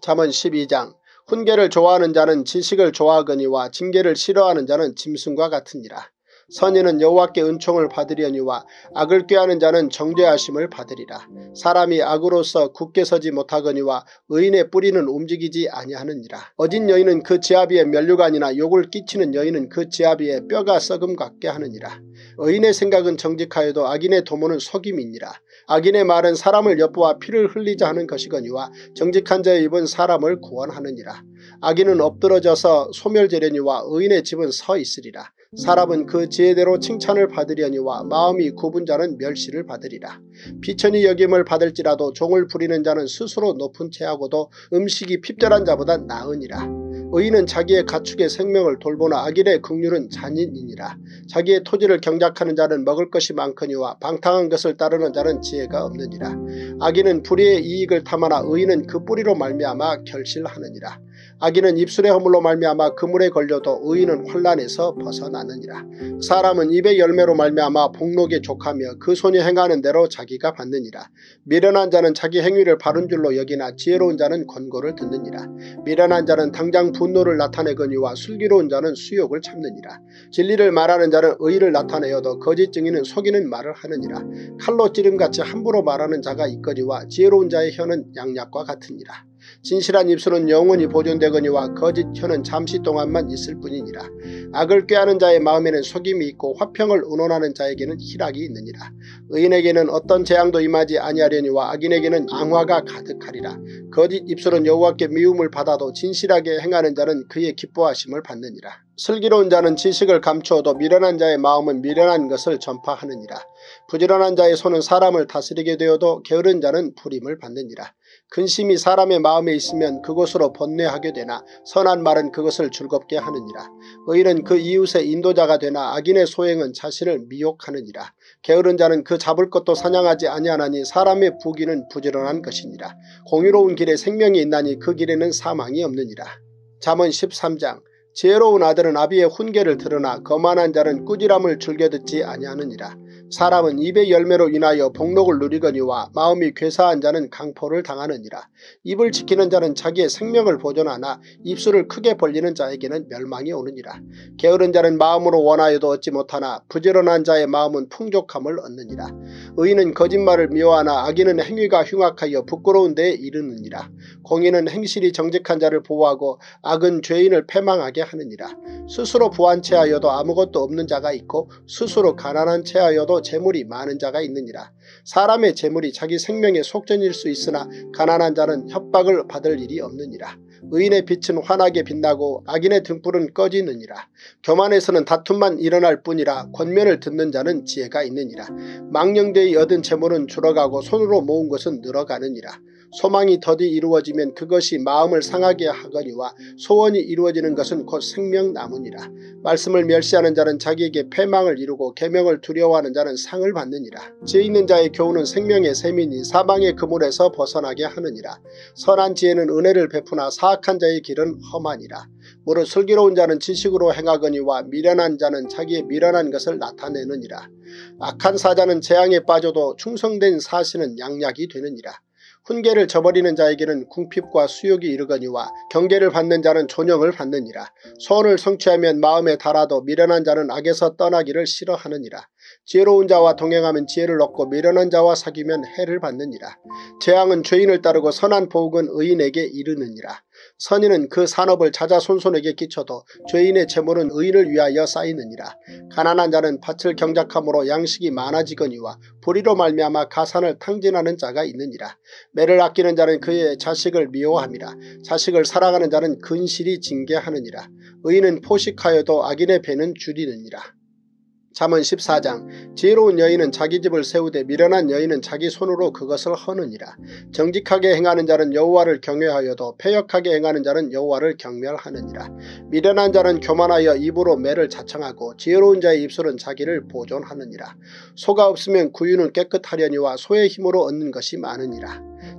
잠언 십이 장 훈계를 좋아하는 자는 지식을 좋아하거니와 징계를 싫어하는 자는 짐승과 같으니라. 선인은 여호와께 은총을 받으려니와 악을 꾀하는 자는 정죄하심을 받으리라. 사람이 악으로서 굳게 서지 못하거니와 의인의 뿌리는 움직이지 아니하느니라. 어진 여인은 그 지아비의 면류관이나 욕을 끼치는 여인은 그 지아비의 뼈가 썩음 같게 하느니라. 의인의 생각은 정직하여도 악인의 도모는 속임이니라. 악인의 말은 사람을 엿보아 피를 흘리자 하는 것이거니와 정직한 자의 입은 사람을 구원하느니라. 악인은 엎드러져서 소멸되려니와 의인의 집은 서 있으리라. 사람은 그 지혜대로 칭찬을 받으려니와 마음이 굽은 자는 멸시를 받으리라. 비천히 여김을 받을지라도 종을 부리는 자는 스스로 높은 채하고도 음식이 핍절한 자보다 나으니라. 의인은 자기의 가축의 생명을 돌보나 악인의 긍휼은 잔인이니라. 자기의 토지를 경작하는 자는 먹을 것이 많거니와 방탕한 것을 따르는 자는 지혜가 없느니라. 악인은 불의의 이익을 탐하나 의인은 그 뿌리로 말미암아 결실하느니라. 악인은 입술의 허물로 말미암아 그물에 걸려도 의인은 환난에서 벗어나느니라. 사람은 입의 열매로 말미암아 복록에 족하며 그 손이 행하는 대로 자기가 받느니라. 미련한 자는 자기 행위를 바른 줄로 여기나 지혜로운 자는 권고를 듣느니라. 미련한 자는 당장 분노를 나타내거니와 슬기로운 자는 수욕을 참느니라. 진리를 말하는 자는 의의를 나타내어도 거짓 증인은 속이는 말을 하느니라. 칼로 찌름같이 함부로 말하는 자가 있거니와 지혜로운 자의 혀는 양약과 같으니라. 진실한 입술은 영원히 보존되거니와 거짓 혀는 잠시 동안만 있을 뿐이니라. 악을 꾀하는 자의 마음에는 속임이 있고 화평을 의논하는 자에게는 희락이 있느니라. 의인에게는 어떤 재앙도 임하지 아니하려니와 악인에게는 앙화가 가득하리라. 거짓 입술은 여호와께 미움을 받아도 진실하게 행하는 자는 그의 기뻐하심을 받느니라. 슬기로운 자는 지식을 감추어도 미련한 자의 마음은 미련한 것을 전파하느니라. 부지런한 자의 손은 사람을 다스리게 되어도 게으른 자는 불임을 받느니라. 근심이 사람의 마음에 있으면 그것으로 번뇌하게 되나 선한 말은 그것을 즐겁게 하느니라. 의인은 그 이웃의 인도자가 되나 악인의 소행은 자신을 미혹하느니라. 게으른 자는 그 잡을 것도 사냥하지 아니하나니 사람의 부귀는 부지런한 것이니라. 공의로운 길에 생명이 있나니 그 길에는 사망이 없느니라. 잠언 십삼 장 지혜로운 아들은 아비의 훈계를 들으나 거만한 자는 꾸지람을 즐겨 듣지 아니하느니라. 사람은 입의 열매로 인하여 복록을 누리거니와 마음이 괴사한 자는 강포를 당하느니라. 입을 지키는 자는 자기의 생명을 보존하나 입술을 크게 벌리는 자에게는 멸망이 오느니라. 게으른 자는 마음으로 원하여도 얻지 못하나 부지런한 자의 마음은 풍족함을 얻느니라. 의인은 거짓말을 미워하나 악인은 행위가 흉악하여 부끄러운 데에 이르느니라. 공의는 행실이 정직한 자를 보호하고 악은 죄인을 패망하게 하느니라. 스스로 부한 채하여도 아무것도 없는 자가 있고 스스로 가난한 채하여도 재물이 많은 자가 있느니라. 사람의 재물이 자기 생명의 속전일 수 있으나 가난한 자는 협박을 받을 일이 없느니라. 의인의 빛은 환하게 빛나고 악인의 등불은 꺼지느니라. 교만에서는 다툼만 일어날 뿐이라 권면을 듣는 자는 지혜가 있느니라. 망령되이 얻은 재물은 줄어가고 손으로 모은 것은 늘어가느니라. 소망이 더디 이루어지면 그것이 마음을 상하게 하거니와 소원이 이루어지는 것은 곧 생명나무니라. 말씀을 멸시하는 자는 자기에게 패망을 이루고 계명을 두려워하는 자는 상을 받느니라. 지혜 있는 자의 교훈은 생명의 셈이니 사망의 그물에서 벗어나게 하느니라. 선한 지혜는 은혜를 베푸나 사악한 자의 길은 험하니라. 무릇 슬기로운 자는 지식으로 행하거니와 미련한 자는 자기의 미련한 것을 나타내느니라. 악한 사자는 재앙에 빠져도 충성된 사신은 양약이 되느니라. 훈계를 저버리는 자에게는 궁핍과 수욕이 이르거니와 경계를 받는 자는 존영을 받느니라. 소원을 성취하면 마음에 달아도 미련한 자는 악에서 떠나기를 싫어하느니라. 지혜로운 자와 동행하면 지혜를 얻고 미련한 자와 사귀면 해를 받느니라. 재앙은 죄인을 따르고 선한 보응은 의인에게 이르느니라. 선인은 그 산업을 자자손손에게 끼쳐도 죄인의 재물은 의인을 위하여 쌓이느니라. 가난한 자는 밭을 경작함으로 양식이 많아지거니와 불의로 말미암아 가산을 탕진하는 자가 있느니라. 매를 아끼는 자는 그의 자식을 미워함이라. 자식을 사랑하는 자는 근실이 징계하느니라. 의인은 포식하여도 악인의 배는 줄이느니라. 잠언 십사 장 지혜로운 여인은 자기 집을 세우되 미련한 여인은 자기 손으로 그것을 허느니라. 정직하게 행하는 자는 여호와를 경외하여도 패역하게 행하는 자는 여호와를 경멸하느니라. 미련한 자는 교만하여 입으로 매를 자청하고 지혜로운 자의 입술은 자기를 보존하느니라. 소가 없으면 구유는 깨끗하려니와 소의 힘으로 얻는 것이 많으니라.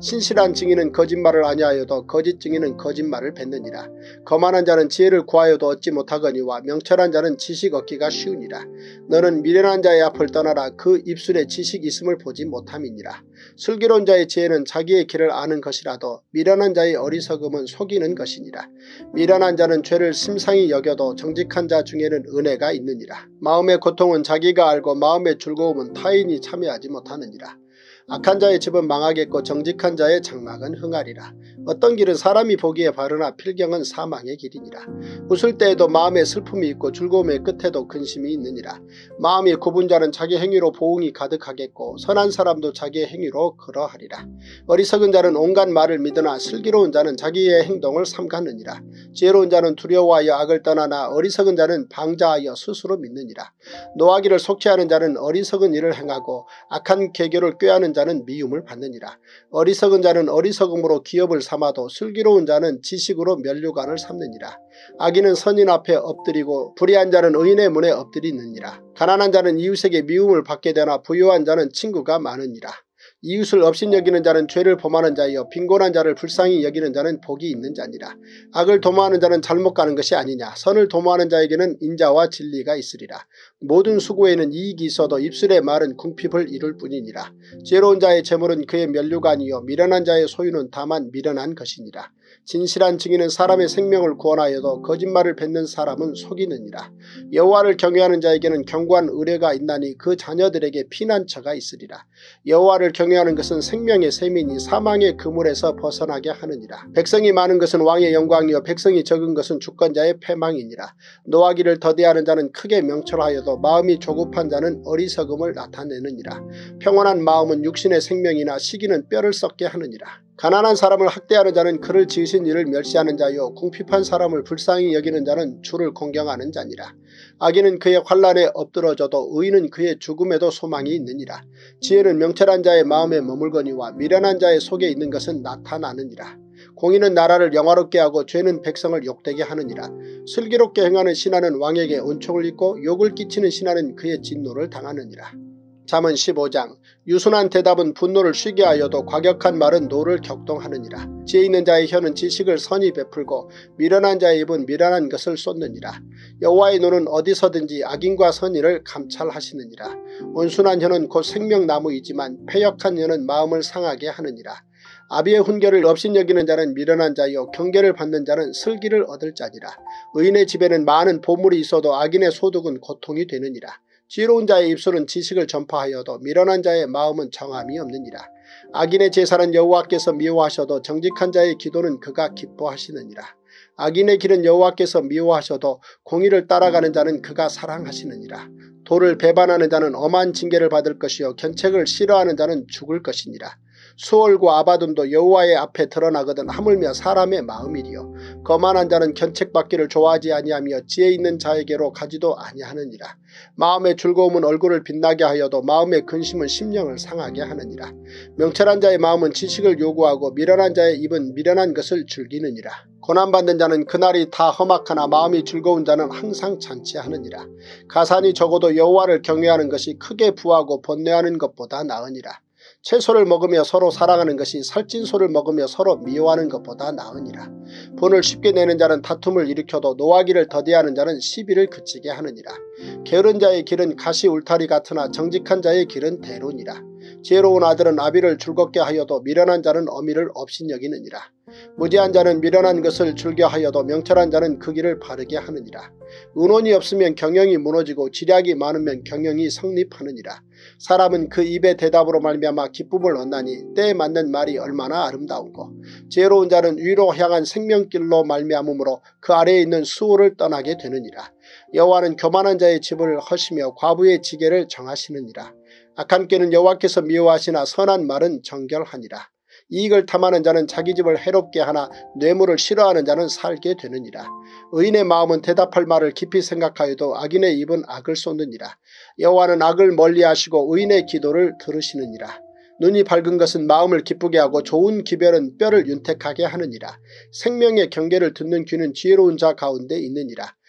신실한 증인은 거짓말을 아니하여도 거짓 증인은 거짓말을 뱉느니라. 거만한 자는 지혜를 구하여도 얻지 못하거니와 명철한 자는 지식 얻기가 쉬우니라. 너는 미련한 자의 앞을 떠나라. 그 입술에 지식 있음을 보지 못함이니라. 슬기로운 자의 지혜는 자기의 길을 아는 것이라도 미련한 자의 어리석음은 속이는 것이니라. 미련한 자는 죄를 심상히 여겨도 정직한 자 중에는 은혜가 있느니라. 마음의 고통은 자기가 알고 마음의 즐거움은 타인이 참여하지 못하느니라. 악한 자의 집은 망하겠고 정직한 자의 장막은 흥하리라. 어떤 길은 사람이 보기에 바르나 필경은 사망의 길이니라. 웃을 때에도 마음에 슬픔이 있고 즐거움의 끝에도 근심이 있느니라. 마음이 굽은 자는 자기 행위로 보응이 가득하겠고 선한 사람도 자기의 행위로 그러하리라. 어리석은 자는 온갖 말을 믿으나 슬기로운 자는 자기의 행동을 삼가느니라. 지혜로운 자는 두려워하여 악을 떠나나 어리석은 자는 방자하여 스스로 믿느니라. 노하기를 속히 하는 자는 어리석은 일을 행하고 악한 계교를 꾀하는 자는 미움을 받느니라. 어리석은 자는 어리석음으로 기업을 삼아도 슬기로운 자는 지식으로 면류관을 삼느니라. 악인은 선인 앞에 엎드리고 불의한 자는 의인의 문에 엎드리느니라. 가난한 자는 이웃에게 미움을 받게 되나 부유한 자는 친구가 많으니라. 이웃을 업신여기는 자는 죄를 범하는 자이요 빈곤한 자를 불쌍히 여기는 자는 복이 있는 자니라. 악을 도모하는 자는 잘못 가는 것이 아니냐. 선을 도모하는 자에게는 인자와 진리가 있으리라. 모든 수고에는 이익이 있어도 입술의 말은 궁핍을 이룰 뿐이니라. 지혜로운 자의 재물은 그의 면류관이요 미련한 자의 소유는 다만 미련한 것이니라. 진실한 증인은 사람의 생명을 구원하여도 거짓말을 뱉는 사람은 속이느니라. 여호와를 경외하는 자에게는 견고한 의뢰가 있나니 그 자녀들에게 피난처가 있으리라. 여호와를 경외하는 것은 생명의 셈이니 사망의 그물에서 벗어나게 하느니라. 백성이 많은 것은 왕의 영광이요 백성이 적은 것은 주권자의 패망이니라. 노하기를 더디하는 자는 크게 명철하여도 마음이 조급한 자는 어리석음을 나타내느니라. 평온한 마음은 육신의 생명이나 시기는 뼈를 썩게 하느니라. 가난한 사람을 학대하는 자는 그를 지으신 이를 멸시하는 자요 궁핍한 사람을 불쌍히 여기는 자는 주를 공경하는 자니라. 악인은 그의 환난에 엎드러져도 의인은 그의 죽음에도 소망이 있느니라. 지혜는 명철한 자의 마음에 머물거니와 미련한 자의 속에 있는 것은 나타나느니라. 공의는 나라를 영화롭게 하고 죄는 백성을 욕되게 하느니라. 슬기롭게 행하는 신하는 왕에게 은총을 입고 욕을 끼치는 신하는 그의 진노를 당하느니라. 잠언 십오 장 유순한 대답은 분노를 쉬게 하여도 과격한 말은 노를 격동하느니라. 지혜 있는 자의 혀는 지식을 선히 베풀고 미련한 자의 입은 미련한 것을 쏟느니라. 여호와의 눈은 어디서든지 악인과 선의를 감찰하시느니라. 온순한 혀는 곧 생명나무이지만 패역한 혀는 마음을 상하게 하느니라. 아비의 훈계를 업신여기는 자는 미련한 자요 경계를 받는 자는 슬기를 얻을 자니라. 의인의 집에는 많은 보물이 있어도 악인의 소득은 고통이 되느니라. 지혜로운 자의 입술은 지식을 전파하여도 미련한 자의 마음은 정함이 없느니라. 악인의 제사는 여호와께서 미워하셔도 정직한 자의 기도는 그가 기뻐하시느니라. 악인의 길은 여호와께서 미워하셔도 공의를 따라가는 자는 그가 사랑하시느니라. 도를 배반하는 자는 엄한 징계를 받을 것이요 견책을 싫어하는 자는 죽을 것이니라. 수월과 아바둠도 여호와의 앞에 드러나거든 하물며 사람의 마음이리요. 거만한 자는 견책받기를 좋아하지 아니하며 지혜 있는 자에게로 가지도 아니하느니라. 마음의 즐거움은 얼굴을 빛나게 하여도 마음의 근심은 심령을 상하게 하느니라. 명철한 자의 마음은 지식을 요구하고 미련한 자의 입은 미련한 것을 즐기느니라. 고난받는 자는 그날이 다 험악하나 마음이 즐거운 자는 항상 잔치하느니라. 가산이 적어도 여호와를 경외하는 것이 크게 부하고 번뇌하는 것보다 나으니라. 채소를 먹으며 서로 사랑하는 것이 살찐 소를 먹으며 서로 미워하는 것보다 나으니라. 본을 쉽게 내는 자는 다툼을 일으켜도 노하기를 더디하는 자는 시비를 그치게 하느니라. 게으른 자의 길은 가시 울타리 같으나 정직한 자의 길은 대로니라. 지혜로운 아들은 아비를 즐겁게 하여도 미련한 자는 어미를 업신여기느니라. 무지한 자는 미련한 것을 즐겨하여도 명철한 자는 그 길을 바르게 하느니라. 은혼이 없으면 경영이 무너지고 지략이 많으면 경영이 성립하느니라. 사람은 그 입의 대답으로 말미암아 기쁨을 얻나니 때에 맞는 말이 얼마나 아름다운고. 지혜로운 자는 위로 향한 생명길로 말미암으므로 그 아래에 있는 수호를 떠나게 되느니라. 여호와는 교만한 자의 집을 허시며 과부의 지게를 정하시느니라. 악한 꾀는 여호와께서 미워하시나 선한 말은 정결하니라. 이익을 탐하는 자는 자기 집을 해롭게 하나 뇌물을 싫어하는 자는 살게 되느니라. 의인의 마음은 대답할 말을 깊이 생각하여도 악인의 입은 악을 쏟느니라. 여호와는 악을 멀리하시고 의인의 기도를 들으시느니라. 눈이 밝은 것은 마음을 기쁘게 하고 좋은 기별은 뼈를 윤택하게 하느니라. 생명의 경계를 듣는 귀는 지혜로운 자 가운데 있느니라.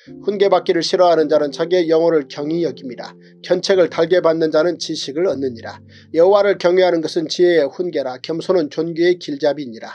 훈계받기를 싫어하는 자는 자기의 영혼을 경히 여김이라. 견책을 달게 받는 자는 지식을 얻느니라. 여호와를 경외하는 것은 지혜의 훈계라. 겸손은 존귀의 길잡이니라.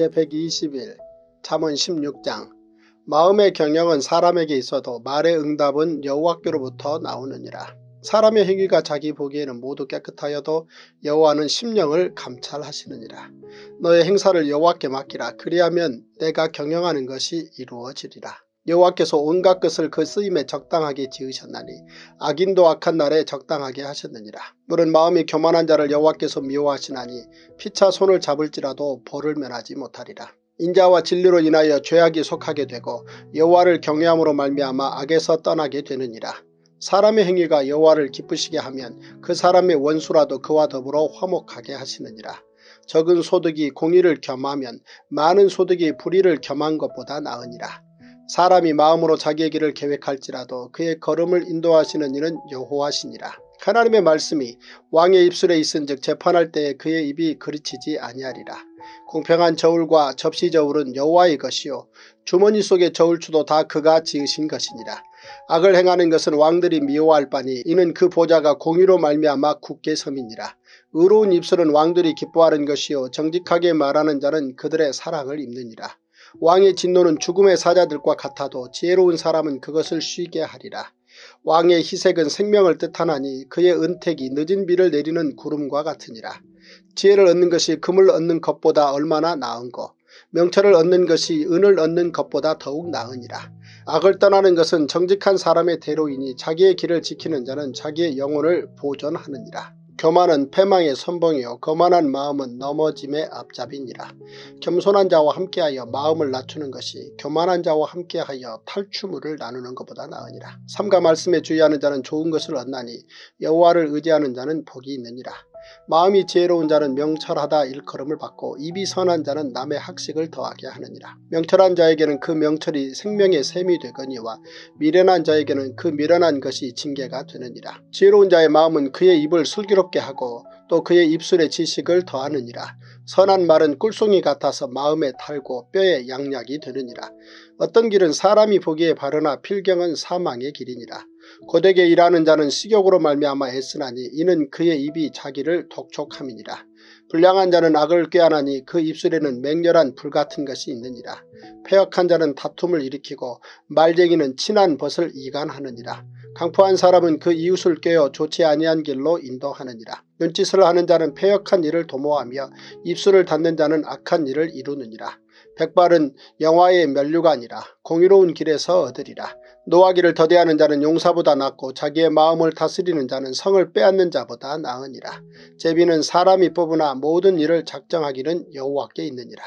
제백이십일 잠언 십육 장 마음의 경영은 사람에게 있어도 말의 응답은 여호와께로부터 나오느니라. 사람의 행위가 자기 보기에는 모두 깨끗하여도 여호와는 심령을 감찰하시느니라. 너의 행사를 여호와께 맡기라. 그리하면 내가 경영하는 것이 이루어지리라. 여호와께서 온갖 것을 그 쓰임에 적당하게 지으셨나니 악인도 악한 날에 적당하게 하셨느니라. 물은 마음이 교만한 자를 여호와께서 미워하시나니 피차 손을 잡을지라도 벌을 면하지 못하리라. 인자와 진리로 인하여 죄악이 속하게 되고 여호와를 경외함으로 말미암아 악에서 떠나게 되느니라. 사람의 행위가 여호와를 기쁘시게 하면 그 사람의 원수라도 그와 더불어 화목하게 하시느니라. 적은 소득이 공의를 겸하면 많은 소득이 불의를 겸한 것보다 나으니라. 사람이 마음으로 자기의 길을 계획할지라도 그의 걸음을 인도하시는 이는 여호와시니라. 하나님의 말씀이 왕의 입술에 있은즉 재판할 때에 그의 입이 그르치지 아니하리라. 공평한 저울과 접시 저울은 여호와의 것이요 주머니 속의 저울추도 다 그가 지으신 것이니라. 악을 행하는 것은 왕들이 미워할 바니 이는 그 보좌가 공의로 말미암아 굳게 섬이니라. 의로운 입술은 왕들이 기뻐하는 것이요 정직하게 말하는 자는 그들의 사랑을 입느니라. 왕의 진노는 죽음의 사자들과 같아도 지혜로운 사람은 그것을 쉬게 하리라. 왕의 희색은 생명을 뜻하나니 그의 은택이 늦은 비를 내리는 구름과 같으니라. 지혜를 얻는 것이 금을 얻는 것보다 얼마나 나은고 명철을 얻는 것이 은을 얻는 것보다 더욱 나으니라. 악을 떠나는 것은 정직한 사람의 대로이니 자기의 길을 지키는 자는 자기의 영혼을 보존하느니라. 교만은 패망의 선봉이요 거만한 마음은 넘어짐의 앞잡이니라. 겸손한 자와 함께하여 마음을 낮추는 것이 교만한 자와 함께하여 탈취물을 나누는 것보다 나으니라. 삼가 말씀에 주의하는 자는 좋은 것을 얻나니 여호와를 의지하는 자는 복이 있느니라. 마음이 지혜로운 자는 명철하다 일컬음을 받고 입이 선한 자는 남의 학식을 더하게 하느니라. 명철한 자에게는 그 명철이 생명의 샘이 되거니와 미련한 자에게는 그 미련한 것이 징계가 되느니라. 지혜로운 자의 마음은 그의 입을 슬기롭게 하고 또 그의 입술에 지식을 더하느니라. 선한 말은 꿀송이 같아서 마음에 달고 뼈에 양약이 되느니라. 어떤 길은 사람이 보기에 바르나 필경은 사망의 길이니라. 고되게 일하는 자는 식욕으로 말미암아 애쓰나니 이는 그의 입이 자기를 독촉함이니라. 불량한 자는 악을 꾀하나니 그 입술에는 맹렬한 불같은 것이 있느니라. 패역한 자는 다툼을 일으키고 말쟁이는 친한 벗을 이간하느니라. 강포한 사람은 그 이웃을 꾀어 좋지 아니한 길로 인도하느니라. 눈짓을 하는 자는 패역한 일을 도모하며 입술을 닫는 자는 악한 일을 이루느니라. 백발은 영화의 면류관이라. 공의로운 길에서 얻으리라. 노하기를 더디하는 자는 용사보다 낫고 자기의 마음을 다스리는 자는 성을 빼앗는 자보다 나으니라. 제비는 사람이 뽑으나 모든 일을 작정하기는 여호와께 있느니라.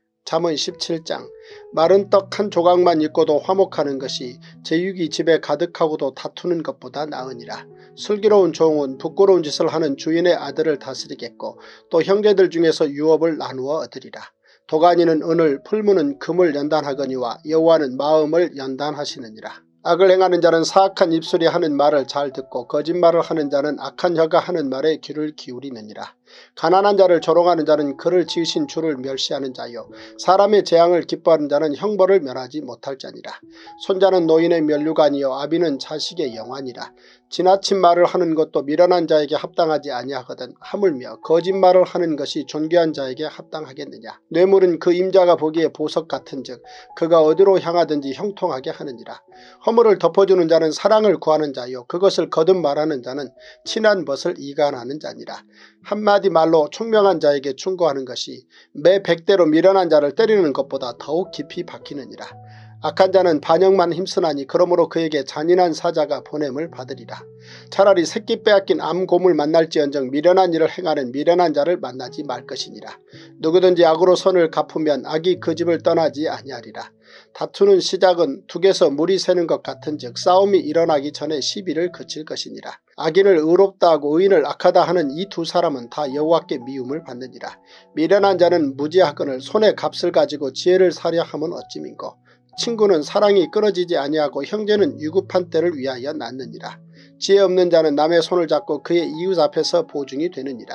잠언 십칠 장 마른 떡 한 조각만 있고도 화목하는 것이 제육이 집에 가득하고도 다투는 것보다 나으니라. 슬기로운 종은 부끄러운 짓을 하는 주인의 아들을 다스리겠고 또 형제들 중에서 유업을 나누어 얻으리라. 도가니는 은을 풀무는 금을 연단하거니와 여호와는 마음을 연단하시느니라. 악을 행하는 자는 사악한 입술이 하는 말을 잘 듣고 거짓말을 하는 자는 악한 혀가 하는 말에 귀를 기울이느니라. 가난한 자를 조롱하는 자는 그를 지으신 주를 멸시하는 자요 사람의 재앙을 기뻐하는 자는 형벌을 면하지 못할 자니라. 손자는 노인의 면류관이요 아비는 자식의 영환이라. 지나친 말을 하는 것도 미련한 자에게 합당하지 아니하거든 하물며 거짓말을 하는 것이 존귀한 자에게 합당하겠느냐. 뇌물은 그 임자가 보기에 보석 같은즉 그가 어디로 향하든지 형통하게 하느니라. 허물을 덮어주는 자는 사랑을 구하는 자요 그것을 거듭 말하는 자는 친한 벗을 이간하는 자니라. 한마디 말로 총명한 자에게 충고하는 것이 매 백대로 미련한 자를 때리는 것보다 더욱 깊이 박히느니라. 악한 자는 반역만 힘쓰나니 그러므로 그에게 잔인한 사자가 보냄을 받으리라. 차라리 새끼 빼앗긴 암곰을 만날지언정 미련한 일을 행하는 미련한 자를 만나지 말 것이니라. 누구든지 악으로 선을 갚으면 악이 그 집을 떠나지 아니하리라. 다투는 시작은 둑에서 물이 새는 것 같은즉 싸움이 일어나기 전에 시비를 그칠 것이니라. 악인을 의롭다 하고 의인을 악하다 하는 이 두 사람은 다 여호와께 미움을 받느니라. 미련한 자는 무지하거늘 손에 값을 가지고 지혜를 사려 함은 어찌민고. 친구는 사랑이 끊어지지 아니하고 형제는 유급한 때를 위하여 낳느니라. 지혜 없는 자는 남의 손을 잡고 그의 이웃 앞에서 보증이 되느니라.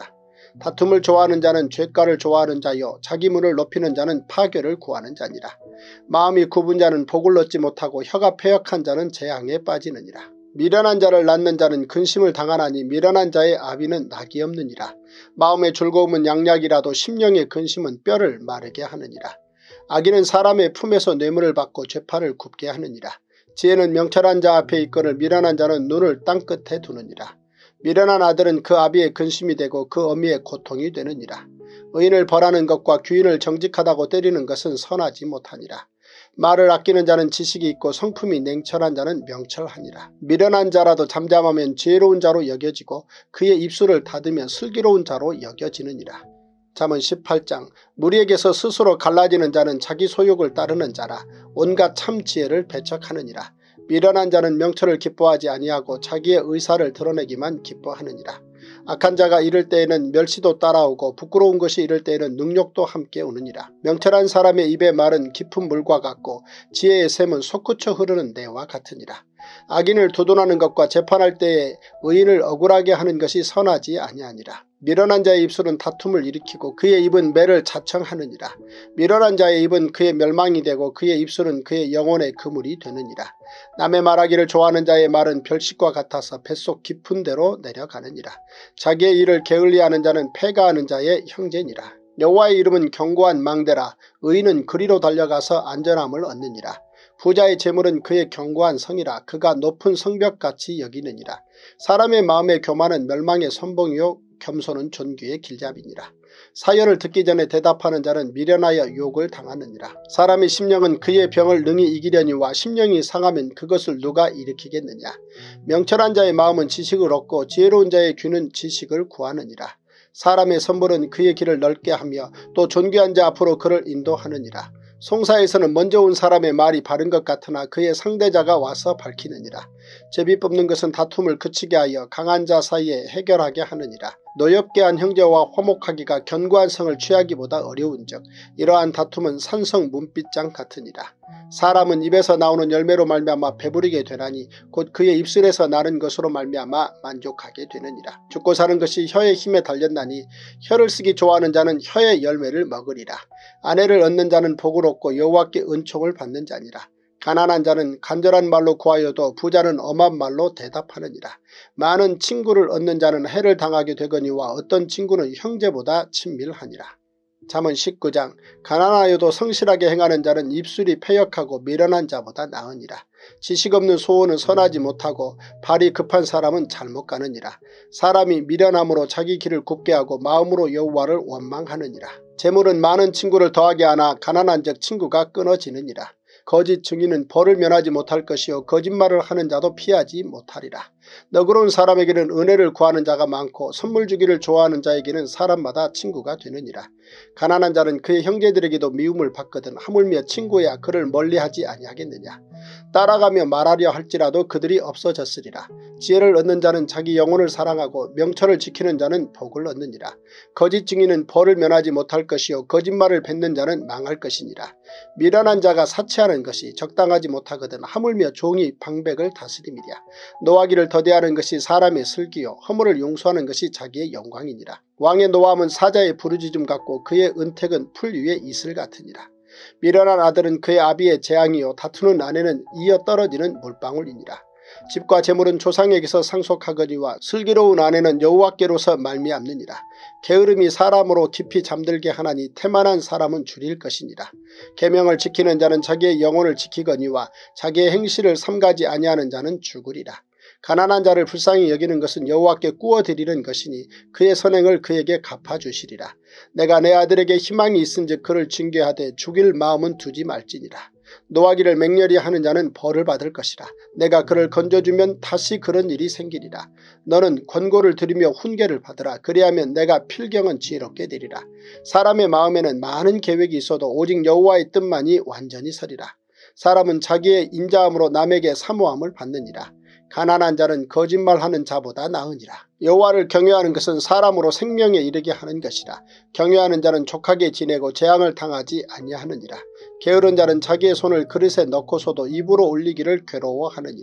다툼을 좋아하는 자는 죄가를 좋아하는 자요 자기 문을 높이는 자는 파괴를 구하는 자니라. 마음이 굽은 자는 복을 얻지 못하고 혀가 패역한 자는 재앙에 빠지느니라. 미련한 자를 낳는 자는 근심을 당하나니 미련한 자의 아비는 낙이 없느니라. 마음의 즐거움은 양약이라도 심령의 근심은 뼈를 마르게 하느니라. 악인은 사람의 품에서 뇌물을 받고 죄판을 굽게 하느니라. 지혜는 명철한 자 앞에 있거늘 미련한 자는 눈을 땅끝에 두느니라. 미련한 아들은 그 아비의 근심이 되고 그 어미의 고통이 되느니라. 의인을 벌하는 것과 귀인을 정직하다고 때리는 것은 선하지 못하니라. 말을 아끼는 자는 지식이 있고 성품이 냉철한 자는 명철하니라. 미련한 자라도 잠잠하면 지혜로운 자로 여겨지고 그의 입술을 닫으면 슬기로운 자로 여겨지느니라. 잠언 십팔 장 무리에게서 스스로 갈라지는 자는 자기 소욕을 따르는 자라 온갖 참 지혜를 배척하느니라. 미련한 자는 명철을 기뻐하지 아니하고 자기의 의사를 드러내기만 기뻐하느니라. 악한 자가 이를 때에는 멸시도 따라오고 부끄러운 것이 이를 때에는 능욕도 함께 오느니라. 명철한 사람의 입의 말은 깊은 물과 같고 지혜의 샘은 솟구쳐 흐르는 내와 같으니라. 악인을 두둔하는 것과 재판할 때에 의인을 억울하게 하는 것이 선하지 아니하니라. 미련한 자의 입술은 다툼을 일으키고 그의 입은 매를 자청하느니라. 미련한 자의 입은 그의 멸망이 되고 그의 입술은 그의 영혼의 그물이 되느니라. 남의 말하기를 좋아하는 자의 말은 별식과 같아서 뱃속 깊은 데로 내려가느니라. 자기의 일을 게을리하는 자는 패가하는 자의 형제니라. 여호와의 이름은 견고한 망대라. 의인은 그리로 달려가서 안전함을 얻느니라. 부자의 재물은 그의 견고한 성이라. 그가 높은 성벽같이 여기느니라. 사람의 마음의 교만은 멸망의 선봉이요 겸손은 존귀의 길잡이니라. 사연을 듣기 전에 대답하는 자는 미련하여 욕을 당하느니라. 사람의 심령은 그의 병을 능히 이기려니와 심령이 상하면 그것을 누가 일으키겠느냐. 명철한 자의 마음은 지식을 얻고 지혜로운 자의 귀는 지식을 구하느니라. 사람의 선물은 그의 길을 넓게 하며 또 존귀한 자 앞으로 그를 인도하느니라. 송사에서는 먼저 온 사람의 말이 바른 것 같으나 그의 상대자가 와서 밝히느니라. 제비 뽑는 것은 다툼을 그치게 하여 강한 자 사이에 해결하게 하느니라. 노엽게 한 형제와 화목하기가 견고한 성을 취하기보다 어려운즉 이러한 다툼은 산성 문빗장 같으니라. 사람은 입에서 나오는 열매로 말미암아 배부르게 되나니 곧 그의 입술에서 나는 것으로 말미암아 만족하게 되느니라. 죽고 사는 것이 혀의 힘에 달렸나니 혀를 쓰기 좋아하는 자는 혀의 열매를 먹으리라. 아내를 얻는 자는 복을 얻고 여호와께 은총을 받는 자니라. 가난한 자는 간절한 말로 구하여도 부자는 엄한 말로 대답하느니라. 많은 친구를 얻는 자는 해를 당하게 되거니와 어떤 친구는 형제보다 친밀하니라. 잠언 십구 장 가난하여도 성실하게 행하는 자는 입술이 패역하고 미련한 자보다 나으니라. 지식 없는 소원은 선하지 못하고 발이 급한 사람은 잘못 가느니라. 사람이 미련함으로 자기 길을 굽게 하고 마음으로 여호와를 원망하느니라. 재물은 많은 친구를 더하게 하나 가난한 적 친구가 끊어지느니라. 거짓 증인은 벌을 면하지 못할 것이요 거짓말을 하는 자도 피하지 못하리라. 너그러운 사람에게는 은혜를 구하는 자가 많고 선물 주기를 좋아하는 자에게는 사람마다 친구가 되느니라. 가난한 자는 그의 형제들에게도 미움을 받거든 하물며 친구야 그를 멀리하지 아니하겠느냐. 따라가며 말하려 할지라도 그들이 없어졌으리라. 지혜를 얻는 자는 자기 영혼을 사랑하고 명철을 지키는 자는 복을 얻느니라. 거짓 증인은 벌을 면하지 못할 것이요 거짓말을 뱉는 자는 망할 것이니라. 미련한 자가 사치하는 것이 적당하지 못하거든 하물며 종이 방백을 다스림이랴. 노하기를 더디하는 것이 사람의 슬기요 허물을 용서하는 것이 자기의 영광이니라. 왕의 노함은 사자의 부르짖음 같고 그의 은택은 풀 위에 이슬 같으니라. 미련한 아들은 그의 아비의 재앙이요 다투는 아내는 이어 떨어지는 물방울이니라. 집과 재물은 조상에게서 상속하거니와 슬기로운 아내는 여호와께로서 말미암느니라. 게으름이 사람으로 깊이 잠들게 하나니 태만한 사람은 줄일 것이니라. 계명을 지키는 자는 자기의 영혼을 지키거니와 자기의 행실을 삼가지 아니하는 자는 죽으리라. 가난한 자를 불쌍히 여기는 것은 여호와께 꾸어드리는 것이니 그의 선행을 그에게 갚아주시리라. 내가 내 아들에게 희망이 있은즉 그를 징계하되 죽일 마음은 두지 말지니라. 노하기를 맹렬히 하는 자는 벌을 받을 것이라. 내가 그를 건져주면 다시 그런 일이 생기리라. 너는 권고를 들으며 훈계를 받으라. 그리하면 내가 필경은 지혜롭게 되리라. 사람의 마음에는 많은 계획이 있어도 오직 여호와의 뜻만이 완전히 서리라. 사람은 자기의 인자함으로 남에게 사모함을 받느니라. 가난한 자는 거짓말하는 자보다 나으니라. 여호와를 경외하는 것은 사람으로 생명에 이르게 하는 것이라. 경외하는 자는 족하게 지내고 재앙을 당하지 아니하느니라. 게으른 자는 자기의 손을 그릇에 넣고서도 입으로 올리기를 괴로워하느니라.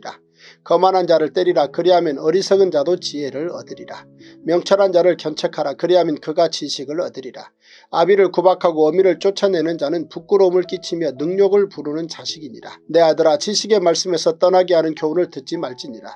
거만한 자를 때리라. 그리하면 어리석은 자도 지혜를 얻으리라. 명철한 자를 견책하라. 그리하면 그가 지식을 얻으리라. 아비를 구박하고 어미를 쫓아내는 자는 부끄러움을 끼치며 능욕을 부르는 자식이니라. 내 아들아, 지식의 말씀에서 떠나게 하는 교훈을 듣지 말지니라.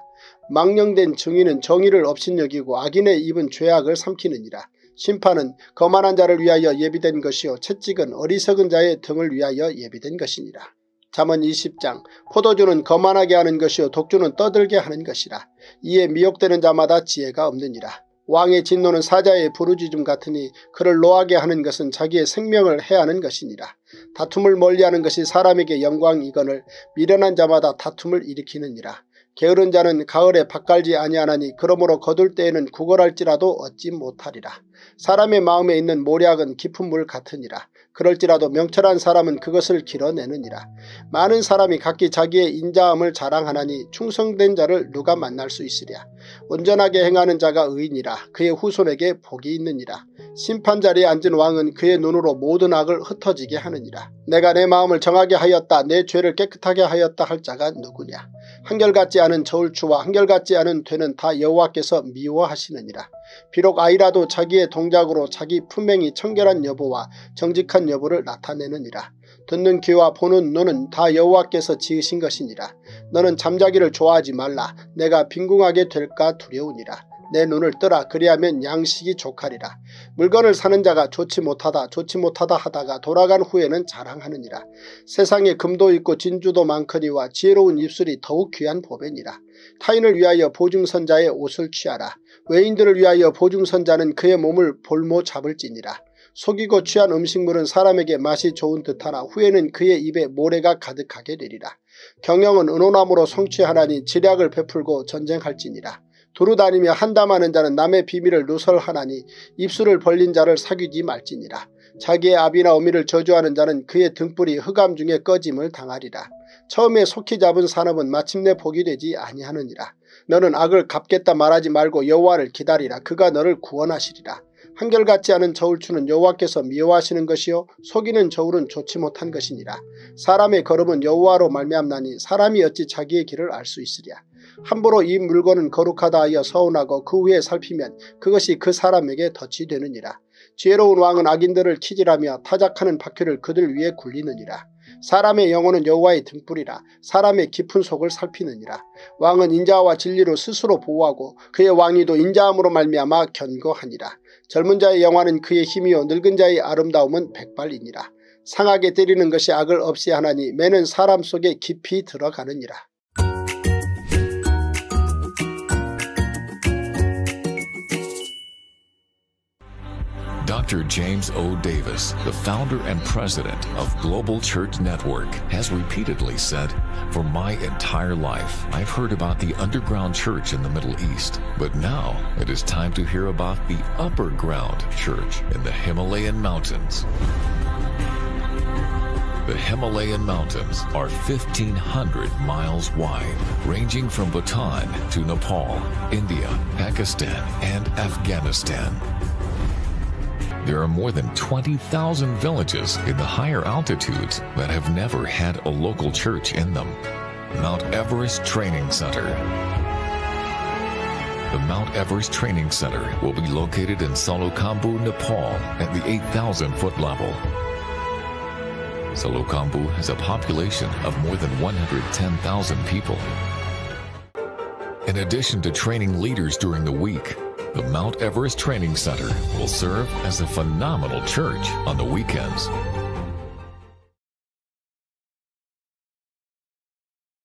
망령된 증인은 정의를 업신여기고 악인의 입은 죄악을 삼키느니라. 심판은 거만한 자를 위하여 예비된 것이요 채찍은 어리석은 자의 등을 위하여 예비된 것이니라. 잠언 이십 장. 포도주는 거만하게 하는 것이요 독주는 떠들게 하는 것이라. 이에 미혹되는 자마다 지혜가 없느니라. 왕의 진노는 사자의 부르짖음 같으니 그를 노하게 하는 것은 자기의 생명을 해하는 것이니라. 다툼을 멀리하는 것이 사람에게 영광이거늘 미련한 자마다 다툼을 일으키느니라. 게으른 자는 가을에 밭갈지 아니하나니 그러므로 거둘 때에는 구걸할지라도 얻지 못하리라. 사람의 마음에 있는 모략은 깊은 물 같으니라. 그럴지라도 명철한 사람은 그것을 길어내느니라. 많은 사람이 각기 자기의 인자함을 자랑하나니 충성된 자를 누가 만날 수 있으랴. 온전하게 행하는 자가 의인이라. 그의 후손에게 복이 있느니라. 심판자리에 앉은 왕은 그의 눈으로 모든 악을 흩어지게 하느니라. 내가 내 마음을 정하게 하였다. 내 죄를 깨끗하게 하였다 할 자가 누구냐. 한결같지 않은 저울추와 한결같지 않은 되는 다 여호와께서 미워하시느니라. 비록 아이라도 자기의 동작으로 자기 품행이 청결한 여부와 정직한 여부를 나타내느니라. 듣는 귀와 보는 눈은 다 여호와께서 지으신 것이니라. 너는 잠자기를 좋아하지 말라. 내가 빈궁하게 될까 두려우니라. 내 눈을 뜨라. 그리하면 양식이 족하리라. 물건을 사는 자가 좋지 못하다 좋지 못하다 하다가 돌아간 후에는 자랑하느니라. 세상에 금도 있고 진주도 많거니와 지혜로운 입술이 더욱 귀한 보배니라. 타인을 위하여 보증선자의 옷을 취하라. 외인들을 위하여 보증선자는 그의 몸을 볼모 잡을지니라. 속이고 취한 음식물은 사람에게 맛이 좋은 듯하나 후에는 그의 입에 모래가 가득하게 되리라. 경영은 은호나무로 성취하나니 지략을 베풀고 전쟁할지니라. 두루 다니며 한담하는 자는 남의 비밀을 누설하나니 입술을 벌린 자를 사귀지 말지니라. 자기의 아비나 어미를 저주하는 자는 그의 등불이 흑암 중에 꺼짐을 당하리라. 처음에 속히 잡은 산업은 마침내 복이 되지 아니하느니라. 너는 악을 갚겠다 말하지 말고 여호와를 기다리라. 그가 너를 구원하시리라. 한결같지 않은 저울추는 여호와께서 미워하시는 것이요 속이는 저울은 좋지 못한 것이니라. 사람의 걸음은 여호와로 말미암나니 사람이 어찌 자기의 길을 알 수 있으랴. 함부로 이 물건은 거룩하다 하여 서운하고 그 후에 살피면 그것이 그 사람에게 덫이 되느니라. 지혜로운 왕은 악인들을 키질하며 타작하는 바퀴를 그들 위에 굴리느니라. 사람의 영혼은 여호와의 등불이라. 사람의 깊은 속을 살피느니라. 왕은 인자와 진리로 스스로 보호하고 그의 왕위도 인자함으로 말미암아 견고하니라. 젊은 자의 영화는 그의 힘이요 늙은 자의 아름다움은 백발이니라. 상하게 때리는 것이 악을 없이 하나니 매는 사람 속에 깊이 들어가느니라. Doctor James O. Davis, the founder and president of Global Church Network, has repeatedly said, "For my entire life, I've heard about the underground church in the Middle East, but now it is time to hear about the upper ground church in the Himalayan mountains." The Himalayan mountains are fifteen hundred miles wide, ranging from Bhutan to Nepal, India, Pakistan, and Afghanistan. There are more than twenty thousand villages in the higher altitudes that have never had a local church in them. Mount Everest Training Center. The Mount Everest Training Center will be located in Salokhambu, Nepal at the eight thousand foot level. Salokhambu has a population of more than one hundred ten thousand people. In addition to training leaders during the week, the Mount Everest Training Center will serve as a phenomenal church on the weekends.